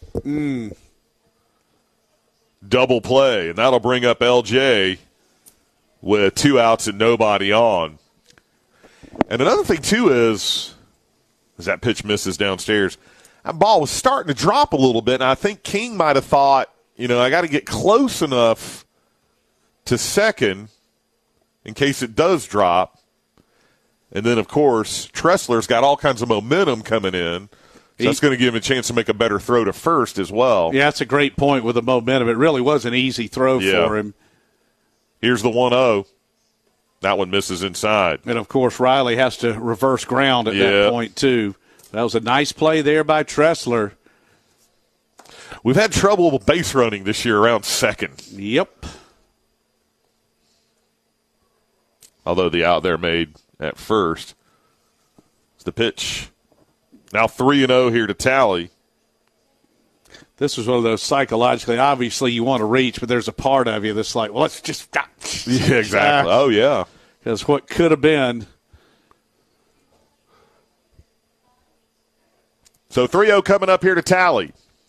double play, and that'll bring up LJ with 2 outs and nobody on. And another thing, too, is as that pitch misses downstairs, that ball was starting to drop a little bit, and I think King might have thought, I got to get close enough to second in case it does drop. And then, of course, Tressler's got all kinds of momentum coming in. So that's going to give him a chance to make a better throw to first as well. Yeah, that's a great point with the momentum. It really was an easy throw for him. Here's the 1-0. That one misses inside. And, of course, Riley has to reverse ground at that point, too. That was a nice play there by Tressler. We've had trouble with base running this year around second. Yep. Although the out there made at first. It's the pitch. Now 3-0 here to Tally. This was one of those psychologically, obviously you want to reach, but there's a part of you that's like, well, let's just. Yeah, exactly. Oh, yeah. because what could have been. So 3-0 coming up here to tally.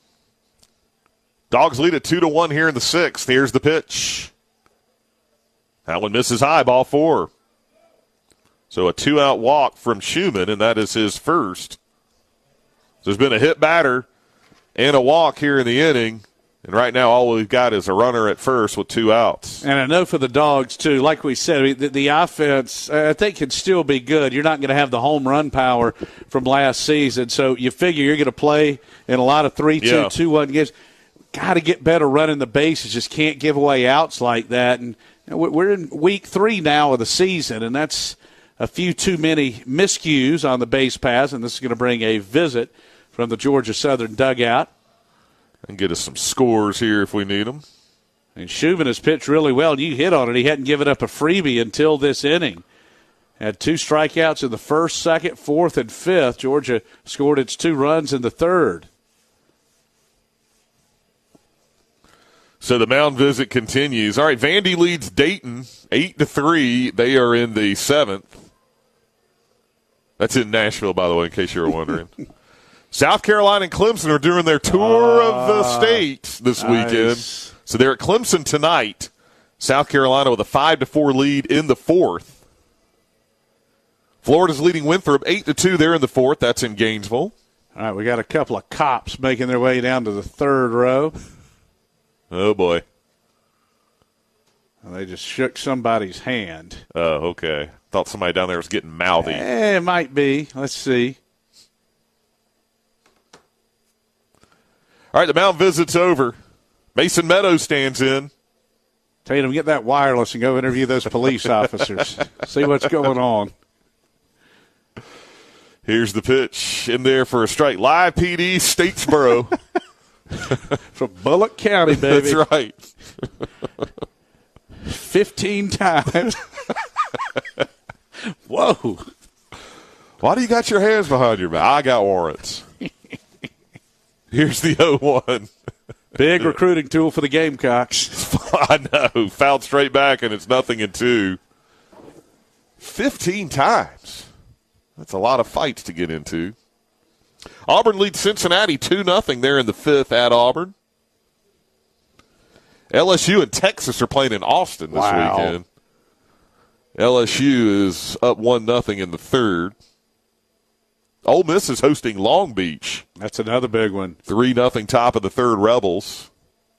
Dogs lead at 2-1 here in the sixth. Here's the pitch. That one misses high, ball 4. So a 2-out walk from Schumann, and that is his first. There's been a hit batter and a walk here in the inning, and right now all we've got is a runner at first with 2 outs. And I know for the Dogs, too, like we said, the offense, I think, can still be good. You're not going to have the home run power from last season, so you figure you're going to play in a lot of 3-2, 2-1 games. Got to get better running the bases, just can't give away outs like that. And we're in week 3 now of the season, and that's a few too many miscues on the base paths, and this is going to bring a visit from the Georgia Southern dugout. And get us some scores here if we need them. And Schumann has pitched really well. You hit on it. He hadn't given up a freebie until this inning. Had 2 strikeouts in the first, second, fourth, and fifth. Georgia scored its 2 runs in the third. So the mound visit continues. All right, Vandy leads Dayton 8-3. They are in the 7th. That's in Nashville, by the way, in case you were wondering. South Carolina and Clemson are doing their tour of the state this weekend. So they're at Clemson tonight. South Carolina with a 5-4 lead in the 4th. Florida's leading Winthrop 8-2. They're in the 4th. That's in Gainesville. All right, we got a couple of cops making their way down to the 3rd row. Oh, boy. They just shook somebody's hand. Oh, okay. Thought somebody down there was getting mouthy. It might be. Let's see. All right, the mound visit's over. Mason Meadows stands in. Tatum, get that wireless and go interview those police officers. See what's going on. Here's the pitch. In there for a strike. Live PD, Statesboro. From Bullock County, baby. That's right. 15 times. Whoa. Why do you got your hands behind your back? I got warrants. Here's the 0-1. Big recruiting tool for the Gamecocks. I know. Fouled straight back, and it's 0-2. 15 times. That's a lot of fights to get into. Auburn leads Cincinnati 2-0 there in the 5th at Auburn. LSU and Texas are playing in Austin this weekend. LSU is up 1-0 in the 3rd. Ole Miss is hosting Long Beach. That's another big one. 3-0 top of the 3rd Rebels.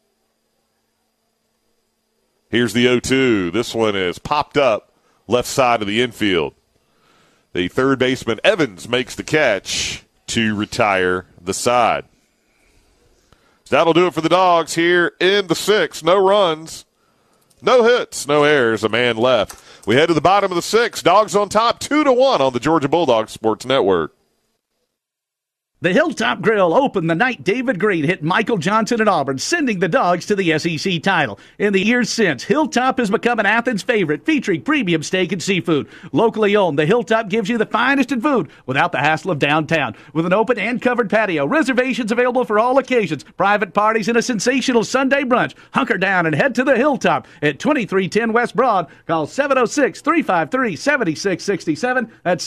Here's the 0-2. This one is popped up left side of the infield. The third baseman Evans makes the catch to retire the side. That'll do it for the Dogs here in the 6th. No runs, no hits, no errors, a man left. We head to the bottom of the 6th. Dogs on top 2-1 on the Georgia Bulldogs Sports Network. The Hilltop Grill opened the night David Green hit Michael Johnson at Auburn, sending the Dogs to the SEC title. In the years since, Hilltop has become an Athens favorite, featuring premium steak and seafood. Locally owned, the Hilltop gives you the finest in food without the hassle of downtown. With an open and covered patio, reservations available for all occasions, private parties, and a sensational Sunday brunch. Hunker down and head to the Hilltop at 2310 West Broad. Call 706-353-7667. That's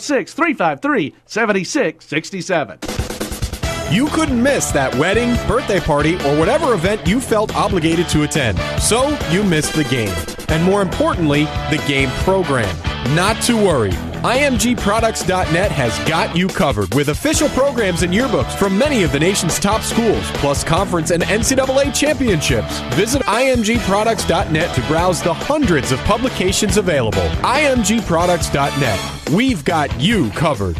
706-353-7667. You couldn't miss that wedding, birthday party, or whatever event you felt obligated to attend. So you missed the game. And more importantly, the game program. Not to worry. IMGProducts.net has got you covered with official programs and yearbooks from many of the nation's top schools, plus conference and NCAA championships. Visit IMGProducts.net to browse the hundreds of publications available. IMGProducts.net. We've got you covered.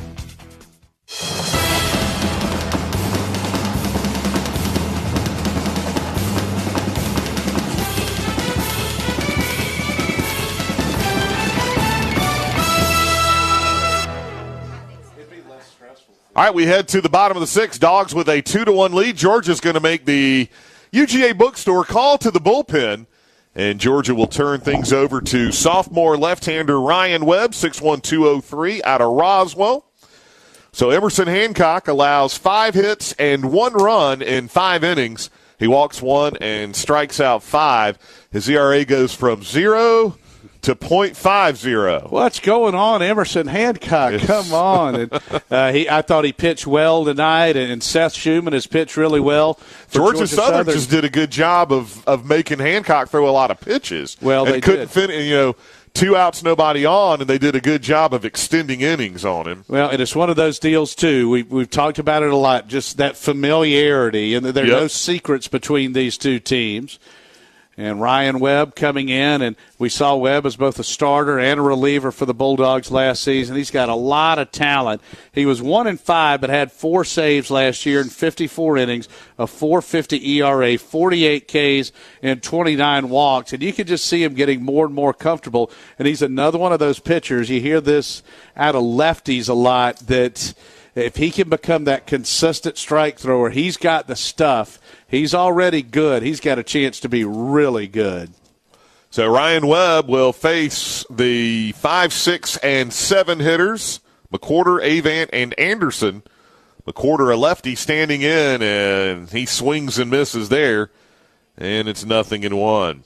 All right, we head to the bottom of the 6th. Dogs with a 2-1 lead. Georgia's going to make the UGA bookstore call to the bullpen, and Georgia will turn things over to sophomore left-hander Ryan Webb, 6'1", 203, out of Roswell. So Emerson Hancock allows 5 hits and 1 run in 5 innings. He walks 1 and strikes out 5. His ERA goes from 0 to .50. What's going on, Emerson Hancock? Come on. And, I thought he pitched well tonight, and Seth Schumann has pitched really well. Georgia Southern just did a good job of making Hancock throw a lot of pitches. Well, they couldn't finish, 2 outs, nobody on, and they did a good job of extending innings on him. Well, and it's one of those deals, too. We've talked about it a lot, just that familiarity, and there are no secrets between these two teams. And Ryan Webb coming in, and we saw Webb as both a starter and a reliever for the Bulldogs last season. He's got a lot of talent. He was 1-5, but had 4 saves last year in 54 innings, a 4.50 ERA, 48 Ks, and 29 walks. And you can just see him getting more and more comfortable. And he's another one of those pitchers. You hear this out of lefties a lot, that if he can become that consistent strike thrower, he's got the stuff. He's already good. He's got a chance to be really good. So Ryan Webb will face the 5, 6, and 7 hitters, McWhorter, Avant, and Anderson. McWhorter, a lefty, standing in, and he swings and misses there, and it's 0-1.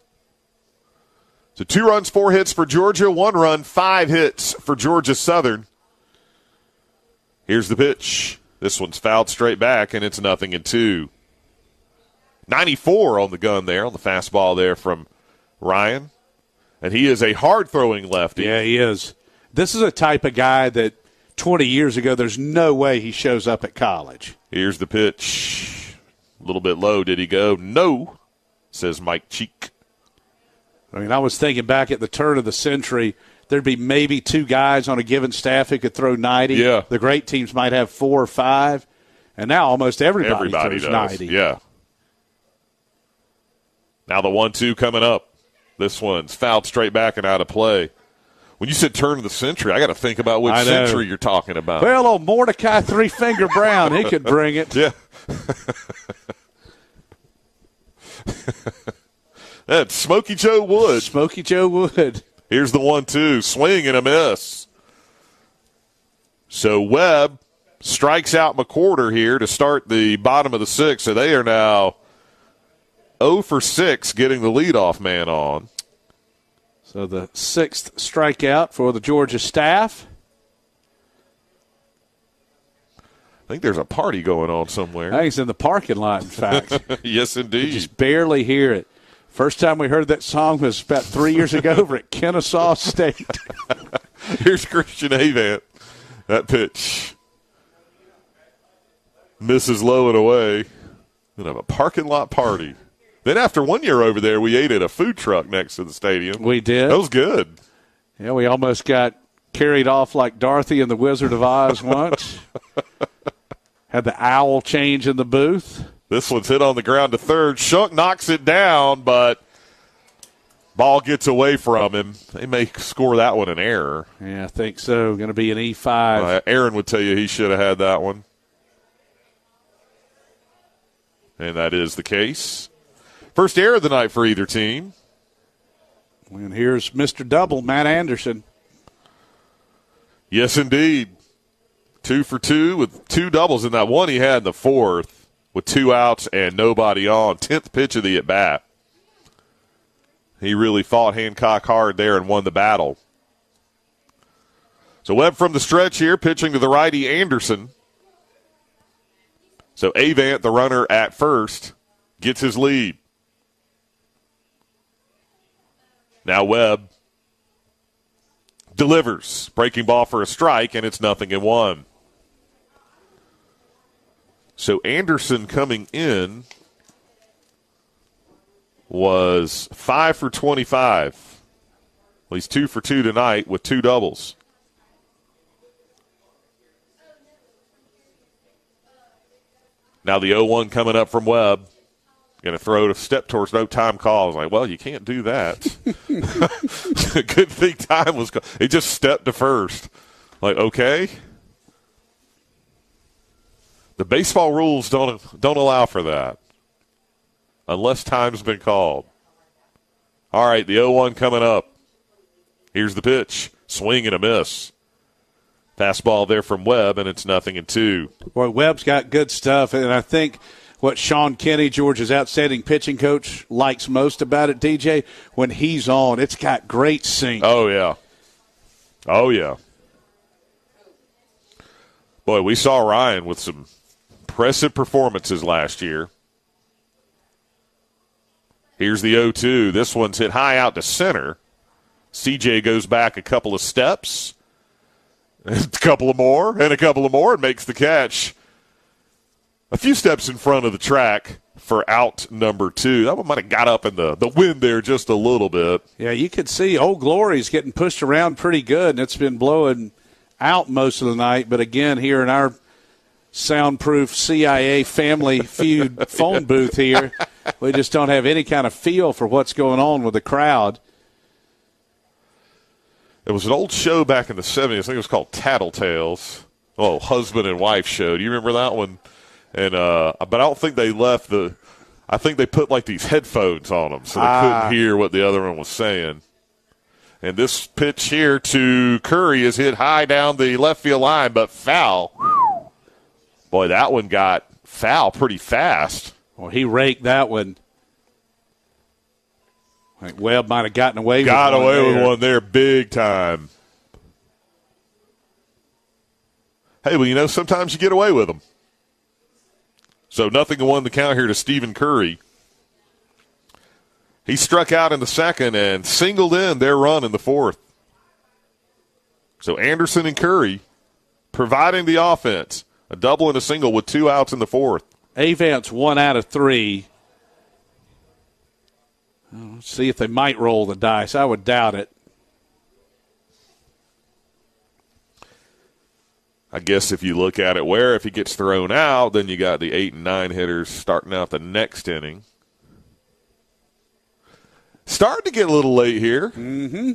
So 2 runs, 4 hits for Georgia, 1 run, 5 hits for Georgia Southern. Here's the pitch. This one's fouled straight back, and it's 0-2. 94 on the gun there, on the fastball there from Ryan. And he is a hard-throwing lefty. Yeah, he is. This is a type of guy that 20 years ago, there's no way he shows up at college. Here's the pitch. A little bit low. Did he go? No, says Mike Cheek. I mean, I was thinking back at the turn of the century, there'd be maybe 2 guys on a given staff who could throw 90. Yeah. The great teams might have 4 or 5. And now almost everybody throws does. 90. Yeah. Now the 1-2 coming up. This one's fouled straight back and out of play. When you said turn of the century, I got to think about which century you're talking about. Well, old Mordecai Three-Finger Brown, he could bring it. Yeah. That's Smokey Joe Wood. Smokey Joe Wood. Here's the 1-2. Swing and a miss. So Webb strikes out McWhorter here to start the bottom of the 6th. So they are now 0 for 6 getting the leadoff man on. So the 6th strikeout for the Georgia staff. I think there's a party going on somewhere. I think it's in the parking lot, in fact. Yes, indeed. You just barely hear it. First time we heard that song was about 3 years ago over at Kennesaw State. Here's Christian Avant. That pitch misses low and away. We'll have a parking lot party. Then after 1 year over there, we ate at a food truck next to the stadium. We did. That was good. Yeah, we almost got carried off like Dorothy and the Wizard of Oz once. Had the owl change in the booth. This one's hit on the ground to third. Shunk knocks it down, but ball gets away from him. They may score that one an error. Yeah, I think so. Going to be an E5. Aaron would tell you he should have had that one. And that is the case. First error of the night for either team. And here's Mr. Double, Matt Anderson. Yes, indeed. 2 for 2 with 2 doubles in that one he had in the 4th with 2 outs and nobody on. 10th pitch of the at-bat. He really fought Hancock hard there and won the battle. So Webb from the stretch here, pitching to the righty Anderson. So Avant, the runner at first, gets his lead. Now Webb delivers. Breaking ball for a strike, and it's 0-1. So Anderson coming in was 5 for 25. Well, he's 2 for 2 tonight with 2 doubles. Now the 0-1 coming up from Webb. Going to throw to step towards no time call. I was like, well, you can't do that. Good thing time was – he just stepped to first. Like, okay. The baseball rules don't allow for that unless time's been called. All right, the 0-1 coming up. Here's the pitch. Swing and a miss. Fastball there from Webb, and it's 0-2. Boy, Webb's got good stuff, and I think what Sean Kenny, Georgia's outstanding pitching coach, likes most about it, DJ? When he's on, it's got great sync. Oh, yeah. Oh, yeah. Boy, we saw Ryan with some impressive performances last year. Here's the 0-2. This one's hit high out to center. CJ goes back a couple of steps, a couple of more, and makes the catch. A few steps in front of the track for out number 2. That one might have got up in the wind there just a little bit. Yeah, you could see Old Glory's getting pushed around pretty good, and it's been blowing out most of the night. But again, here in our soundproof CIA Family Feud phone booth here, we just don't have any kind of feel for what's going on with the crowd. It was an old show back in the 70s. I think it was called Tattletales. Oh, husband and wife show. Do you remember that one? And but I don't think they left I think they put like these headphones on them so they couldn't hear what the other one was saying. And this pitch here to Curry is hit high down the left field line, but foul. Boy, that one got foul pretty fast. Well, he raked that one. I think Webb might have gotten away with one. Got away with one there big time. Hey, well, sometimes you get away with them. So 0-1 the count here to Stephen Curry. He struck out in the second and singled in their run in the fourth. So Anderson and Curry providing the offense. A double and a single with 2 outs in the fourth. Avant's 1 out of 3. Let's see if they might roll the dice. I would doubt it. I guess if you look at it if he gets thrown out, then you got the 8 and 9 hitters starting out the next inning. Starting to get a little late here. Mm-hmm.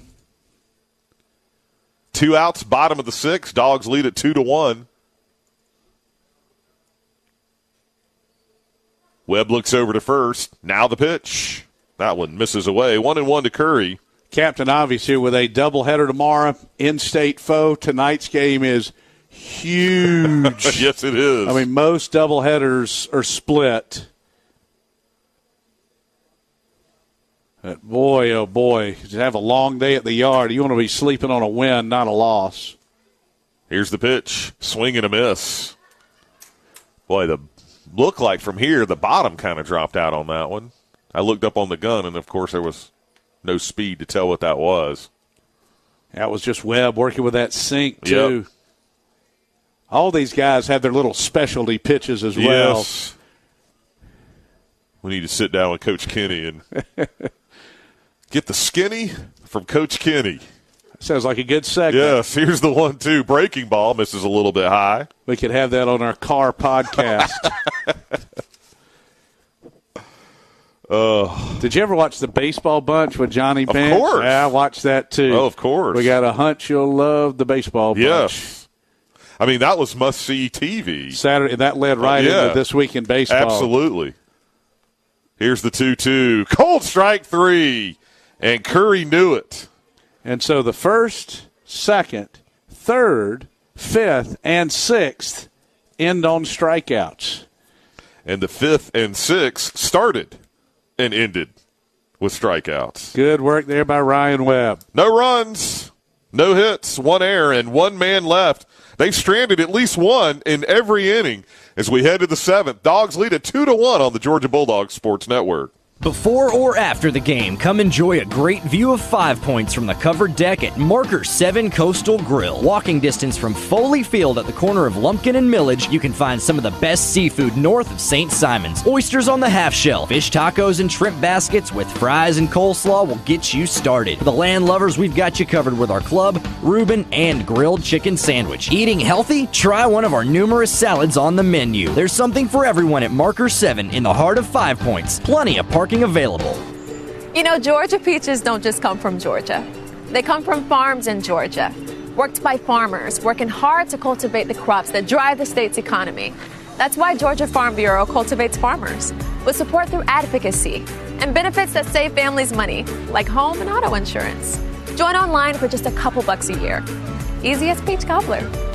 2 outs, bottom of the 6th. Dogs lead at 2-1. Webb looks over to first. Now the pitch. That one misses away. 1-1 to Curry. Captain Obvious here with a doubleheader tomorrow. In-state foe. Tonight's game is huge. Yes, it is. I mean, most doubleheaders are split. But boy, oh boy, to have a long day at the yard, you want to be sleeping on a win, not a loss. Here's the pitch. Swing and a miss. Boy, look like from here, the bottom kind of dropped out on that one. I looked up on the gun, and, of course, there was no speed to tell what that was. That was just Webb working with that sink, too. Yep. All these guys have their little specialty pitches as well. Yes. We need to sit down with Coach Kenny and get the skinny from Coach Kenny. Sounds like a good segment. Yes, here's the 1-2. Breaking ball misses a little bit high. We could have that on our car podcast. Did you ever watch the Baseball Bunch with Johnny Bench? Of course. Yeah, I watched that too. Oh, of course. We got a hunch you'll love the Baseball Bunch. Yes. I mean, that was must-see TV. Saturday, that led right into This Week in Baseball. Absolutely. Here's the 2-2. Cold strike 3, and Curry knew it. And so the first, second, third, fifth, and sixth end on strikeouts. And the fifth and sixth started and ended with strikeouts. Good work there by Ryan Webb. No runs, no hits, 1 error, and 1 man left. They've stranded at least one in every inning as we head to the 7th. Dogs lead at 2-1 on the Georgia Bulldogs Sports Network. Before or after the game, come enjoy a great view of 5 Points from the covered deck at Marker 7 Coastal Grill. Walking distance from Foley Field at the corner of Lumpkin and Millage, you can find some of the best seafood north of St. Simon's. Oysters on the half shell, fish tacos and shrimp baskets with fries and coleslaw will get you started. For the land lovers, we've got you covered with our club, Reuben, and grilled chicken sandwich. Eating healthy? Try one of our numerous salads on the menu. There's something for everyone at Marker 7 in the heart of 5 Points. Plenty of parking available. You know, Georgia peaches don't just come from Georgia. They come from farms in Georgia, worked by farmers, working hard to cultivate the crops that drive the state's economy. That's why Georgia Farm Bureau cultivates farmers with support through advocacy and benefits that save families money, like home and auto insurance. Join online for just a couple bucks a year. Easy as peach cobbler.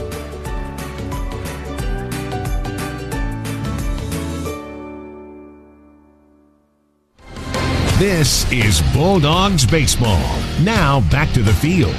This is Bulldogs baseball. Now back to the field.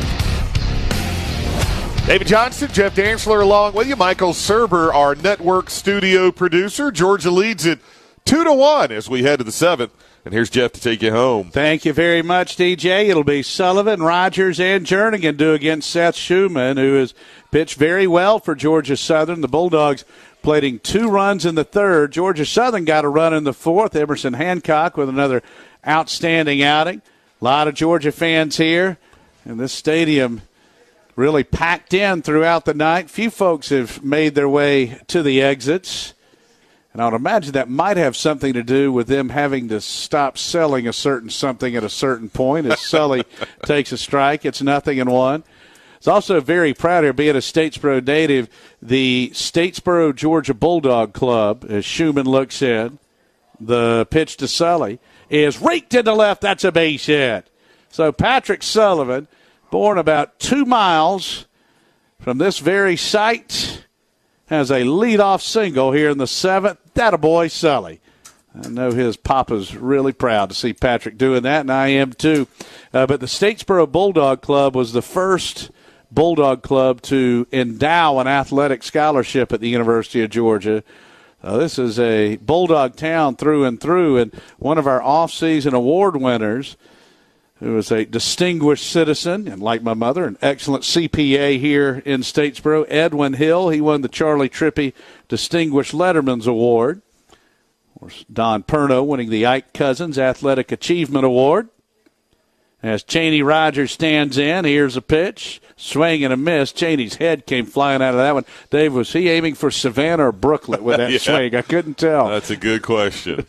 David Johnston, Jeff Dantzler along with you. Michael Serber, our network studio producer. Georgia leads it 2-1 as we head to the 7th. And here's Jeff to take you home. Thank you very much, DJ. It'll be Sullivan, Rogers, and Jernigan do against Seth Schumann, who has pitched very well for Georgia Southern. The Bulldogs plating 2 runs in the third. Georgia Southern got a run in the fourth. Emerson Hancock with another outstanding outing. A lot of Georgia fans here, and this stadium really packed in throughout the night. Few folks have made their way to the exits. And I would imagine that might have something to do with them having to stop selling a certain something at a certain point. As Sully takes a strike, it's 0-1. It's also very proud of being a Statesboro native. The Statesboro, Georgia Bulldog Club, as Schumann looks in, the pitch to Sully is raked to the left. That's a base hit. So Patrick Sullivan, born about 2 miles from this very site, has a leadoff single here in the 7th. That a boy, Sully. I know his papa's really proud to see Patrick doing that, and I am too. But the Statesboro Bulldog Club was the first Bulldog Club to endow an athletic scholarship at the University of Georgia. This is a Bulldog town through and through, and one of our off-season award winners, who is a distinguished citizen, and like my mother, an excellent CPA here in Statesboro, Edwin Hill. He won the Charlie Trippi Distinguished Letterman's Award. Of course, Don Perno winning the Ike Cousins Athletic Achievement Award. As Cheney Rogers stands in, here's a pitch. Swing and a miss. Cheney's head came flying out of that one. Dave, was he aiming for Savannah or Brooklet with that swing? I couldn't tell. That's a good question.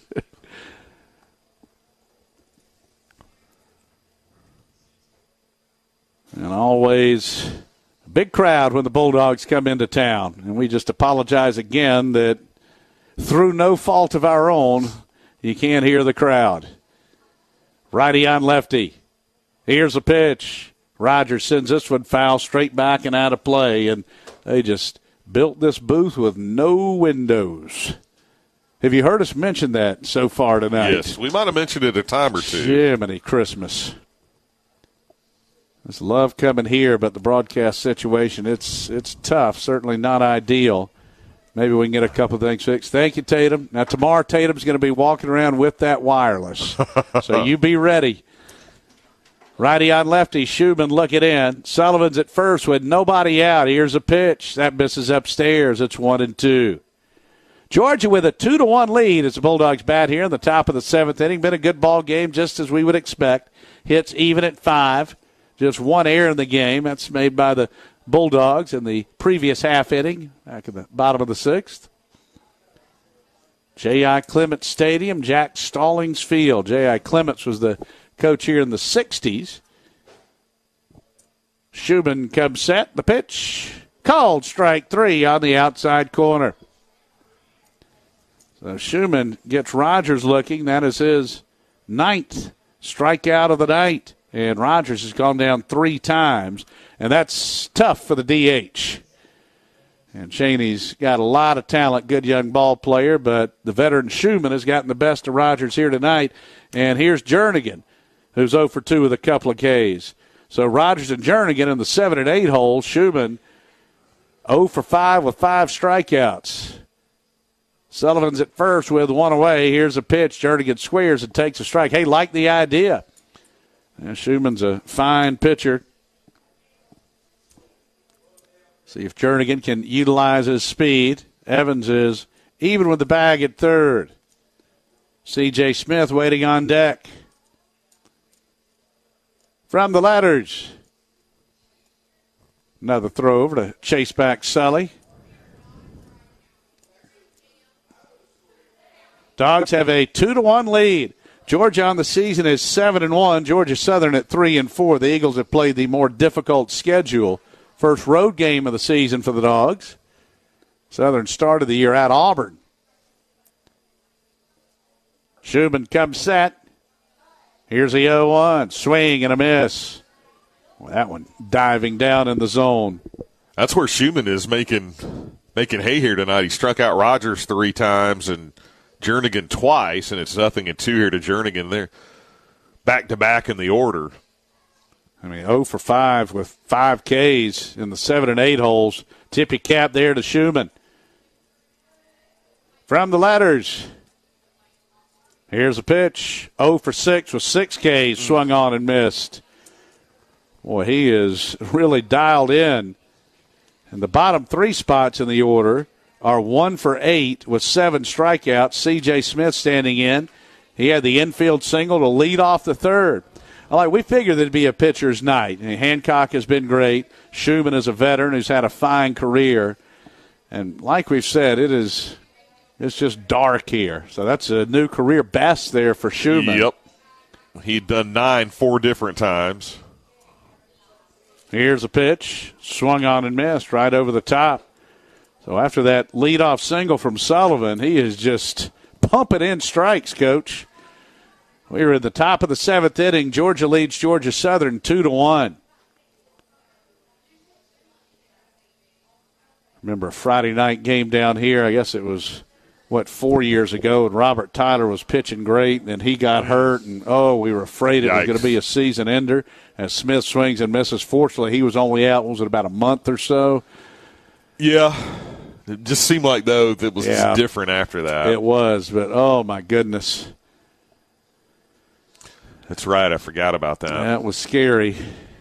And always a big crowd when the Bulldogs come into town. And we just apologize again that through no fault of our own, you can't hear the crowd. Righty on lefty. Here's a pitch. Rogers sends this one foul straight back and out of play. And they just built this booth with no windows. Have you heard us mention that so far tonight? Yes, we might have mentioned it a time or two. Jiminy Christmas. There's love coming here, but the broadcast situation, it's tough. Certainly not ideal. Maybe we can get a couple of things fixed. Thank you, Tatum. Now, tomorrow Tatum's going to be walking around with that wireless. So you be ready. Righty on lefty, Schumann looking in. Sullivan's at first with nobody out. Here's a pitch. That misses upstairs. It's 1-2. Georgia with a 2-1 lead as the Bulldogs bat here in the top of the 7th inning. Been a good ball game, just as we would expect. Hits even at 5. Just 1 error in the game. That's made by the Bulldogs in the previous half inning, back in the bottom of the 6th. J.I. Clements Stadium, Jack Stallings Field. J.I. Clements was the coach here in the 60s. Schumann comes set. The pitch. Called strike 3 on the outside corner. So Schumann gets Rogers looking. That is his 9th strikeout of the night. And Rogers has gone down 3 times, and that's tough for the DH. And Cheney's got a lot of talent, good young ball player, but the veteran Schumann has gotten the best of Rogers here tonight. And here's Jernigan, who's 0 for 2 with a couple of Ks. So Rogers and Jernigan in the 7 and 8 hole. Schumann 0 for 5 with 5 strikeouts. Sullivan's at first with 1 away. Here's a pitch. Jernigan squares and takes a strike. Hey, like the idea. Schumann's a fine pitcher. See if Jernigan can utilize his speed. Evans is even with the bag at third. C.J. Smith waiting on deck. From the ladders. Another throw over to chase back Sully. Dogs have a 2-1 lead. Georgia on the season is 7-1. Georgia Southern at 3-4. The Eagles have played the more difficult schedule. First road game of the season for the Dogs. Southern started the year at Auburn. Schumann comes set. Here's the 0-1. Swing and a miss. Well, that one diving down in the zone. That's where Schumann is making hay here tonight. He struck out Rogers 3 times and Jernigan twice, and it's 0-2 here to Jernigan there. back-to-back in the order. I mean, 0 for 5 with 5 Ks in the 7 and 8 holes. Tippy cap there to Schumann. From the letters, here's a pitch. 0 for 6 with 6 Ks, swung on and missed. Boy, he is really dialed in. And the bottom 3 spots in the order are 1 for 8 with 7 strikeouts. C.J. Smith standing in. He had the infield single to lead off the third. We figured there'd be a pitcher's night. And Hancock has been great. Schumann is a veteran who's had a fine career. And like we've said, it's just dark here. So that's a new career best there for Schumann. Yep. He'd done 9 4 different times. Here's a pitch. Swung on and missed right over the top. So after that leadoff single from Sullivan, he is just pumping in strikes, Coach. We were at the top of the 7th inning. Georgia leads Georgia Southern 2-1. Remember a Friday night game down here, I guess it was, 4 years ago, and Robert Tyler was pitching great, and he got hurt, and, we were afraid it was going to be a season ender as Smith swings and misses. Fortunately, he was only out, about a month or so? Yeah. It just seemed like, though, that was different after that. It was, but, oh, my goodness. That's right. I forgot about that. That was scary.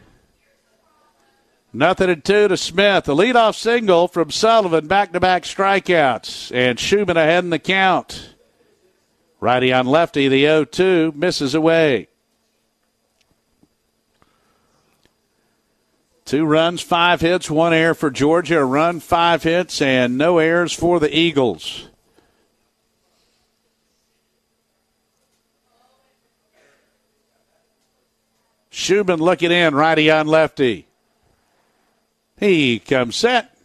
0-2 to Smith. The leadoff single from Sullivan. Back-to-back strikeouts. And Schumann ahead in the count. Righty on lefty. The 0-2 misses away. 2 runs, 5 hits, 1 error for Georgia. A run, 5 hits, and no errors for the Eagles. Schumann looking in, righty on lefty. He comes set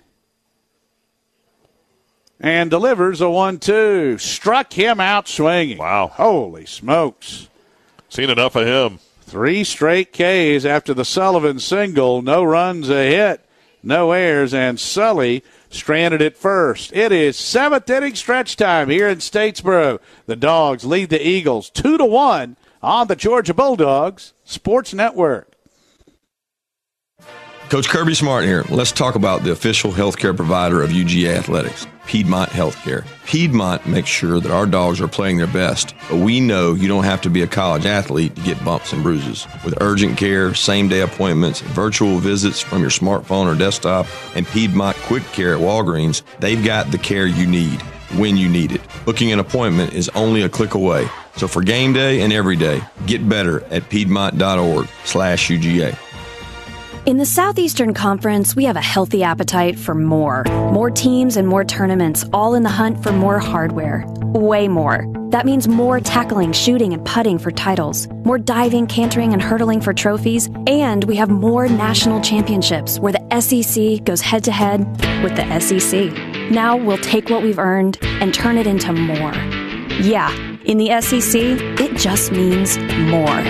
and delivers a 1-2. Struck him out swinging. Wow. Holy smokes. Seen enough of him. 3 straight Ks after the Sullivan single. No runs, a hit, no errors, and Sully stranded at first. It is 7th inning stretch time here in Statesboro. The Dogs lead the Eagles 2-1 on the Georgia Bulldogs Sports Network. Coach Kirby Smart here. Let's talk about the official healthcare provider of UGA Athletics, Piedmont Healthcare. Piedmont makes sure that our dogs are playing their best, but we know you don't have to be a college athlete to get bumps and bruises. With urgent care, same-day appointments, virtual visits from your smartphone or desktop, and Piedmont Quick Care at Walgreens, they've got the care you need when you need it. Booking an appointment is only a click away. So for game day and every day, get better at piedmont.org/UGA. In the Southeastern Conference, we have a healthy appetite for more. More teams and more tournaments, all in the hunt for more hardware. Way more. That means more tackling, shooting, and putting for titles. More diving, cantering, and hurdling for trophies. And we have more national championships where the SEC goes head-to-head with the SEC. Now we'll take what we've earned and turn it into more. Yeah, in the SEC, it just means more.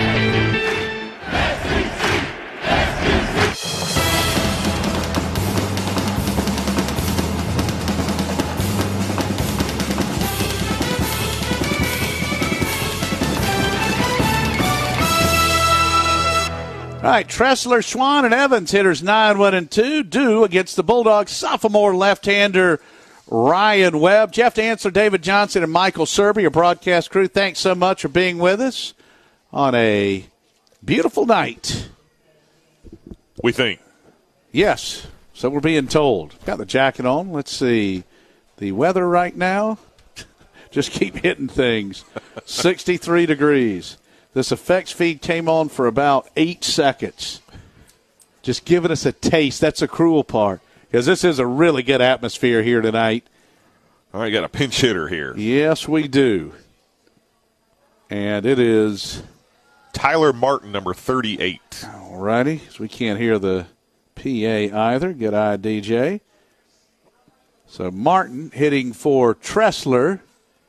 All right, Tressler, Schwann, and Evans, hitters 9-1-2, due against the Bulldogs sophomore left-hander Ryan Webb. Jeff Dantzler, David Johnson, and Michael Serby, your broadcast crew, thanks so much for being with us on a beautiful night. We think. Yes, so we're being told. Got the jacket on. Let's see. The weather right now, just keep hitting things. 63 degrees. This effects feed came on for about 8 seconds. Just giving us a taste. That's the cruel part, because this is a really good atmosphere here tonight. All right, got a pinch hitter here. Yes, we do. And it is Tyler Martin, number 38. All righty. So we can't hear the PA either. Good eye, DJ. So Martin hitting for Tressler.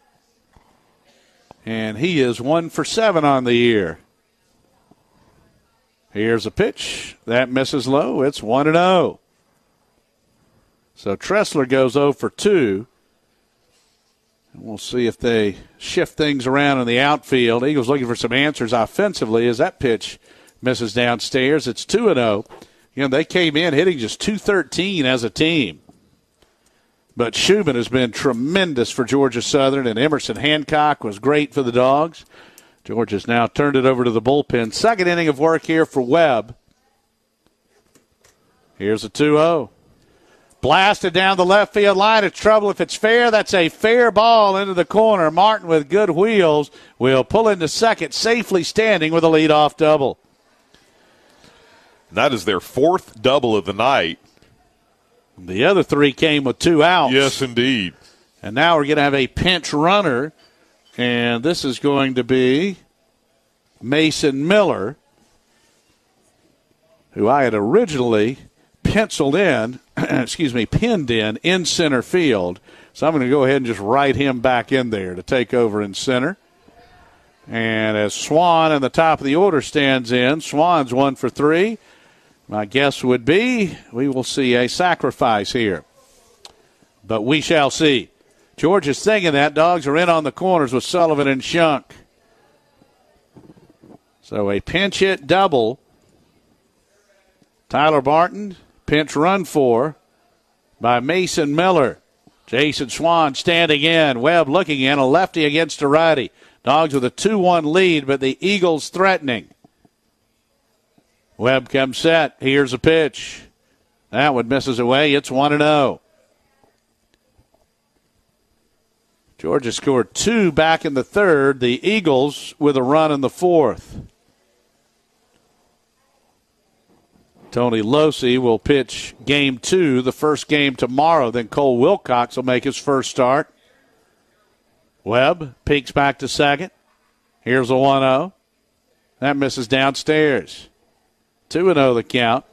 And he is 1 for 7 on the year. Here's a pitch. That misses low. It's 1-0. So Tressler goes 0 for 2. We'll see if they shift things around in the outfield. Eagles looking for some answers offensively as that pitch misses downstairs. It's 2-0. They came in hitting just .213 as a team. But Shubin has been tremendous for Georgia Southern, and Emerson Hancock was great for the Dogs. Georgia's now turned it over to the bullpen. Second inning of work here for Webb. Here's a 2-0. Blasted down the left field line. It's trouble if it's fair. That's a fair ball into the corner. Martin with good wheels will pull into second, safely standing with a leadoff double. That is their fourth double of the night. The other three came with 2 outs. Yes, indeed. And now we're going to have a pinch runner, and this is going to be Mason Miller, who I had originally pinned in center field. So I'm going to go ahead and just write him back in there to take over in center. And as Swan in the top of the order stands in, Swan's 1 for 3. My guess would be we will see a sacrifice here. But we shall see. Georgia's thinking that. Dogs are in on the corners with Sullivan and Shunk. So a pinch hit double. Tyler Barton, pinch run for by Mason Miller. Jason Swan standing in. Webb looking in. A lefty against a righty. Dogs with a 2-1 lead, but the Eagles threatening. Webb comes set. Here's a pitch. That one misses away. It's 1-0. Georgia scored 2 back in the third. The Eagles with a run in the fourth. Tony Losey will pitch game 2, the first game tomorrow. Then Cole Wilcox will make his first start. Webb peeks back to second. Here's a 1-0. That misses downstairs. 2-0 the count.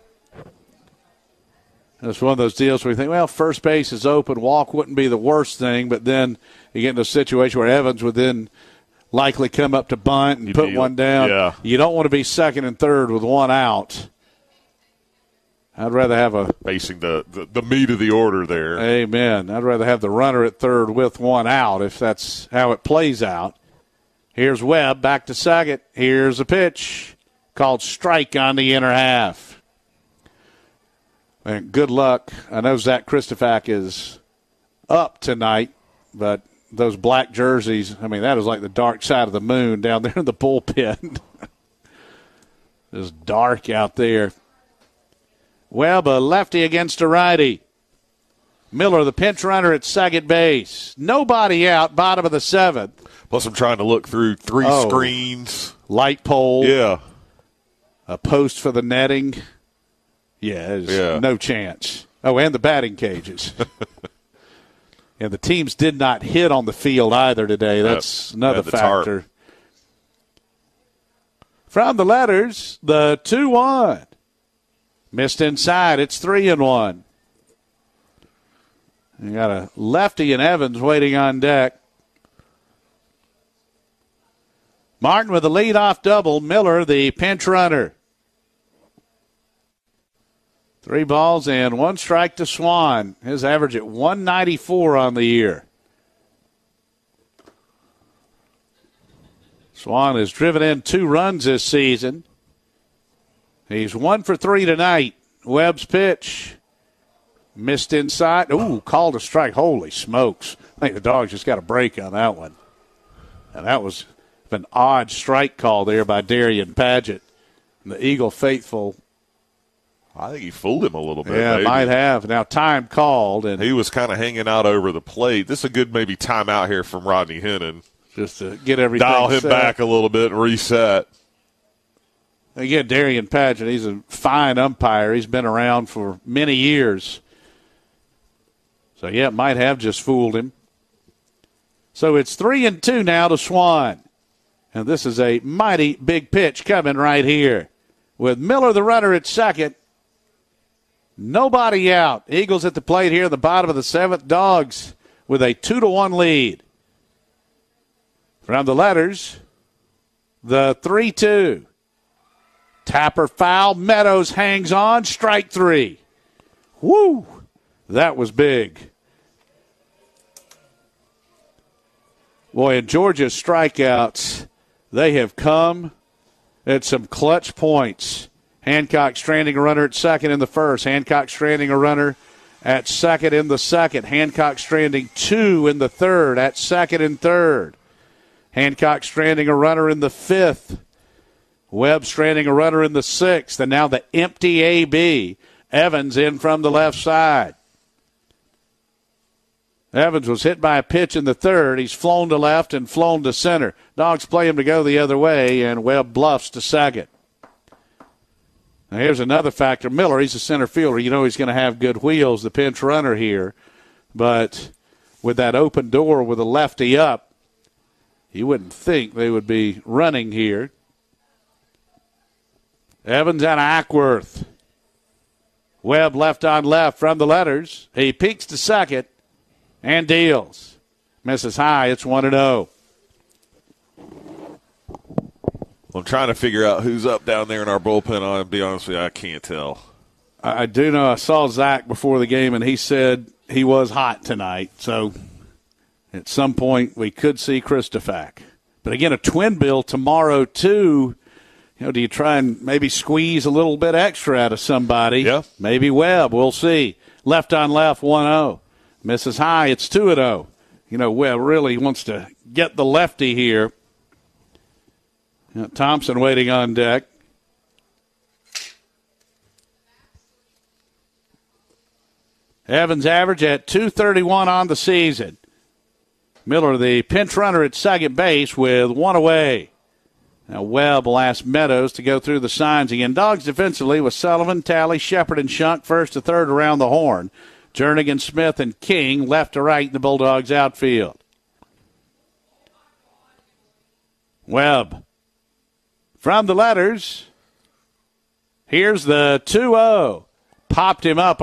It's one of those deals where you think, well, first base is open. Walk wouldn't be the worst thing, but then you get into a situation where Evans would then likely come up to bunt and put one down. Yeah. You don't want to be second and third with 1 out. I'd rather have facing the meat of the order there. Amen. I'd rather have the runner at third with 1 out if that's how it plays out. Here's Webb back to second. Here's a pitch called strike on the inner half. And good luck. I know Zach Christophak is up tonight, but those black jerseys, that is like the dark side of the moon down there in the bullpen. It's dark out there. Webb, a lefty against a righty. Miller, the pinch runner at second base. Nobody out, bottom of the 7th. Plus, I'm trying to look through 3 screens. Light pole. Yeah. A post for the netting. Yeah, no chance. Oh, and the batting cages. And the teams did not hit on the field either today. That's another factor. From the letters, the 2-1. Missed inside. It's 3-1. You got a lefty and Evans waiting on deck. Martin with the leadoff double. Miller, the pinch runner. 3 balls and 1 strike to Swan. His average at 194 on the year. Swan has driven in 2 runs this season. He's 1 for 3 tonight. Webb's pitch. Missed inside. Ooh, called a strike. Holy smokes. I think the Dogs just got a break on that one. And that was an odd strike call there by Darian Padgett. And the Eagle faithful. I think he fooled him a little bit. Yeah, might have. Now time called. And he was kind of hanging out over the plate. This is a good maybe timeout here from Rodney Hennon. Just to get everything dial him set back a little bit and reset. Again, Darian Padgett, he's a fine umpire. He's been around for many years. So, yeah, might have just fooled him. So it's 3-2 now to Swan. And this is a mighty big pitch coming right here. With Miller, the runner, at second. Nobody out. Eagles at the plate here in the bottom of the 7th. Dogs with a 2-1 lead. From the letters, the 3-2. Tapper foul. Meadows hangs on. Strike 3. Woo! That was big. Boy, in Georgia's strikeouts, they have come at some clutch points. Hancock stranding a runner at second in the first. Hancock stranding a runner at second in the second. Hancock stranding 2 in the third at second and third. Hancock stranding a runner in the fifth. Webb stranding a runner in the sixth. And now the empty AB. Evans in from the left side. Evans was hit by a pitch in the third. He's flown to left and flown to center. Dogs play him to go the other way, and Webb bluffs to second. Now here's another factor. Miller, he's a center fielder. You know he's going to have good wheels, the pinch runner here. But with that open door with a lefty up, you wouldn't think they would be running here. Evans out of Ackworth. Webb left on left from the letters. He peeks to second and deals. Misses high. It's 1-0. I'm trying to figure out who's up down there in our bullpen. I'll be honest with you, I can't tell. I do know I saw Zach before the game, and he said he was hot tonight. So at some point we could see Christofac. But again, a twin bill tomorrow too. You know, do you try and maybe squeeze a little bit extra out of somebody? Yeah. Maybe Webb. We'll see. Left on left, 1-0. Misses high. It's 2-0. You know, Webb really wants to get the lefty here. You know, Thompson waiting on deck. Evans average at .231 on the season. Miller, the pinch runner at second base with one away. Now Webb will ask Meadows to go through the signs again. Dogs defensively with Sullivan, Talley, Shepard, and Shunk first to third around the horn. Jernigan, Smith, and King left to right in the Bulldogs outfield. Webb from the letters. Here's the 2-0. Popped him up.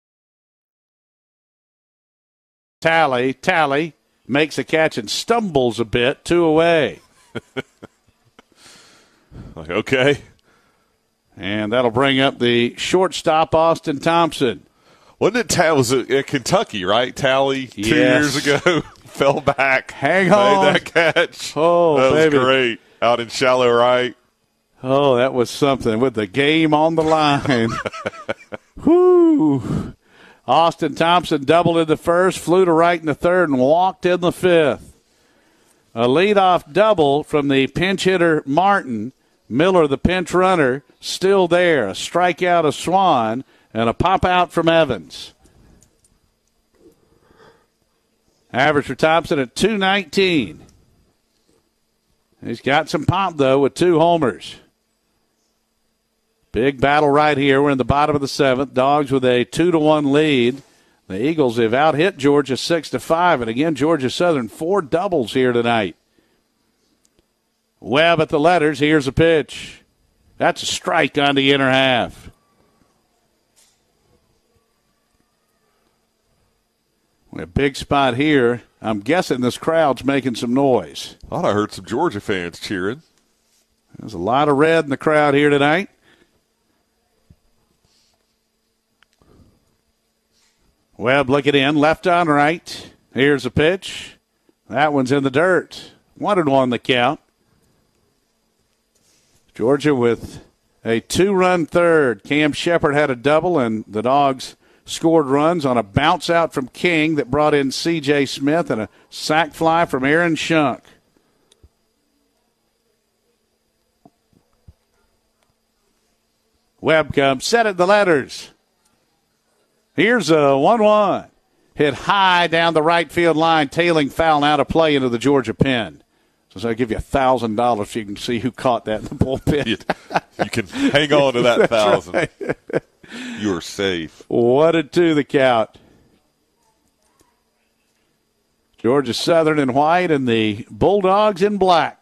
Talley makes a catch and stumbles a bit. 2 away. Okay. And that'll bring up the shortstop, Austin Thompson. Wasn't it was it at Kentucky, right? Talley 2 years ago fell back. Hang on. Made that catch. Oh, that baby. was great. Out in shallow right. Oh, that was something with the game on the line. Whoo. Austin Thompson doubled in the first, flew to right in the third, and walked in the fifth. A leadoff double from the pinch hitter Martin. Miller, the pinch runner, still there. A strikeout of Swan and a pop out from Evans. Average for Thompson at .219. He's got some pop, though, with 2 homers. Big battle right here. We're in the bottom of the seventh. Dogs with a 2-1 lead. The Eagles have out-hit Georgia 6-5. And again, Georgia Southern 4 doubles here tonight. Webb at the letters. Here's a pitch. That's a strike on the inner half. A big spot here. I'm guessing this crowd's making some noise. I thought I heard some Georgia fans cheering. There's a lot of red in the crowd here tonight. Webb looking in, left on right. Here's a pitch. That one's in the dirt. 1-1 the count. Georgia with a 2-run third. Cam Shepard had a double, and the Dogs scored runs on a bounce out from King that brought in C.J. Smith and a sac fly from Aaron Shunk. Webb comes, set at the letters. Here's a 1-1. Hit high down the right field line, tailing foul out of play into the Georgia pen. So I'll give you $1,000 if you can see who caught that in the bullpen. You can hang on to that 1,000. Right. You're safe. 1-2 the count. Georgia Southern in white and the Bulldogs in black.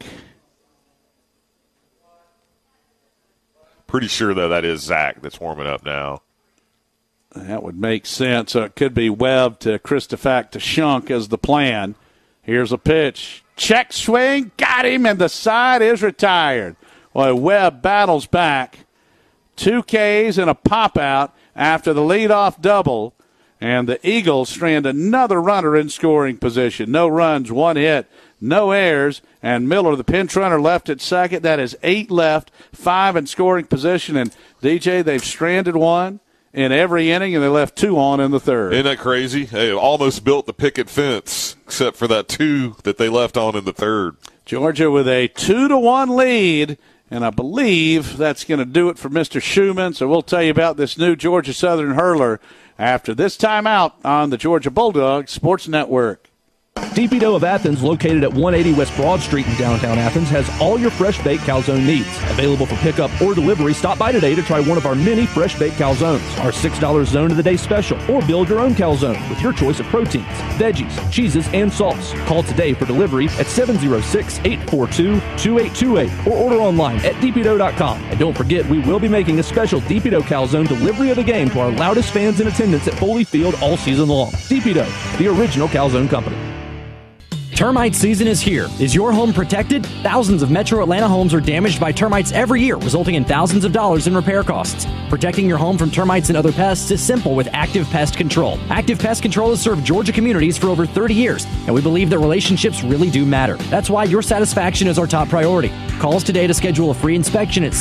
Pretty sure, though, that is Zach that's warming up now. That would make sense. So it could be Webb to Christofac to Shunk as the plan. Here's a pitch. Check swing. Got him, and the side is retired. Well, Webb battles back. 2 Ks and a pop-out after the leadoff double. And the Eagles strand another runner in scoring position. No runs, 1 hit, no errors, and Miller, the pinch runner, left at second. That is 8 left, 5 in scoring position. And, DJ, they've stranded 1 in every inning, and they left 2 on in the third. Isn't that crazy? They almost built the picket fence, except for that 2 that they left on in the third. Georgia with a 2-1 lead. And I believe that's going to do it for Mr. Schumann. So we'll tell you about this new Georgia Southern hurler after this timeout on the Georgia Bulldogs Sports Network. DPDO of Athens, located at 180 West Broad Street in downtown Athens, has all your fresh baked calzone needs. Available for pickup or delivery, stop by today to try one of our many fresh baked calzones, our $6 zone of the day special, or build your own calzone with your choice of proteins, veggies, cheeses, and salts. Call today for delivery at 706-842-2828 or order online at dpdo.com. And don't forget, we will be making a special DPDO calzone delivery of the game to our loudest fans in attendance at Foley Field all season long. DPDO, the original calzone company. Termite season is here. Is your home protected? Thousands of Metro Atlanta homes are damaged by termites every year, resulting in thousands of dollars in repair costs. Protecting your home from termites and other pests is simple with Active Pest Control. Active Pest Control has served Georgia communities for over 30 years, and we believe that relationships really do matter. That's why your satisfaction is our top priority. Call us today to schedule a free inspection at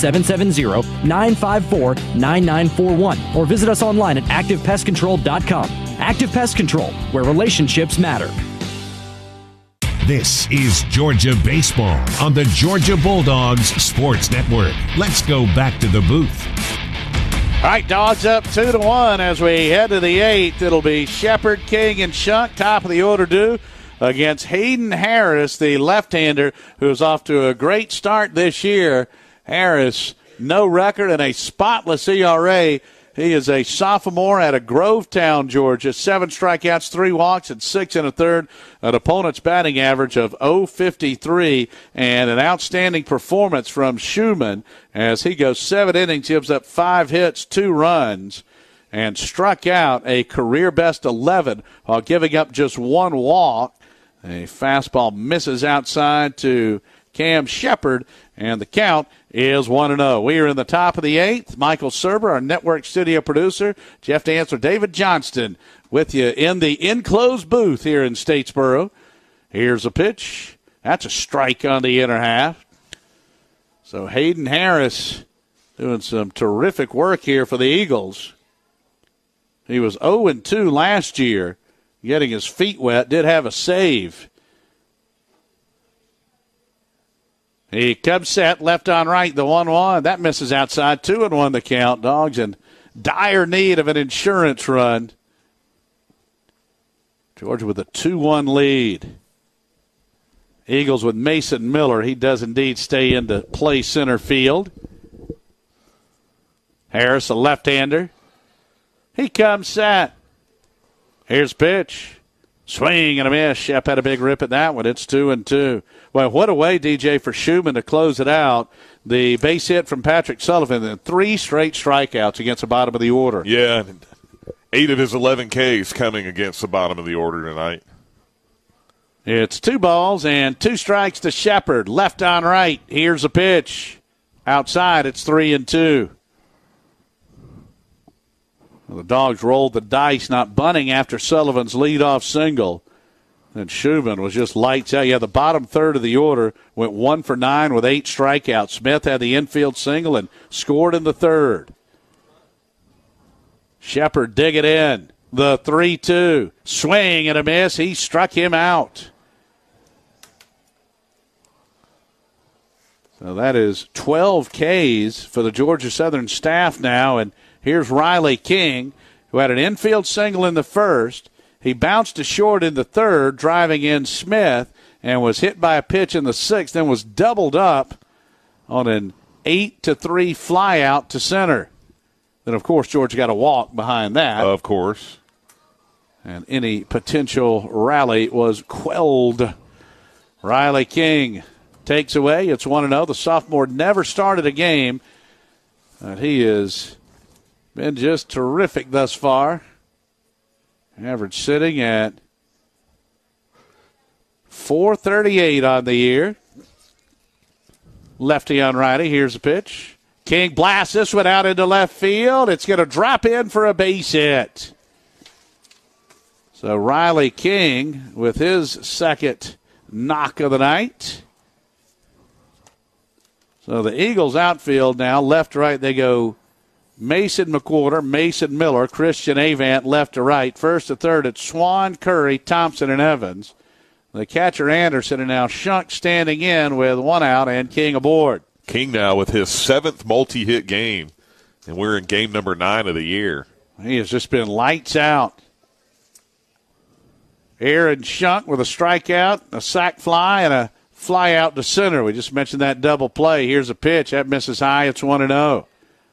770-954-9941 or visit us online at activepestcontrol.com. Active Pest Control, where relationships matter. This is Georgia Baseball on the Georgia Bulldogs Sports Network. Let's go back to the booth. All right, Dogs up 2-1 as we head to the 8th. It'll be Shepard, King, and Shunk, top of the order due against Hayden Harris, the left-hander, who's off to a great start this year. Harris, no record and a spotless ERA. He is a sophomore out of Grovetown, Georgia. 7 strikeouts, 3 walks, and 6 1/3. An opponent's batting average of .053, and an outstanding performance from Schumann as he goes 7 innings, gives up 5 hits, 2 runs, and struck out a career-best 11 while giving up just 1 walk. A fastball misses outside to Cam Shepard, and the count is 1-0. We are in the top of the 8th. Michael Serber, our network studio producer. Jeff Dancer, David Johnston with you in the enclosed booth here in Statesboro. Here's a pitch. That's a strike on the inner half. So Hayden Harris doing some terrific work here for the Eagles. He was 0-2 last year, getting his feet wet, did have a save. He comes set, left on right, the 1-1. That misses outside, 2-1 the count. Dogs in dire need of an insurance run. Georgia with a 2-1 lead. Eagles with Mason Miller. He does indeed stay into play center field. Harris, a left-hander. He comes set. Here's pitch. Swing and a miss. Shep had a big rip at that one. It's 2-2. Well, what a way, DJ, for Schumann to close it out. The base hit from Patrick Sullivan, and 3 straight strikeouts against the bottom of the order. Yeah, 8 of his 11 Ks coming against the bottom of the order tonight. It's 2 balls and 2 strikes to Shepard. Left on right. Here's a pitch. Outside, it's 3-2. Well, the Dogs rolled the dice, not bunting after Sullivan's leadoff single. And Schumann was just lights out. Yeah, the bottom third of the order went 1 for 9 with 8 strikeouts. Smith had the infield single and scored in the third. Shepard dig it in. The 3-2. Swing and a miss. He struck him out. So that is 12 Ks for the Georgia Southern staff now. And here's Riley King, who had an infield single in the first. He bounced to short in the third, driving in Smith, and was hit by a pitch in the sixth, then was doubled up on an 8-3 fly out to center. Then, of course, Georgia got a walk behind that. Of course. And any potential rally was quelled. Riley King takes away. It's 1-0. The sophomore never started a game. But he has been just terrific thus far. Average sitting at .438 on the year. Lefty on righty. Here's a pitch. King blasts this one out into left field. It's going to drop in for a base hit. So Riley King with his second knock of the night. So the Eagles outfield now, left to right, they go Mason McWhorter, Mason Miller, Christian Avant left to right. First to third, it's Swan, Curry, Thompson, and Evans. The catcher Anderson, and now Shunk standing in with one out and King aboard. King now with his 7th multi-hit game, and we're in game number 9 of the year. He has just been lights out. Aaron Shunk with a strikeout, a sac fly, and a fly out to center. We just mentioned that double play. Here's a pitch. That misses high. It's 1-0.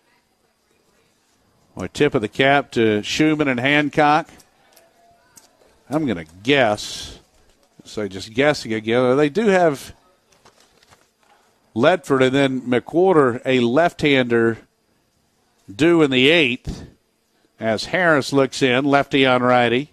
Well, tip of the cap to Schumann and Hancock. I'm going to guess. So just guessing again. They do have Ledford and then McWhorter, a left-hander, due in the 8th as Harris looks in, lefty on righty.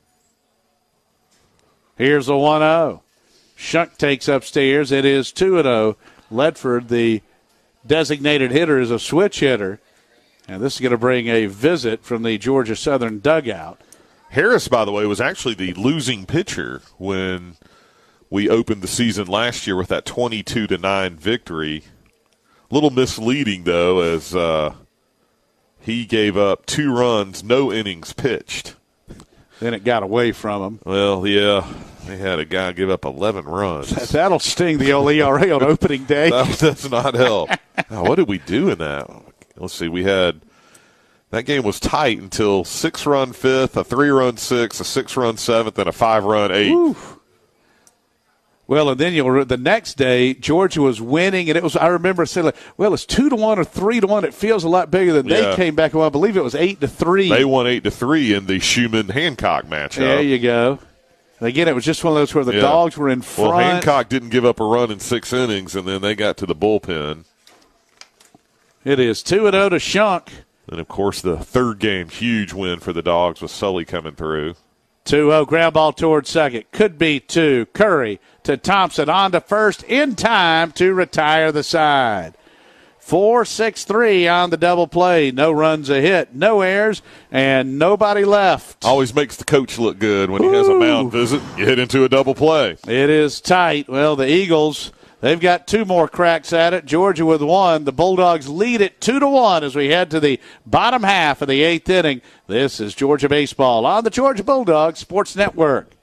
Here's a 1-0. Shunk takes upstairs. It is 2-0. Ledford, the designated hitter, is a switch hitter. And this is going to bring a visit from the Georgia Southern dugout. Harris, by the way, was actually the losing pitcher when we opened the season last year with that 22-9 victory. A little misleading, though, as he gave up 2 runs, no innings pitched. Then it got away from him. Well, yeah, they had a guy give up 11 runs. That'll sting the old ERA on opening day. That does not help. Now, what did we do in that? Let's see. We had that game was tight until 6-run 5th, a 3-run 6th, a 6-run 7th, and a 5-run 8th. Woo. Well, and then the next day, Georgia was winning, and it was. I remember saying, like, well, it's 2-1 or 3-1. It feels a lot bigger than they came back. Well, I believe it was 8-3. They won 8-3 in the Schumann-Hancock matchup. There you go. And again, it was just one of those where the Dogs were in front. Well, Hancock didn't give up a run in 6 innings, and then they got to the bullpen. It is 2-0 to Shunk. And, of course, the third game, huge win for the Dogs with Sully coming through. 2-0, ground ball towards second. Could be 2. Curry to Thompson on to first in time to retire the side. 4-6-3 on the double play. No runs a hit, no errors, and nobody left. Always makes the coach look good when he has a mound visit. You hit into a double play. It is tight. Well, the Eagles, they've got 2 more cracks at it. Georgia with 1. The Bulldogs lead it 2-1 as we head to the bottom half of the 8th inning. This is Georgia Baseball on the Georgia Bulldogs Sports Network.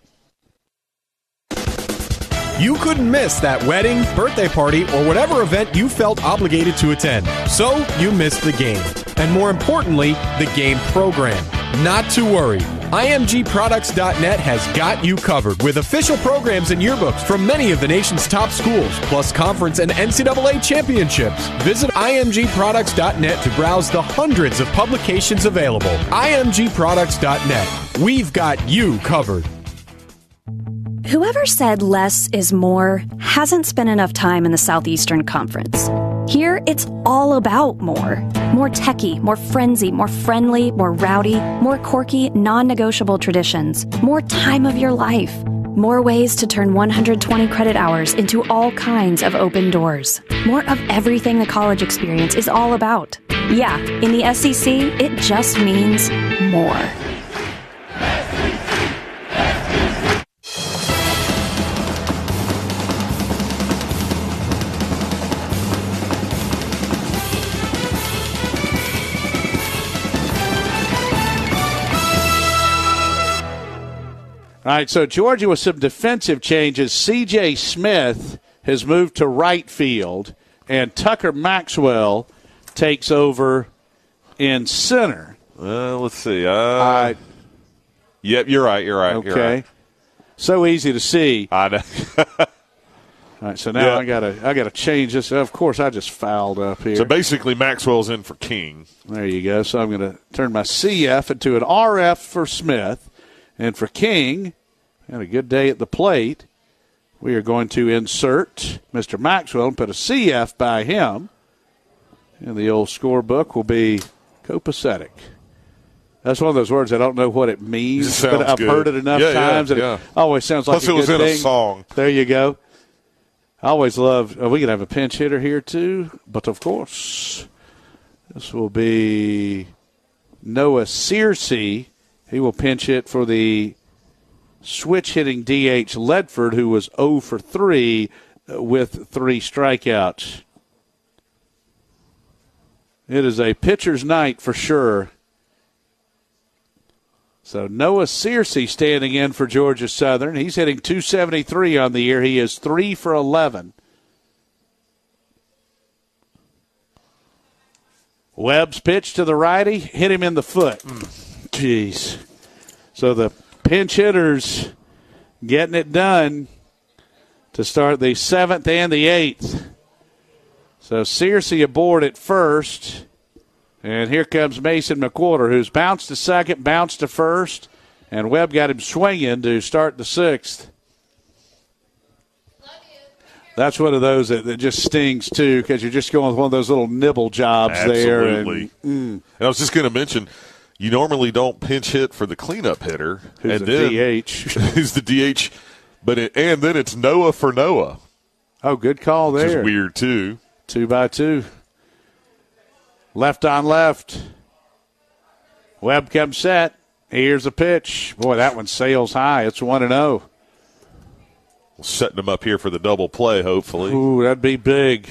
You couldn't miss that wedding, birthday party, or whatever event you felt obligated to attend. So you missed the game. And more importantly, the game program. Not to worry. IMGProducts.net has got you covered with official programs and yearbooks from many of the nation's top schools, plus conference and NCAA championships. Visit IMGProducts.net to browse the hundreds of publications available. IMGProducts.net. We've got you covered. Whoever said less is more hasn't spent enough time in the Southeastern Conference. Here, it's all about more. More techie, more frenzy, more friendly, more rowdy, more quirky, non-negotiable traditions, more time of your life, more ways to turn 120 credit hours into all kinds of open doors. More of everything the college experience is all about. Yeah, in the SEC, it just means more. All right, so Georgia with some defensive changes. C.J. Smith has moved to right field, and Tucker Maxwell takes over in center. Let's see. Yep, you're right. Okay. You're right. So easy to see. I know. All right, so now I gotta change this. Of course, I just fouled up here. So basically, Maxwell's in for King. There you go. So I'm going to turn my CF into an RF for Smith, and for King. Had a good day at the plate. We are going to insert Mr. Maxwell and put a CF by him. And the old scorebook will be copacetic. That's one of those words I don't know what it means, but I've heard it enough times that it always sounds like a good thing. Plus it was in a song. There you go. I always love, we could have a pinch hitter here too, but of course, this will be Noah Searcy. He will pinch hit for the switch hitting DH Ledford, who was 0 for 3 with 3 strikeouts. It is a pitcher's night for sure. So Noah Searcy standing in for Georgia Southern. He's hitting .273 on the year. He is 3 for 11. Webb's pitch to the righty, hit him in the foot. Jeez. So the pinch hitters getting it done to start the 7th and the 8th. So Searcy aboard at first. And here comes Mason McWhorter, who's bounced to second, bounced to first, and Webb got him swinging to start the 6th. That's one of those that just stings, too, because you're just going with one of those little nibble jobs there. Absolutely. And I was just going to mention, you normally don't pinch hit for the cleanup hitter. Who's and the DH. Who's the DH. And then it's Noah for Noah. Oh, good call there. Which is weird, too. 2-2. Left on left. Webb comes set. Here's a pitch. Boy, that one sails high. It's 1-0. Setting him up here for the double play, hopefully. Ooh, that'd be big.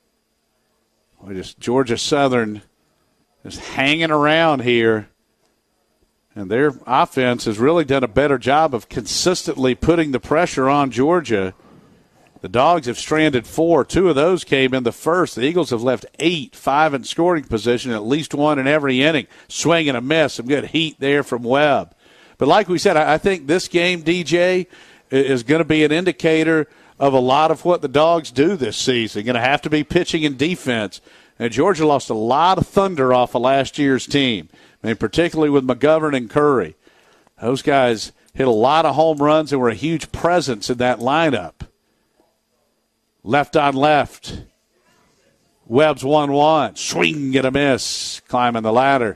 Georgia Southern is hanging around here. And their offense has really done a better job of consistently putting the pressure on Georgia. The Dogs have stranded 4. 2 of those came in the first. The Eagles have left 8, 5 in scoring position, at least 1 in every inning. Swing and a miss. Some good heat there from Webb. But like we said, I think this game, DJ, is going to be an indicator of a lot of what the Dogs do this season. Going to have to be pitching and defense. And Georgia lost a lot of thunder off of last year's team, I mean, particularly with McGovern and Curry. Those guys hit a lot of home runs and were a huge presence in that lineup. Left on left. Webb's 1-1. Swing and a miss. Climbing the ladder.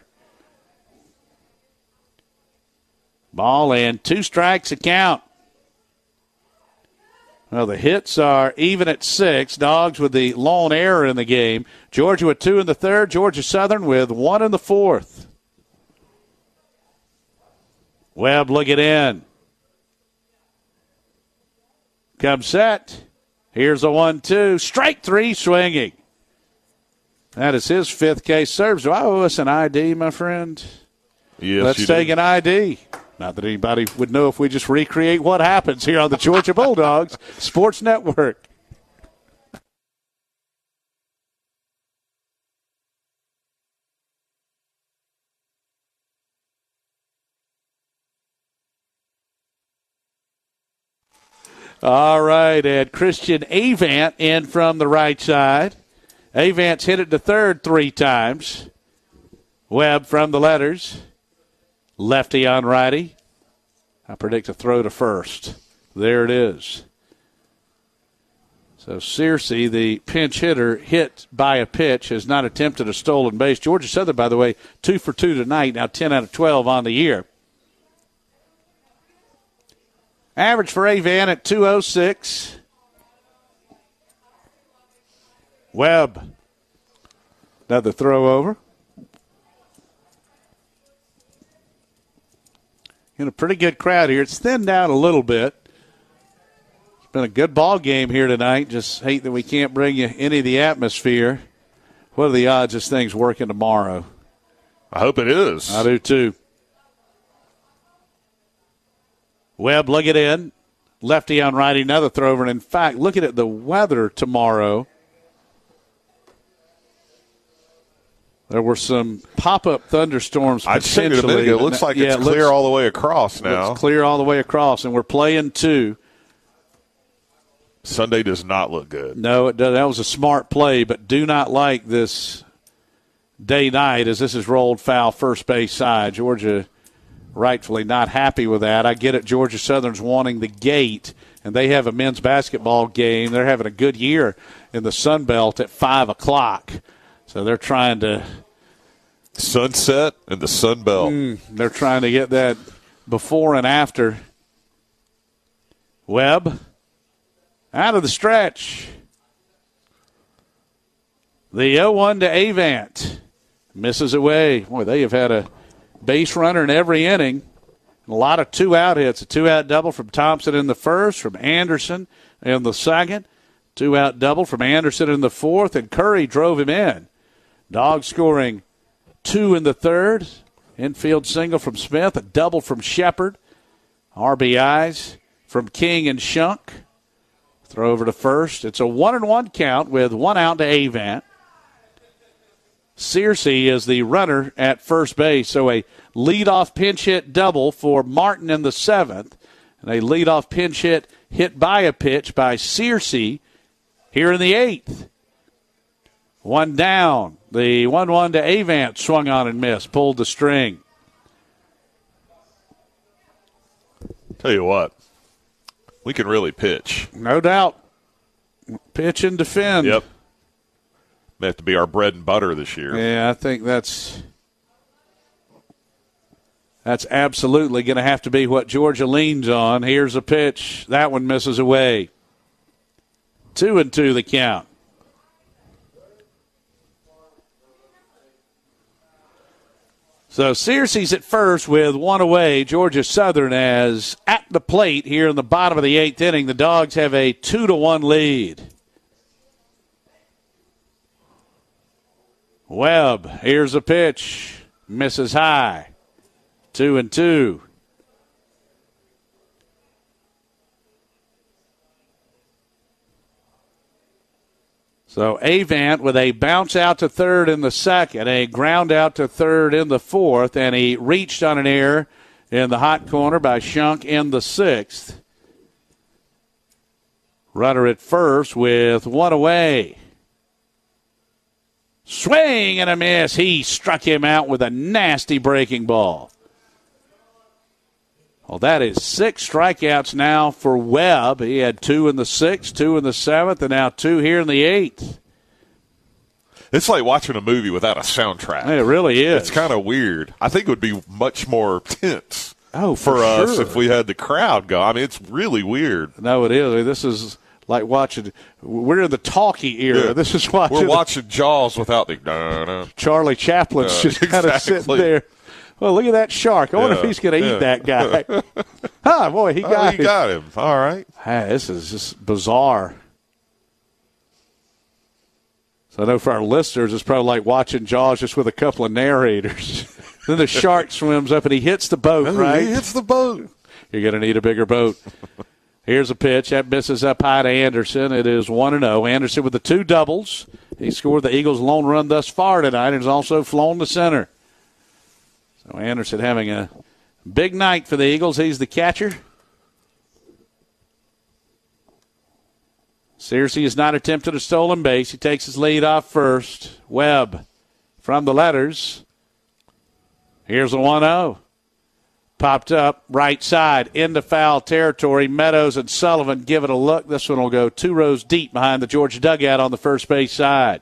Ball and 2 strikes a count. Well, the hits are even at 6. Dogs with the lone error in the game. Georgia with 2 in the 3rd. Georgia Southern with 1 in the 4th. Webb looking in. Comes set. Here's a 1-2. Strike 3 swinging. That is his 5th case serves. Do I owe us an ID, my friend? Yes, Let's take an ID. Not that anybody would know if we just recreate what happens here on the Georgia Bulldogs Sports Network. All right, and Christian Avant in from the right side. Avant's hit it to third 3 times. Webb from the letters. Lefty on righty. I predict a throw to first. There it is. So Searcy, the pinch hitter, hit by a pitch, has not attempted a stolen base. Georgia Southern, by the way, 2 for 2 tonight, now 10 out of 12 on the year. Average for Avant at 206. Webb. Another throw over. In a pretty good crowd here. It's thinned out a little bit. It's been a good ball game here tonight. Just hate that we can't bring you any of the atmosphere. What are the odds this thing's working tomorrow? I hope it is. I do too. Webb looking in. Lefty on righty, another throw over. And in fact, looking at the weather tomorrow, there were some pop-up thunderstorms potentially. I checked it a minute ago. It looks like it's clear all the way across now. It's clear all the way across, and we're playing 2. Sunday does not look good. No, it does. That was a smart play, but do not like this day-night as this is rolled foul first base side. Georgia rightfully not happy with that. I get it. Georgia Southern's wanting the gate, and they have a men's basketball game. They're having a good year in the Sun Belt at 5 o'clock. So they're trying to sunset and the Sun Belt. They're trying to get that before and after. Webb out of the stretch. The 0-1 to Avant. Misses away. Boy, they have had a base runner in every inning. A lot of two-out hits. A two-out double from Thompson in the first, from Anderson in the second. Two-out double from Anderson in the fourth, and Curry drove him in. Dogs scoring 2 in the third. Infield single from Smith, a double from Shepard. RBIs from King and Shunk. Throw over to first. It's a 1-1 count with 1 out to Avant. Searcy is the runner at first base, so a leadoff pinch hit double for Martin in the seventh, and a leadoff pinch hit by a pitch by Searcy here in the eighth. One down. The 1-1 to Avant swung on and missed, pulled the string. Tell you what, we can really pitch. No doubt. Pitch and defend. Yep. May have to be our bread and butter this year. Yeah, I think that's absolutely going to have to be what Georgia leans on. Here's a pitch. That one misses away. 2-2 the count. So Searcy's at first with 1 away. Georgia Southern as at the plate here in the bottom of the 8th inning. The Dogs have a 2-1 lead. Webb, here's a pitch. Misses high. 2-2. So Avant with a bounce out to third in the second, a ground out to third in the fourth, and he reached on an error in the hot corner by Shunk in the sixth. Runner at first with 1 away. Swing and a miss. He struck him out with a nasty breaking ball. Well, that is 6 strikeouts now for Webb. He had 2 in the 6th, 2 in the 7th, and now 2 here in the 8th. It's like watching a movie without a soundtrack. It really is. It's kind of weird. I think it would be much more tense for us sure. if we had the crowd go. I mean, it's really weird. No, it is. This is like watching – we're in the talkie era. Yeah. This is watching – We're watching Jaws without the – Charlie Chaplin's just kind of sitting there. Well, look at that shark. I wonder if he's going to eat that guy. Boy, he got him. All right. Hey, this is just bizarre. So I know for our listeners, it's probably like watching Jaws just with a couple of narrators. Then the shark swims up and he hits the boat, right? He hits the boat. You're going to need a bigger boat. Here's a pitch. That misses up high to Anderson. It is 1-0. Anderson with the 2 doubles. He scored the Eagles' lone run thus far tonight and has also flown to center. So Anderson having a big night for the Eagles. He's the catcher. Searcy has not attempted a stolen base. He takes his lead off first. Webb from the letters. Here's a 1-0. Popped up right side into foul territory. Meadows and Sullivan give it a look. This one will go 2 rows deep behind the Georgia dugout on the first base side.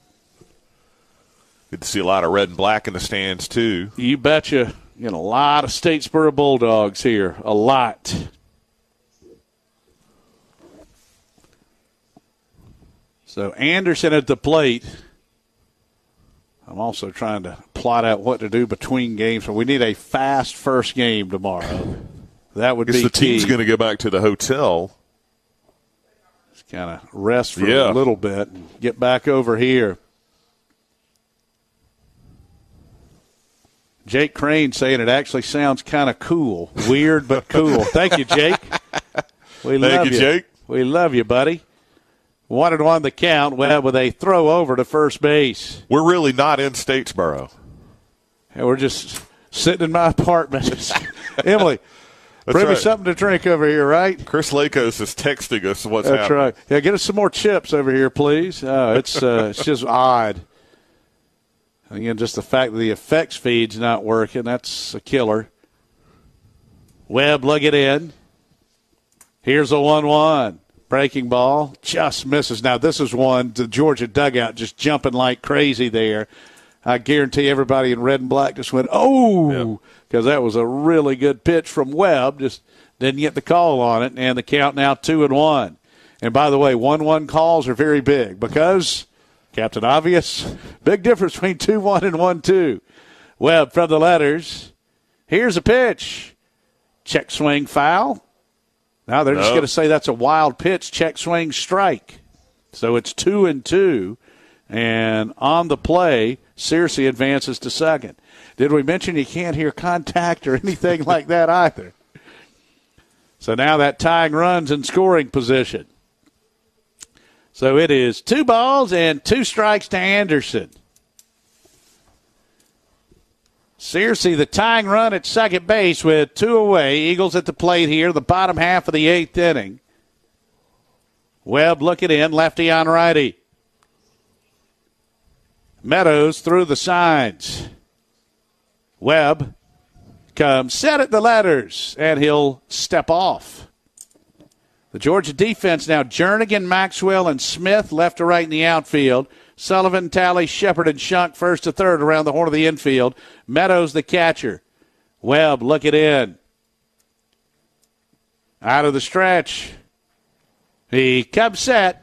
Good to see a lot of red and black in the stands, too. You betcha. You know, a lot of Statesboro Bulldogs here. A lot. So Anderson at the plate. I'm also trying to plot out what to do between games. We need a fast first game tomorrow. That would be the key. team's going to go back to the hotel. Just kind of rest for a little bit and get back over here. Jake Crane saying it actually sounds kind of cool. Weird, but cool. Thank you, Jake. We love you, Jake. We love you, buddy. 1-1 the count. Webb with a throw over to first base. We're really not in Statesboro. And we're just sitting in my apartment. Emily, bring me something to drink over here, right? Chris Lakos is texting us what's happening. That's right. Yeah, get us some more chips over here, please. It's just odd. Again, just the fact that the effects feed's not working, that's a killer. Webb, look it in. Here's a 1-1. Breaking ball, just misses. Now, this is one, the Georgia dugout just jumping like crazy there. I guarantee everybody in red and black just went, oh, because that was a really good pitch from Webb. Just didn't get the call on it, and the count now 2-1. And by the way, 1-1 calls are very big because – Captain Obvious, big difference between 2-1 and 1-2. Webb from the letters. Here's a pitch. Check swing foul. Now they're just going to say that's a wild pitch. Check swing strike. So it's 2-2. And on the play, Searcy advances to second. Did we mention you can't hear contact or anything like that either? So now that tying run's in scoring position. So it is 2 balls and 2 strikes to Anderson. Searcy, the tying run at second base with 2 away. Eagles at the plate here, the bottom half of the 8th inning. Webb looking in, lefty on righty. Meadows through the signs. Webb comes set at the letters, and he'll step off. The Georgia defense now, Jernigan, Maxwell, and Smith left to right in the outfield. Sullivan, Talley, Shepard, and Shunk first to third around the horn of the infield. Meadows the catcher. Webb looking in. Out of the stretch. He comes set.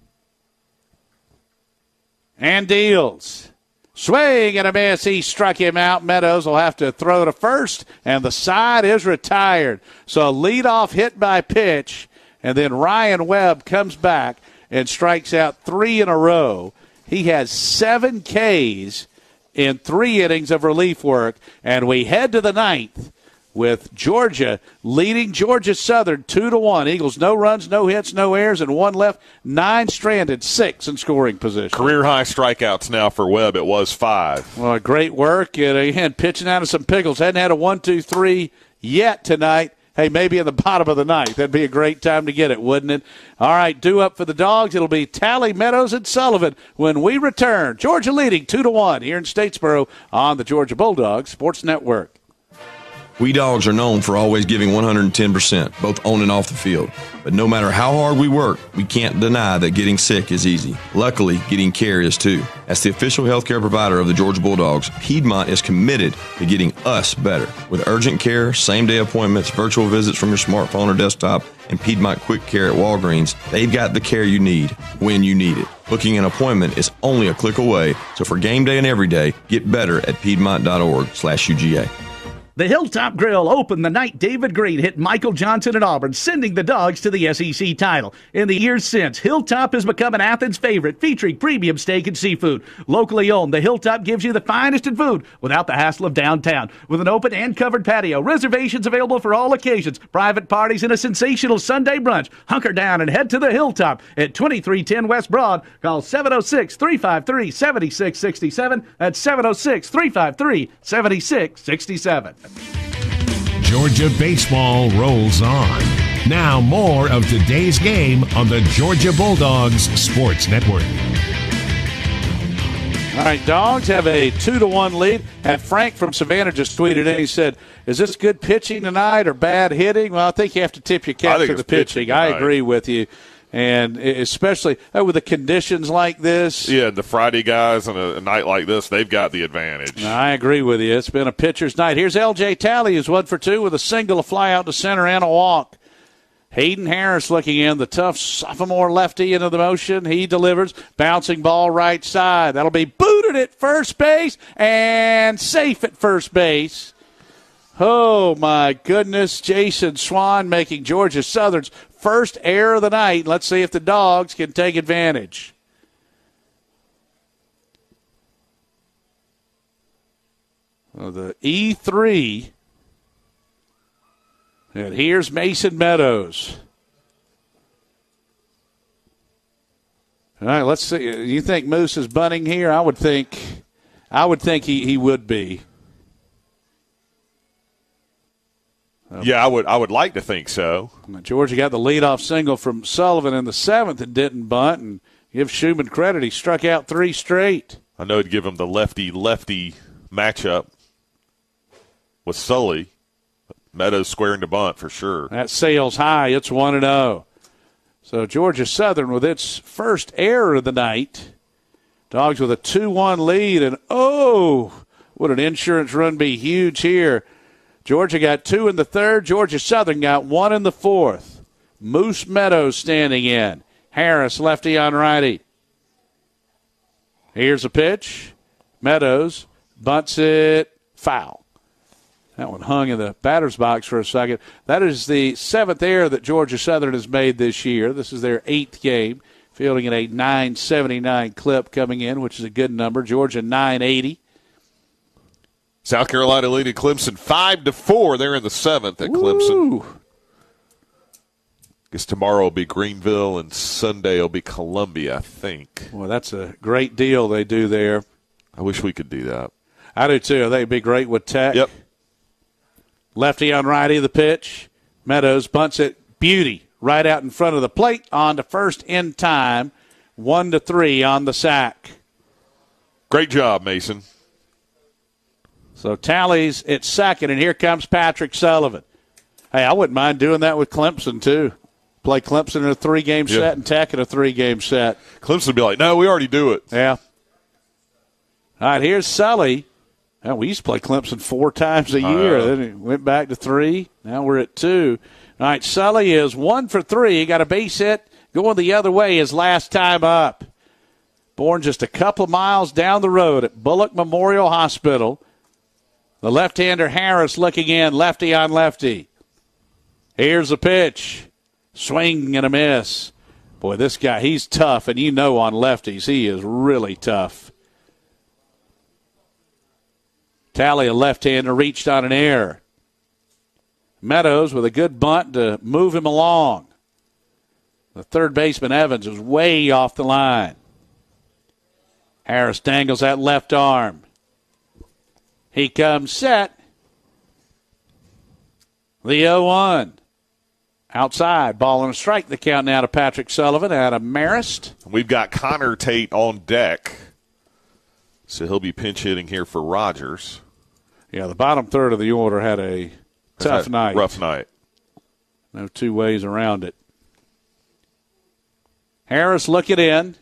And deals. Swing and a miss. He struck him out. Meadows will have to throw to first, and the side is retired. So a leadoff hit by pitch, and then Ryan Webb comes back and strikes out 3 in a row. He has 7 Ks in 3 innings of relief work, and we head to the 9th with Georgia leading Georgia Southern 2-1. Eagles no runs, no hits, no errors, and 1 left. 9 stranded, 6 in scoring position. Career high strikeouts now for Webb. It was 5. Well, great work. And again, pitching out of some pickles. Hadn't had a 1-2-3 yet tonight. Hey, maybe in the bottom of the 9th. That'd be a great time to get it, wouldn't it? All right, due up for the Dogs. It'll be Talley, Meadows, and Sullivan when we return. Georgia leading 2-1 here in Statesboro on the Georgia Bulldogs Sports Network. We Dogs are known for always giving 110%, both on and off the field. But no matter how hard we work, we can't deny that getting sick is easy. Luckily, getting care is too. As the official healthcare provider of the Georgia Bulldogs, Piedmont is committed to getting us better. With urgent care, same-day appointments, virtual visits from your smartphone or desktop, and Piedmont Quick Care at Walgreens, they've got the care you need when you need it. Booking an appointment is only a click away, so for game day and every day, get better at piedmont.org/UGA. The Hilltop Grill opened the night David Green hit Michael Johnson at Auburn, sending the Dogs to the SEC title. In the years since, Hilltop has become an Athens favorite, featuring premium steak and seafood. Locally owned, the Hilltop gives you the finest in food without the hassle of downtown. With an open and covered patio, reservations available for all occasions, private parties, and a sensational Sunday brunch. Hunker down and head to the Hilltop at 2310 West Broad. Call 706-353-7667. That's 706-353-7667. Georgia baseball rolls on. Now more of today's game on the Georgia Bulldogs Sports Network. All right, Dogs have a 2-1 lead. And Frank from Savannah just tweeted in. He said, is this good pitching tonight or bad hitting? Well, I think you have to tip your cap to the pitching. I agree with you. And especially with the conditions like this. Yeah, the Friday guys on a night like this, they've got the advantage. I agree with you. It's been a pitcher's night. Here's L.J. Talley, who's 1 for 2 with a single, a fly out to center, and a walk. Hayden Harris looking in, the tough sophomore lefty into the motion. He delivers. Bouncing ball right side. That'll be booted at first base and safe at first base. Oh, my goodness. Jason Swan making Georgia Southern's first error of the night. Let's see if the Dogs can take advantage. Well, the E3. And here's Mason Meadows. All right, let's see. You think Moose is bunting here? I would think he would be. Yeah, I would like to think so. Georgia got the leadoff single from Sullivan in the 7th and didn't bunt. And give Schumann credit, he struck out 3 straight. I know it'd give him the lefty-lefty matchup with Sully. Meadows squaring the bunt for sure. That sails high. It's 1-0. So Georgia Southern with its first error of the night. Dogs with a 2-1 lead. And, would an insurance run be huge here. Georgia got 2 in the 3rd. Georgia Southern got 1 in the 4th. Moose Meadows standing in. Harris, lefty on righty. Here's a pitch. Meadows bunts it foul. That one hung in the batter's box for a second. That is the 7th error that Georgia Southern has made this year. This is their 8th game, fielding at a 979 clip coming in, which is a good number. Georgia 980. South Carolina leading Clemson 5-4. They're in the 7th at Clemson. Ooh. Guess tomorrow will be Greenville and Sunday will be Columbia, I think. Well, that's a great deal they do there. I wish we could do that. I do too. I think it'd be great with Tech. Yep. Lefty on righty of the pitch. Meadows bunts it. Beauty right out in front of the plate. On to first in time. 1-3 on the sack. Great job, Mason. So Tally's at second, and here comes Patrick Sullivan. Hey, I wouldn't mind doing that with Clemson too. Play Clemson in a 3-game set and Tech in a 3-game set. Clemson would be like, no, we already do it. Yeah. All right, here's Sully. Well, we used to play Clemson 4 times a year. Then it went back to 3. Now we're at 2. All right, Sully is 1 for 3. He got a base hit going the other way his last time up. Born just a couple of miles down the road at Bullock Memorial Hospital. The left-hander Harris looking in, lefty on lefty. Here's the pitch. Swing and a miss. Boy, this guy, he's tough, and you know on lefties, he is really tough. Tally, a left-hander, reached on an error. Meadows with a good bunt to move him along. The third baseman, Evans, was way off the line. Harris dangles that left arm. He comes set. The 0-1. Outside, ball and a strike. The count now to Patrick Sullivan out of Marist. We've got Connor Tate on deck. So he'll be pinch hitting here for Rogers. Yeah, the bottom third of the order had a tough night. Rough night. No two ways around it. Harris looking in.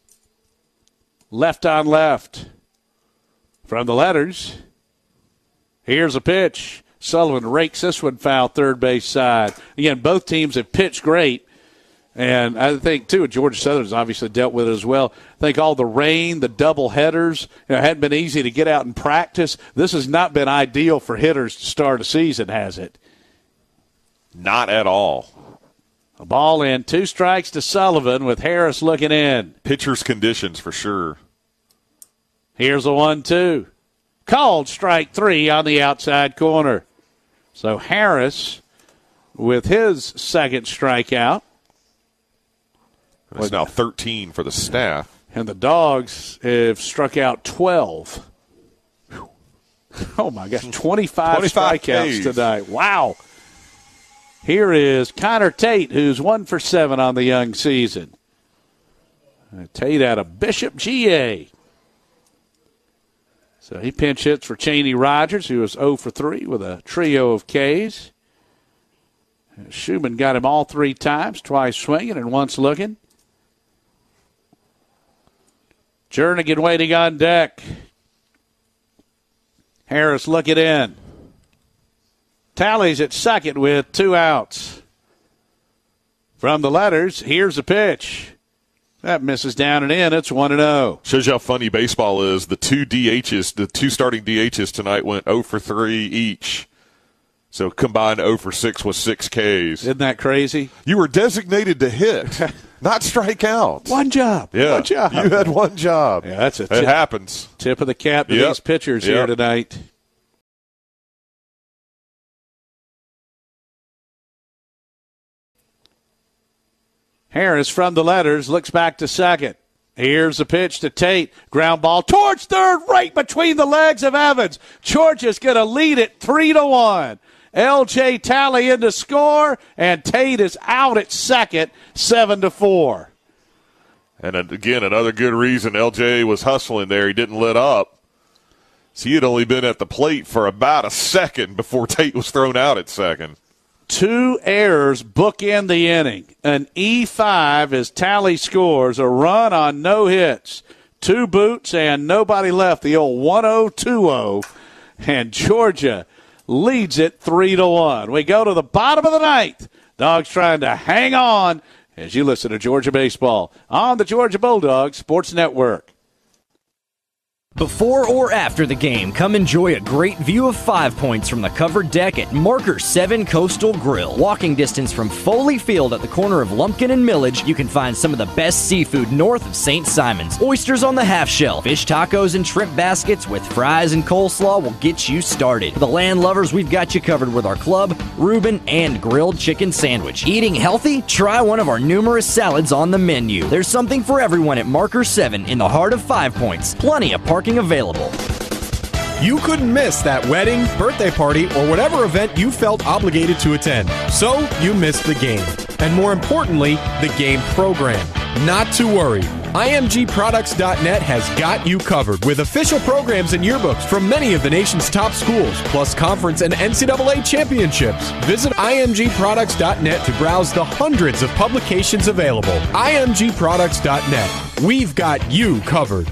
Left on left. From the letters. Here's a pitch. Sullivan rakes this one foul third base side. Again, both teams have pitched great. And I think, too, Georgia Southern's obviously dealt with it as well. I think all the rain, the double headers, hadn't been easy to get out and practice. This has not been ideal for hitters to start a season, has it? Not at all. A ball in, 2 strikes to Sullivan with Harris looking in. Pitcher's conditions for sure. Here's a 1-2. Called strike 3 on the outside corner. So Harris with his second strikeout. It's now 13 for the staff. And the Dogs have struck out 12. Oh, my gosh, 25 strikeouts tonight. Wow. Here is Connor Tate, who's 1 for 7 on the young season. Tate out of Bishop, GA. So he pinch hits for Cheney Rogers, who was 0 for 3 with a trio of Ks. Schumann got him all 3 times, twice swinging and once looking. Jernigan waiting on deck. Harris looking in. Tally's at second with 2 outs. From the letters, here's a pitch. That misses down and in. It's 1-0. Shows you how funny baseball is. The 2 DHs, the 2 starting DHs tonight went 0 for 3 each. So combined 0 for 6 with 6 Ks. Isn't that crazy? You were designated to hit, not strike out. One job. Yeah. One job. You had one job. Yeah, that's it happens. Tip of the cap to these pitchers here tonight. Harris from the letters looks back to second. Here's the pitch to Tate. Ground ball towards third, right between the legs of Evans. Georgia's going to lead it 3-1. L.J. Tally in to score, and Tate is out at second, 7-4. And again, another good reason L.J. was hustling there. He didn't let up. So he had only been at the plate for about a second before Tate was thrown out at second. 2 errors bookend the inning. An E5 as Tally scores a run on no hits. 2 boots and nobody left. The old 1-0-2-0. And Georgia leads it 3-1. We go to the bottom of the 9th. Dogs trying to hang on as you listen to Georgia Baseball on the Georgia Bulldogs Sports Network. Before or after the game, come enjoy a great view of 5 Points from the covered deck at Marker 7 Coastal Grill. Walking distance from Foley Field at the corner of Lumpkin and Millage, you can find some of the best seafood north of St. Simon's. Oysters on the half shell, fish tacos and shrimp baskets with fries and coleslaw will get you started. For the land lovers, we've got you covered with our club, Reuben, and grilled chicken sandwich. Eating healthy? Try one of our numerous salads on the menu. There's something for everyone at Marker 7 in the heart of 5 Points. Plenty of parking available. You couldn't miss that wedding, birthday party, or whatever event you felt obligated to attend. So you missed the game. And more importantly, the game program. Not to worry. IMGProducts.net has got you covered with official programs and yearbooks from many of the nation's top schools, plus conference and NCAA championships. Visit IMGProducts.net to browse the hundreds of publications available. IMGProducts.net. We've got you covered.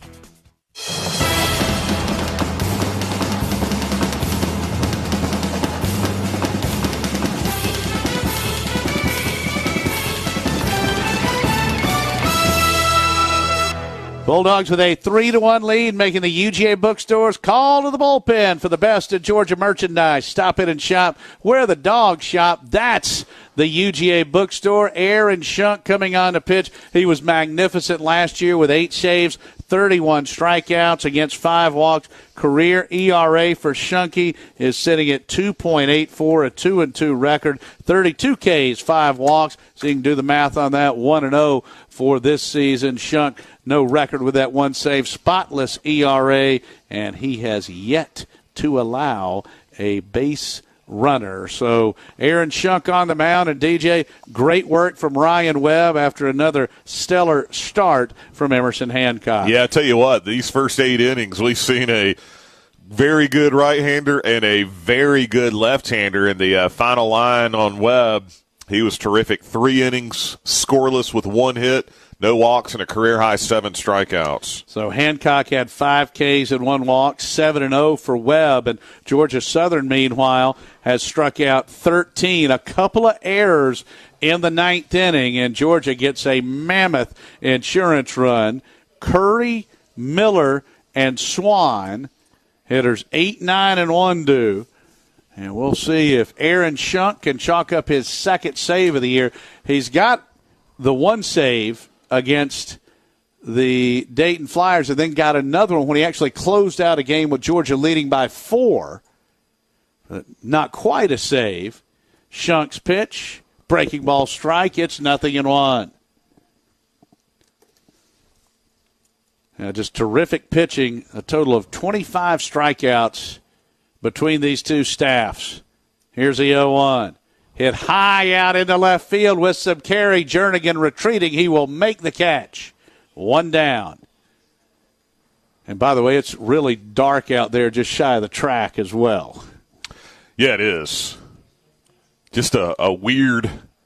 Bulldogs with a 3-1 lead, making the UGA bookstores call to the bullpen for the best of Georgia merchandise. Stop in and shop where the dogs shop. That's the UGA bookstore. Aaron Shunk coming on the pitch. He was magnificent last year with 8 saves, 31 strikeouts against 5 walks. Career ERA for Shunky is sitting at 2.84, a 2-2 record, 32 Ks, 5 walks. So you can do the math on that, 1-0 for this season. Shunk, no record with that 1 save, spotless ERA, and he has yet to allow a base runner. So Aaron Shunk on the mound, and DJ, great work from Ryan Webb after another stellar start from Emerson Hancock. Yeah, I tell you what, these first 8 innings, we've seen a very good right-hander and a very good left-hander in the final line on Webb. He was terrific. 3 innings, scoreless with 1 hit, no walks, and a career-high 7 strikeouts. So Hancock had 5 Ks and 1 walk, 7-0 for Webb. And Georgia Southern, meanwhile, has struck out 13, a couple of errors in the 9th inning, and Georgia gets a mammoth insurance run. Curry, Miller, and Swan, hitters 8, 9, and 1 do. And we'll see if Aaron Shunk can chalk up his 2nd save of the year. He's got the 1 save against the Dayton Flyers and then got another one when he actually closed out a game with Georgia leading by 4. But not quite a save. Shunk's pitch, breaking ball strike, it's 0-1. Just terrific pitching, a total of 25 strikeouts between these two staffs. Here's the 0-1. Hit high out into left field with some carry. Jernigan retreating. He will make the catch. 1 down. And by the way, it's really dark out there just shy of the track as well. Yeah, it is. Just a weird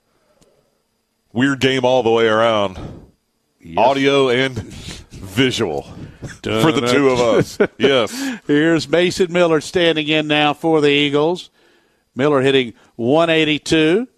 game all the way around. Yes. Audio and visual for the two of us. Yes. Here's Mason Miller standing in now for the Eagles. Miller hitting 182.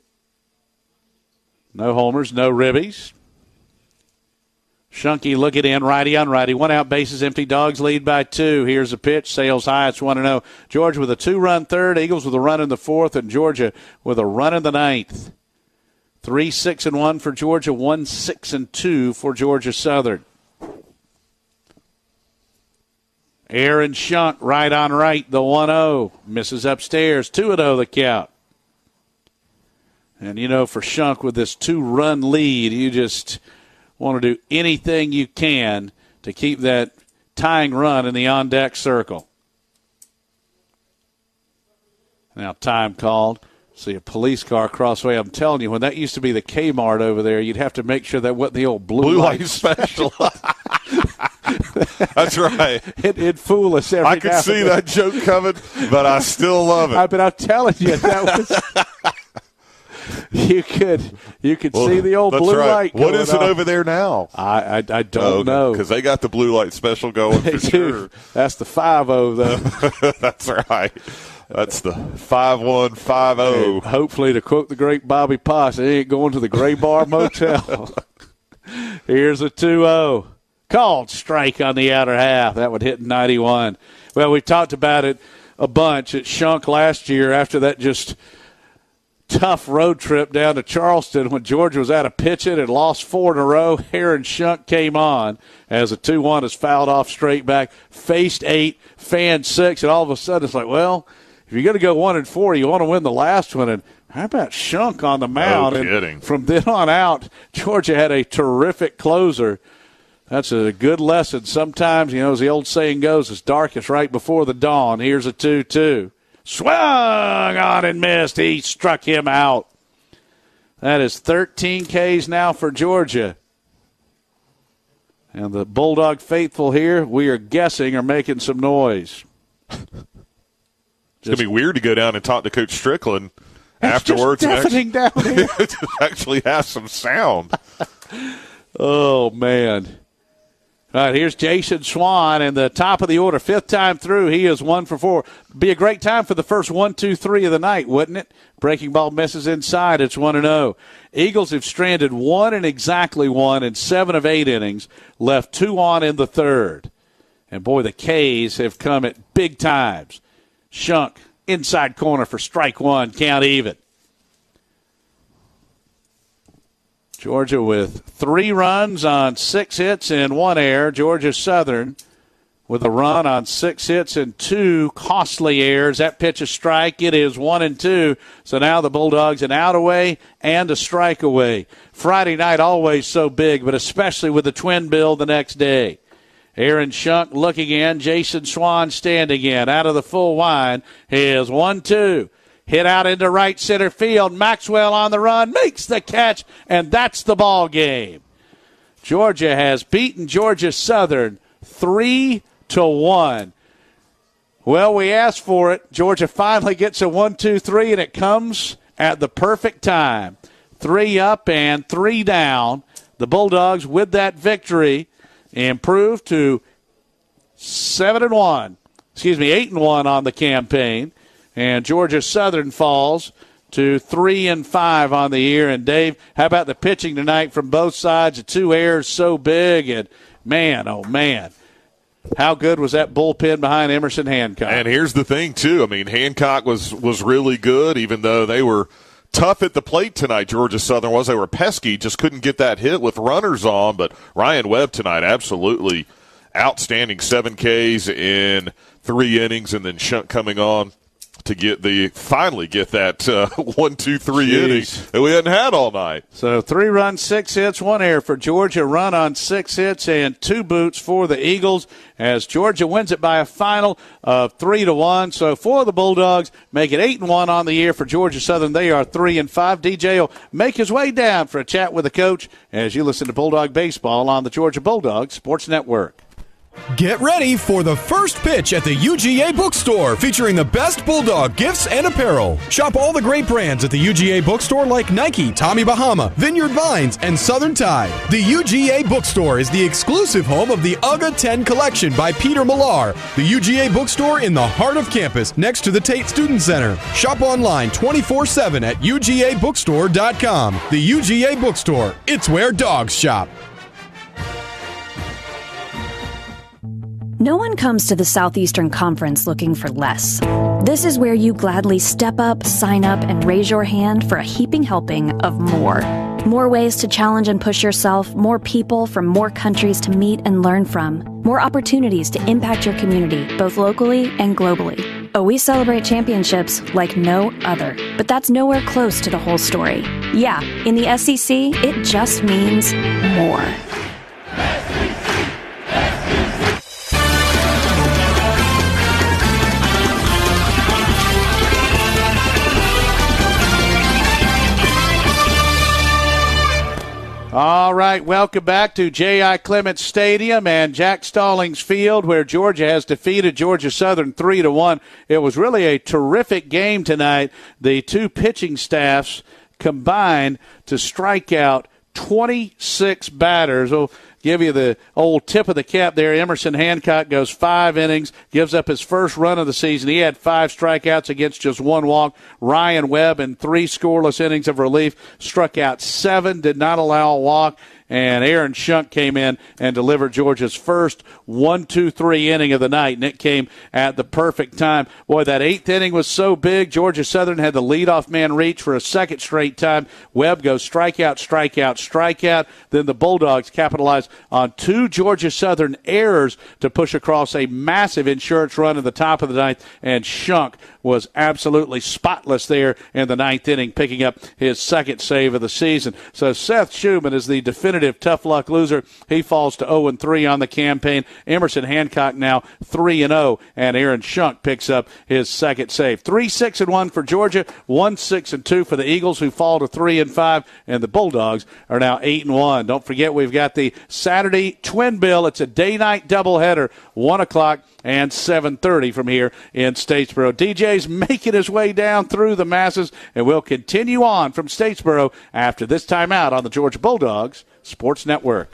No homers, no ribbies. Shunky looking in, righty on righty. 1 out, bases empty. Dogs lead by 2. Here's a pitch. Sails high. It's 1-0. Georgia with a 2-run third. Eagles with a run in the 4th. And Georgia with a run in the 9th. 3-6-1 for Georgia. 1-6-2 for Georgia Southern. Aaron Shunk, right on right, the 1-0. Misses upstairs, 2-0 the count. And, you know, for Shunk with this 2-run lead, you just want to do anything you can to keep that tying run in the on-deck circle. Now time called. See a police car cross the way. I'm telling you, when that used to be the Kmart over there, you'd have to make sure that wasn't the old blue light special. That's right. It'd fool us every I could see that joke coming, but I still love it. But I'm telling you, that was you could see the old blue light. What is it over there now? I don't know, because they got the blue light special going for sure. That's the 5-0 though. That's right. That's the 5-1-5-0. Hopefully, to quote the great Bobby Poss, it ain't going to the Gray Bar Motel. Here's a 2-0. Called strike on the outer half. That would hit 91. Well, we talked about it a bunch. It shunk last year after that just tough road trip down to Charleston when Georgia was out of pitching and lost 4 in a row. Aaron Shunk came on as a 2-1 is fouled off straight back, faced 8, fanned 6, and all of a sudden it's like, well, if you're going to go 1-4, you want to win the last one. And how about Shunk on the mound? No kidding. And from then on out, Georgia had a terrific closer. That's a good lesson. Sometimes, as the old saying goes, it's darkest right before the dawn. Here's a 2-2. Swung on and missed. He struck him out. That is 13 Ks now for Georgia. And the Bulldog faithful here, we are guessing, are making some noise. It's going to be weird to go down and talk to Coach Strickland afterwards. Just deafening down here. It actually has some sound. Oh, man. All right, here's Jason Swan in the top of the order. 5th time through, he is 1 for 4. Be a great time for the first 1, 2, 3 of the night, wouldn't it? Breaking ball misses inside. It's 1-0. Eagles have stranded 1 and exactly 1 in 7 of 8 innings, left 2 on in the 3rd. And, boy, the K's have come at big times. Shunk, inside corner for strike 1, count even. Georgia with 3 runs on 6 hits and 1 error. Georgia Southern with a run on 6 hits and 2 costly errors. That pitch a strike. It is 1-2. So now the Bulldogs an out away and a strike away. Friday night always so big, but especially with the twin bill the next day. Aaron Shunk looking in. Jason Swan standing in. Out of the full line is 1-2. Hit out into right center field. Maxwell on the run, makes the catch, and that's the ball game. Georgia has beaten Georgia Southern 3-1. Well, we asked for it. Georgia finally gets a 1-2-3, and it comes at the perfect time. 3 up and 3 down. The Bulldogs, with that victory, improved to 8-1 on the campaign. And Georgia Southern falls to 3-5 on the year. And, Dave, how about the pitching tonight from both sides? The 2 errors so big. And, man, oh, man, how good was that bullpen behind Emerson Hancock? And here's the thing, too. I mean, Hancock was really good, even though they were tough at the plate tonight, Georgia Southern was. They were pesky, just couldn't get that hit with runners on. But Ryan Webb tonight, absolutely outstanding. 7 Ks in 3 innings, and then Shunk coming on to finally get that 1, 2, 3 innings that we hadn't had all night. So 3 runs, 6 hits, 1 error for Georgia. Run on 6 hits and 2 boots for the Eagles as Georgia wins it by a final of 3-1. So for the Bulldogs, make it 8-1 on the year for Georgia Southern. They are 3-5. DJ will make his way down for a chat with the coach as you listen to Bulldog Baseball on the Georgia Bulldogs Sports Network. Get ready for the first pitch at the UGA Bookstore, featuring the best Bulldog gifts and apparel. Shop all the great brands at the UGA Bookstore like Nike, Tommy Bahama, Vineyard Vines, and Southern Tide. The UGA Bookstore is the exclusive home of the UGA 10 collection by Peter Millar. The UGA Bookstore in the heart of campus, next to the Tate Student Center. Shop online 24/7 at UGABookstore.com. The UGA Bookstore, it's where dogs shop. No one comes to the Southeastern Conference looking for less. This is where you gladly step up, sign up, and raise your hand for a heaping helping of more. More ways to challenge and push yourself, more people from more countries to meet and learn from, more opportunities to impact your community, both locally and globally. Oh, we celebrate championships like no other, but that's nowhere close to the whole story. Yeah, in the SEC, it just means more. All right, welcome back to J.I. Clements Stadium and Jack Stallings Field, where Georgia has defeated Georgia Southern 3-1. It was really a terrific game tonight. The 2 pitching staffs combined to strike out 26 batters. We'll give you the old tip of the cap there. Emerson Hancock goes 5 innings, gives up his first run of the season. He had 5 strikeouts against just 1 walk. Ryan Webb in 3 scoreless innings of relief struck out 7, did not allow a walk. and Aaron Shunk came in and delivered Georgia's first 1-2-3 inning of the night, and it came at the perfect time. Boy, that 8th inning was so big. Georgia Southern had the leadoff man reach for a second straight time. Webb goes strikeout, strikeout, strikeout. Then the Bulldogs capitalize on 2 Georgia Southern errors to push across a massive insurance run in the top of the 9th, and Shunk was absolutely spotless there in the 9th inning, picking up his second save of the season. So Seth Schumann is the definitive tough luck loser. He falls to 0-3 on the campaign. Emerson Hancock now 3-0, and Aaron Shunk picks up his second save. 3-6-1 for Georgia, 1-6-2 for the Eagles, who fall to 3-5, and the Bulldogs are now 8-1. Don't forget, we've got the Saturday twin bill. It's a day-night doubleheader, 1 o'clock and 7:30 from here in Statesboro. DJ's making his way down through the masses, and we'll continue on from Statesboro after this timeout on the Georgia Bulldogs Sports Network.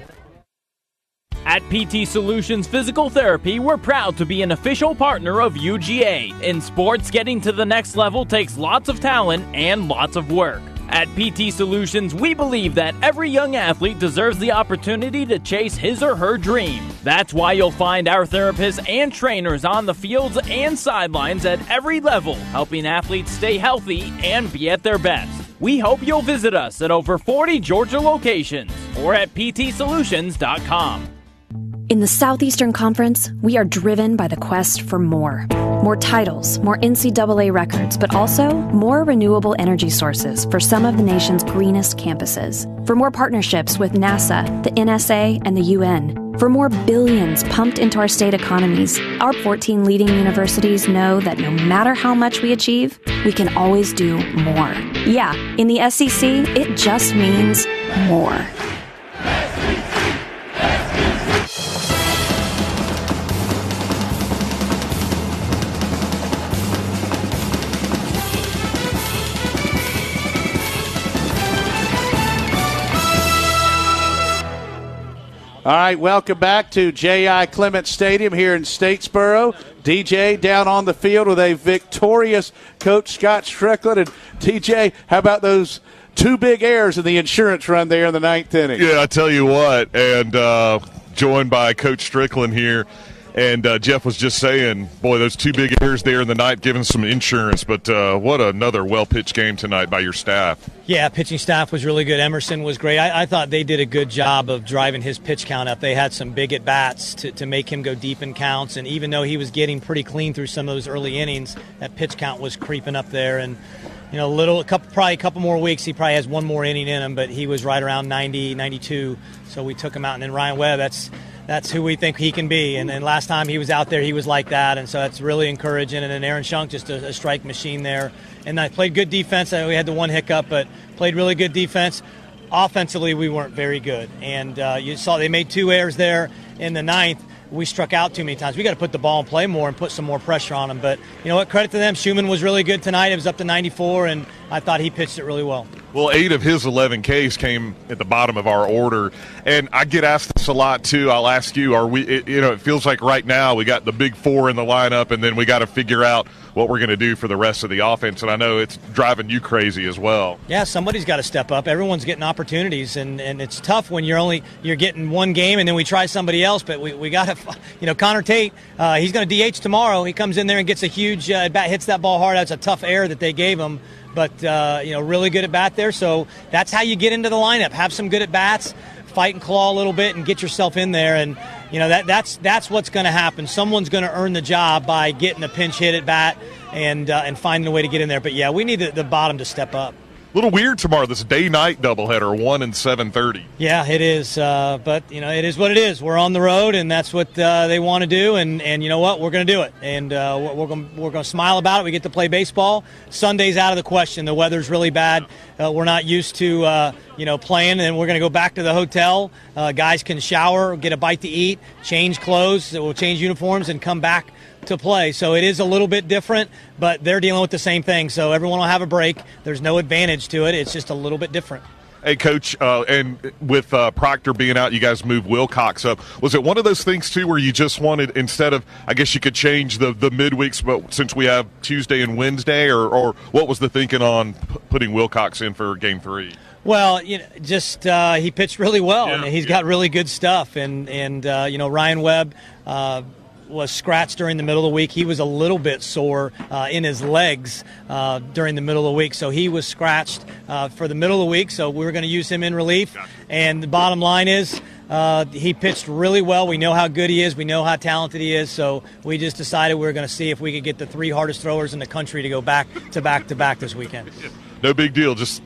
At PT Solutions Physical Therapy, we're proud to be an official partner of UGA. In sports, getting to the next level takes lots of talent and lots of work. At PT Solutions, we believe that every young athlete deserves the opportunity to chase his or her dream. That's why you'll find our therapists and trainers on the fields and sidelines at every level, helping athletes stay healthy and be at their best. We hope you'll visit us at over 40 Georgia locations or at ptsolutions.com. In the Southeastern Conference, we are driven by the quest for more. More titles, more NCAA records, but also more renewable energy sources for some of the nation's greenest campuses. For more partnerships with NASA, the NSA, and the UN. For more billions pumped into our state economies, our 14 leading universities know that no matter how much we achieve, we can always do more. Yeah, in the SEC, it just means more. All right, welcome back to J.I. Clement Stadium here in Statesboro. DJ down on the field with a victorious Coach Scott Strickland. And DJ, how about those 2 big errors in the insurance run there in the 9th inning? Yeah, I tell you what, and joined by Coach Strickland here. And Jeff was just saying, boy, those 2 big errors there in the ninth, giving some insurance. But what another well-pitched game tonight by your staff. Yeah, pitching staff was really good. Emerson was great. I thought they did a good job of driving his pitch count up. They had some big at-bats to make him go deep in counts. And even though he was getting pretty clean through some of those early innings, that pitch count was creeping up there. And, you know, probably a couple more weeks, he probably has 1 more inning in him. But he was right around 90, 92. So we took him out. And then Ryan Webb, that's who we think he can be. And then last time he was out there, he was like that. And so that's really encouraging. And then Aaron Shunk, just a strike machine there. And I played good defense. We had the 1 hiccup, but played really good defense. Offensively, we weren't very good. And you saw they made 2 errors there in the 9th. We struck out too many times. We got to put the ball in play more and put some more pressure on them. But you know what? Credit to them. Schumann was really good tonight. It was up to 94, and I thought he pitched it really well. Well, 8 of his 11 Ks came at the bottom of our order, and I get asked this a lot too. I'll ask you: are we? It feels like right now we got the big 4 in the lineup, and then we got to figure out what we're going to do for the rest of the offense. And I know it's driving you crazy as well. Yeah, somebody's got to step up. Everyone's getting opportunities, and it's tough when you're getting 1 game, and then we try somebody else. But we got to, Connor Tate, he's going to DH tomorrow. He comes in there and gets a huge at bat, hits that ball hard. That's a tough error that they gave him. But, really good at bat there. So that's how you get into the lineup. Have some good at bats, fight and claw a little bit, and get yourself in there. And, that's what's going to happen. Someone's going to earn the job by getting a pinch hit at bat and finding a way to get in there. But, yeah, we need the bottom to step up. A little weird tomorrow, this day-night doubleheader, 1 and 7:30. Yeah, it is. But, it is what it is. We're on the road, and that's what they want to do. And you know what? We're going to do it. And we're going to smile about it. We get to play baseball. Sunday's out of the question. The weather's really bad. We're not used to, playing, and we're going to go back to the hotel. Guys can shower, get a bite to eat, change clothes. We'll change uniforms and come back to play. So it is a little bit different, but they're dealing with the same thing. So everyone will have a break. There's no advantage to it. It's just a little bit different. Hey, Coach, and with Proctor being out, you guys moved Wilcox up. Was it one of those things, too, where you just wanted, instead of, I guess you could change the midweeks, but since we have Tuesday and Wednesday, or what was the thinking on putting Wilcox in for Game 3? Well, just he pitched really well, and he's got really good stuff. And Ryan Webb was scratched during the middle of the week. He was a little bit sore in his legs during the middle of the week, so he was scratched for the middle of the week. So we were going to use him in relief. And the bottom line is he pitched really well. We know how good he is. We know how talented he is. So we just decided we were going to see if we could get the 3 hardest throwers in the country to go back to back this weekend. No big deal. Just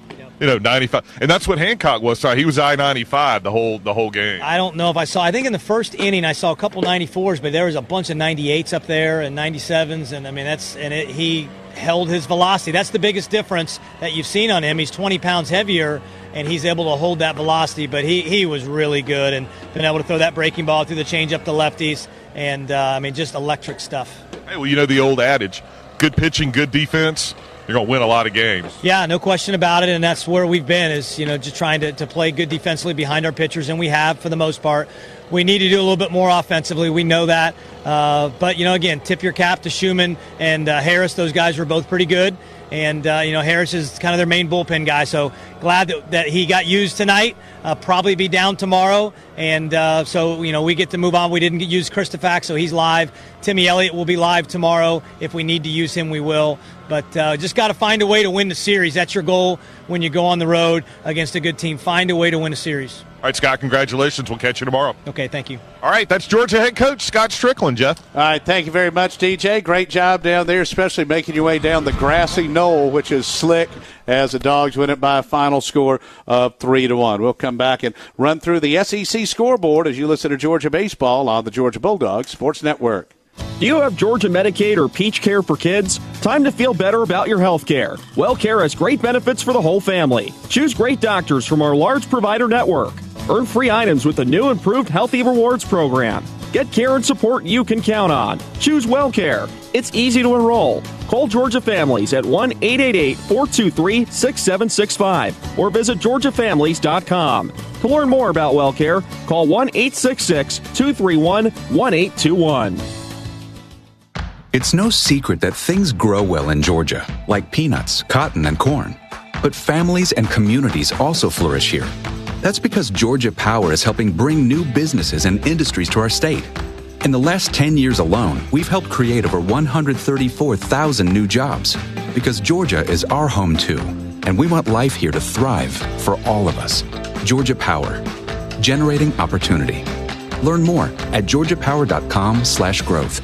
95, and that's what Hancock was. Sorry, he was I-95 the whole game. I don't know if I saw. I think in the first inning I saw a couple 94s, but there was a bunch of 98s up there and 97s, and I mean he held his velocity. That's the biggest difference that you've seen on him. He's 20 pounds heavier, and he's able to hold that velocity. But he was really good and been able to throw that breaking ball through the changeup to lefties, and just electric stuff. Hey, well, the old adage: good pitching, good defense. You're going to win a lot of games. Yeah, no question about it, and that's where we've been is, just trying to play good defensively behind our pitchers, and we have for the most part. We need to do a little bit more offensively. We know that. But, again, tip your cap to Schumann and Harris. Those guys were both pretty good. And, Harris is kind of their main bullpen guy. So glad that he got used tonight. Probably be down tomorrow. And so we get to move on. We didn't use Christofax, so he's live. Timmy Elliott will be live tomorrow. If we need to use him, we will. But just got to find a way to win the series. That's your goal when you go on the road against a good team. Find a way to win a series. All right, Scott, congratulations. We'll catch you tomorrow. Okay, thank you. All right, that's Georgia head coach Scott Strickland, Jeff. All right, thank you very much, DJ. Great job down there, especially making your way down the grassy knoll, which is slick, as the Dogs win it by a final score of 3-1. We'll come back and run through the SEC scoreboard as you listen to Georgia baseball on the Georgia Bulldogs Sports Network. Do you have Georgia Medicaid or Peach Care for kids? Time to feel better about your health care. WellCare has great benefits for the whole family. Choose great doctors from our large provider network. Earn free items with the new improved Healthy Rewards program. Get care and support you can count on. Choose WellCare. It's easy to enroll. Call Georgia Families at 1-888-423-6765 or visit georgiafamilies.com. To learn more about WellCare, call 1-866-231-1821. It's no secret that things grow well in Georgia, like peanuts, cotton, and corn. But families and communities also flourish here. That's because Georgia Power is helping bring new businesses and industries to our state. In the last 10 years alone, we've helped create over 134,000 new jobs. Because Georgia is our home too, and we want life here to thrive for all of us. Georgia Power, generating opportunity. Learn more at georgiapower.com/growth.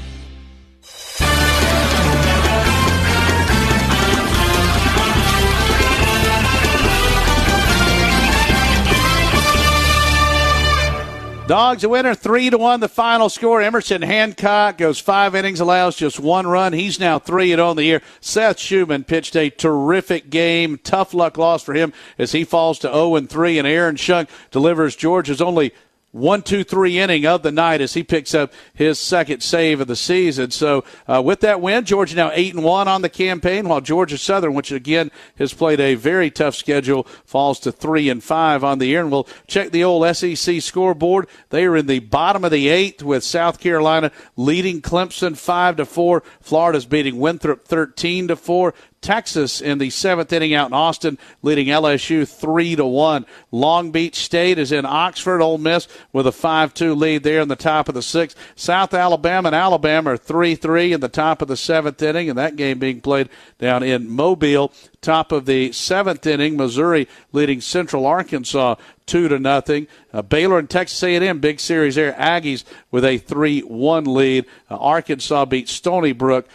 Dogs a winner, 3-1, the final score. Emerson Hancock goes 5 innings, allows just 1 run. He's now 3-0 on the year. Seth Schumann pitched a terrific game. Tough luck loss for him as he falls to 0-3, and Aaron Shunk delivers Georgia's only 1-2-3 inning of the night as he picks up his second save of the season. So with that win, Georgia now 8-1 on the campaign, while Georgia Southern, which again has played a very tough schedule, falls to 3-5 on the year. And we'll check the old SEC scoreboard. They are in the bottom of the 8th with South Carolina leading Clemson 5-4. Florida's beating Winthrop 13-4. Texas in the 7th inning out in Austin, leading LSU 3-1. Long Beach State is in Oxford. Ole Miss with a 5-2 lead there in the top of the 6th. South Alabama and Alabama are 3-3 in the top of the 7th inning, and that game being played down in Mobile. Top of the 7th inning, Missouri leading Central Arkansas 2-0. Baylor and Texas A&M, big series there. Aggies with a 3-1 lead. Arkansas beat Stony Brook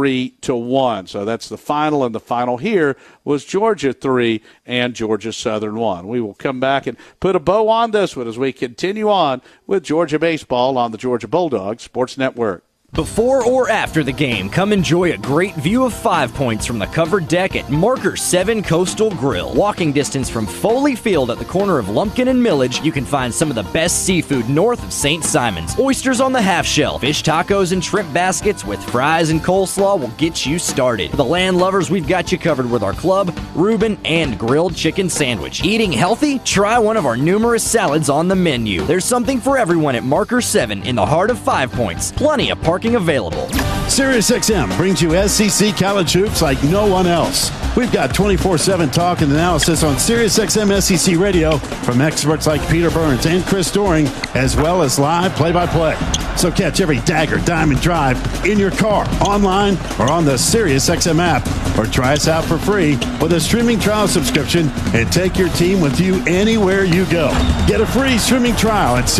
3-1. So that's the final, and the final here was Georgia 3 and Georgia Southern 1. We will come back and put a bow on this one as we continue on with Georgia baseball on the Georgia Bulldogs Sports Network. Before or after the game, come enjoy a great view of 5 Points from the covered deck at Marker 7 Coastal Grill. Walking distance from Foley Field at the corner of Lumpkin and Millage, you can find some of the best seafood north of St. Simon's. Oysters on the half shell, fish tacos and shrimp baskets with fries and coleslaw will get you started. For the land lovers, we've got you covered with our club, Reuben, and grilled chicken sandwich. Eating healthy? Try one of our numerous salads on the menu. There's something for everyone at Marker 7 in the heart of 5 Points. Plenty of parking available. SiriusXM brings you SEC college hoops like no one else. We've got 24/7 talk and analysis on SiriusXM SEC Radio from experts like Peter Burns and Chris Doering, as well as live play-by-play. So catch every Dagger Diamond Drive in your car, online, or on the SiriusXM app. Or try us out for free with a streaming trial subscription and take your team with you anywhere you go. Get a free streaming trial at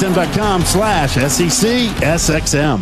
SiriusXM.com/SECSXM.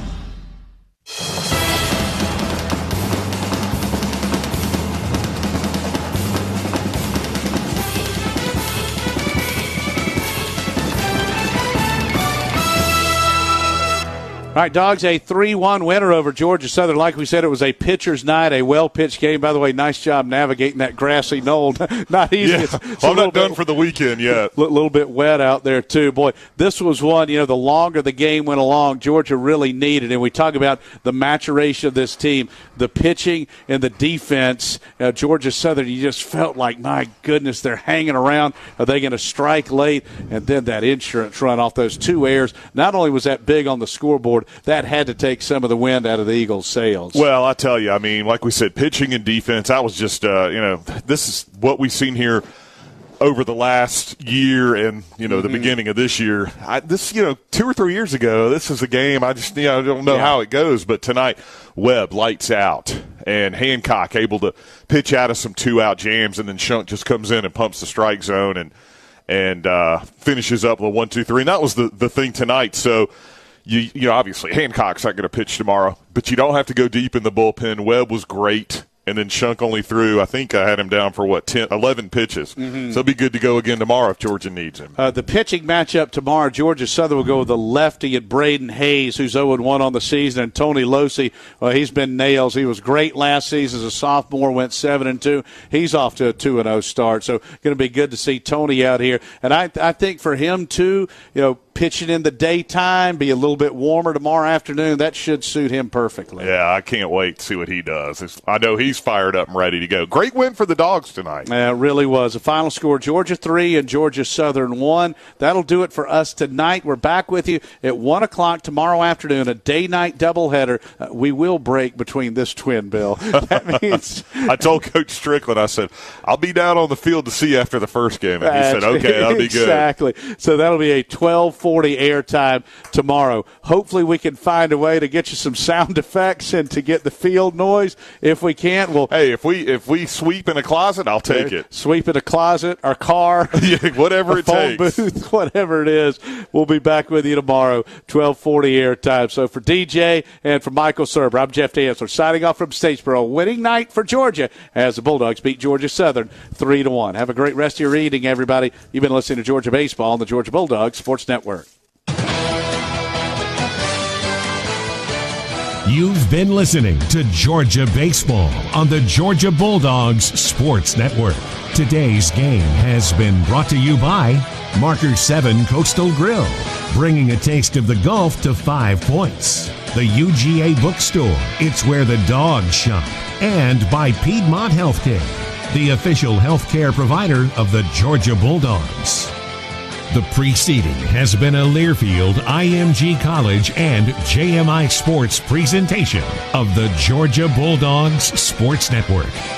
All right, Dogs, a 3-1 winner over Georgia Southern. Like we said, it was a pitcher's night, a well-pitched game. By the way, nice job navigating that grassy knoll. Not easy. Yeah. I'm not done for the weekend yet. A little bit wet out there, too. Boy, this was one, the longer the game went along, Georgia really needed. And we talk about the maturation of this team, the pitching and the defense. Georgia Southern, you just felt like, my goodness, they're hanging around. Are they going to strike late? And then that insurance run off those 2 errors. Not only was that big on the scoreboard, that had to take some of the wind out of the Eagles' sails. Well, I tell you, like we said, pitching and defense, I was just, this is what we've seen here over the last year and, the beginning of this year. 2 or 3 years ago, this is a game I just, I don't know how it goes. But tonight, Webb lights out and Hancock able to pitch out of some 2-out jams, and then Shunk just comes in and pumps the strike zone and finishes up with a 1-2-3. And that was the thing tonight. So, You obviously, Hancock's not going to pitch tomorrow, but you don't have to go deep in the bullpen. Webb was great, and then Shunk only threw, I think I had him down for, 11 pitches. So it'll be good to go again tomorrow if Georgia needs him. The pitching matchup tomorrow, Georgia Southern will go with the lefty at Braden Hayes, who's 0-1 on the season, and Tony Losey, he's been nails. He was great last season as a sophomore, went 7-2. He's off to a 2-0 start, so going to be good to see Tony out here. And I think for him, too, pitching in the daytime, be a little bit warmer tomorrow afternoon, that should suit him perfectly. Yeah, I can't wait to see what he does. I know he's fired up and ready to go. Great win for the Dogs tonight. Yeah, it really was. The final score, Georgia 3 and Georgia Southern 1. That'll do it for us tonight. We're back with you at 1 o'clock tomorrow afternoon, a day-night doubleheader. We will break between this twin, Bill. That means I told Coach Strickland, I said, I'll be down on the field to see you after the first game. And he said, okay, that'll be good. Exactly. So that'll be a 12:40 airtime tomorrow. Hopefully we can find a way to get you some sound effects and to get the field noise. If we can't, we'll if we sweep in a closet, I'll take it. Sweep in a closet, our car, whatever it phone takes. Booth, whatever it is. We'll be back with you tomorrow, 12:40 airtime. So for DJ and for Michael Serber, I'm Jeff Dantzler signing off from Statesboro. Winning night for Georgia as the Bulldogs beat Georgia Southern 3-1. Have a great rest of your evening, everybody. You've been listening to Georgia Baseball on the Georgia Bulldogs Sports Network. You've been listening to Georgia Baseball on the Georgia Bulldogs Sports Network. Today's game has been brought to you by Marker 7 Coastal Grill, bringing a taste of the Gulf to 5 Points. The UGA Bookstore, it's where the dogs shop. And by Piedmont Healthcare, the official healthcare provider of the Georgia Bulldogs. The preceding has been a Learfield, IMG College, and JMI Sports presentation of the Georgia Bulldogs Sports Network.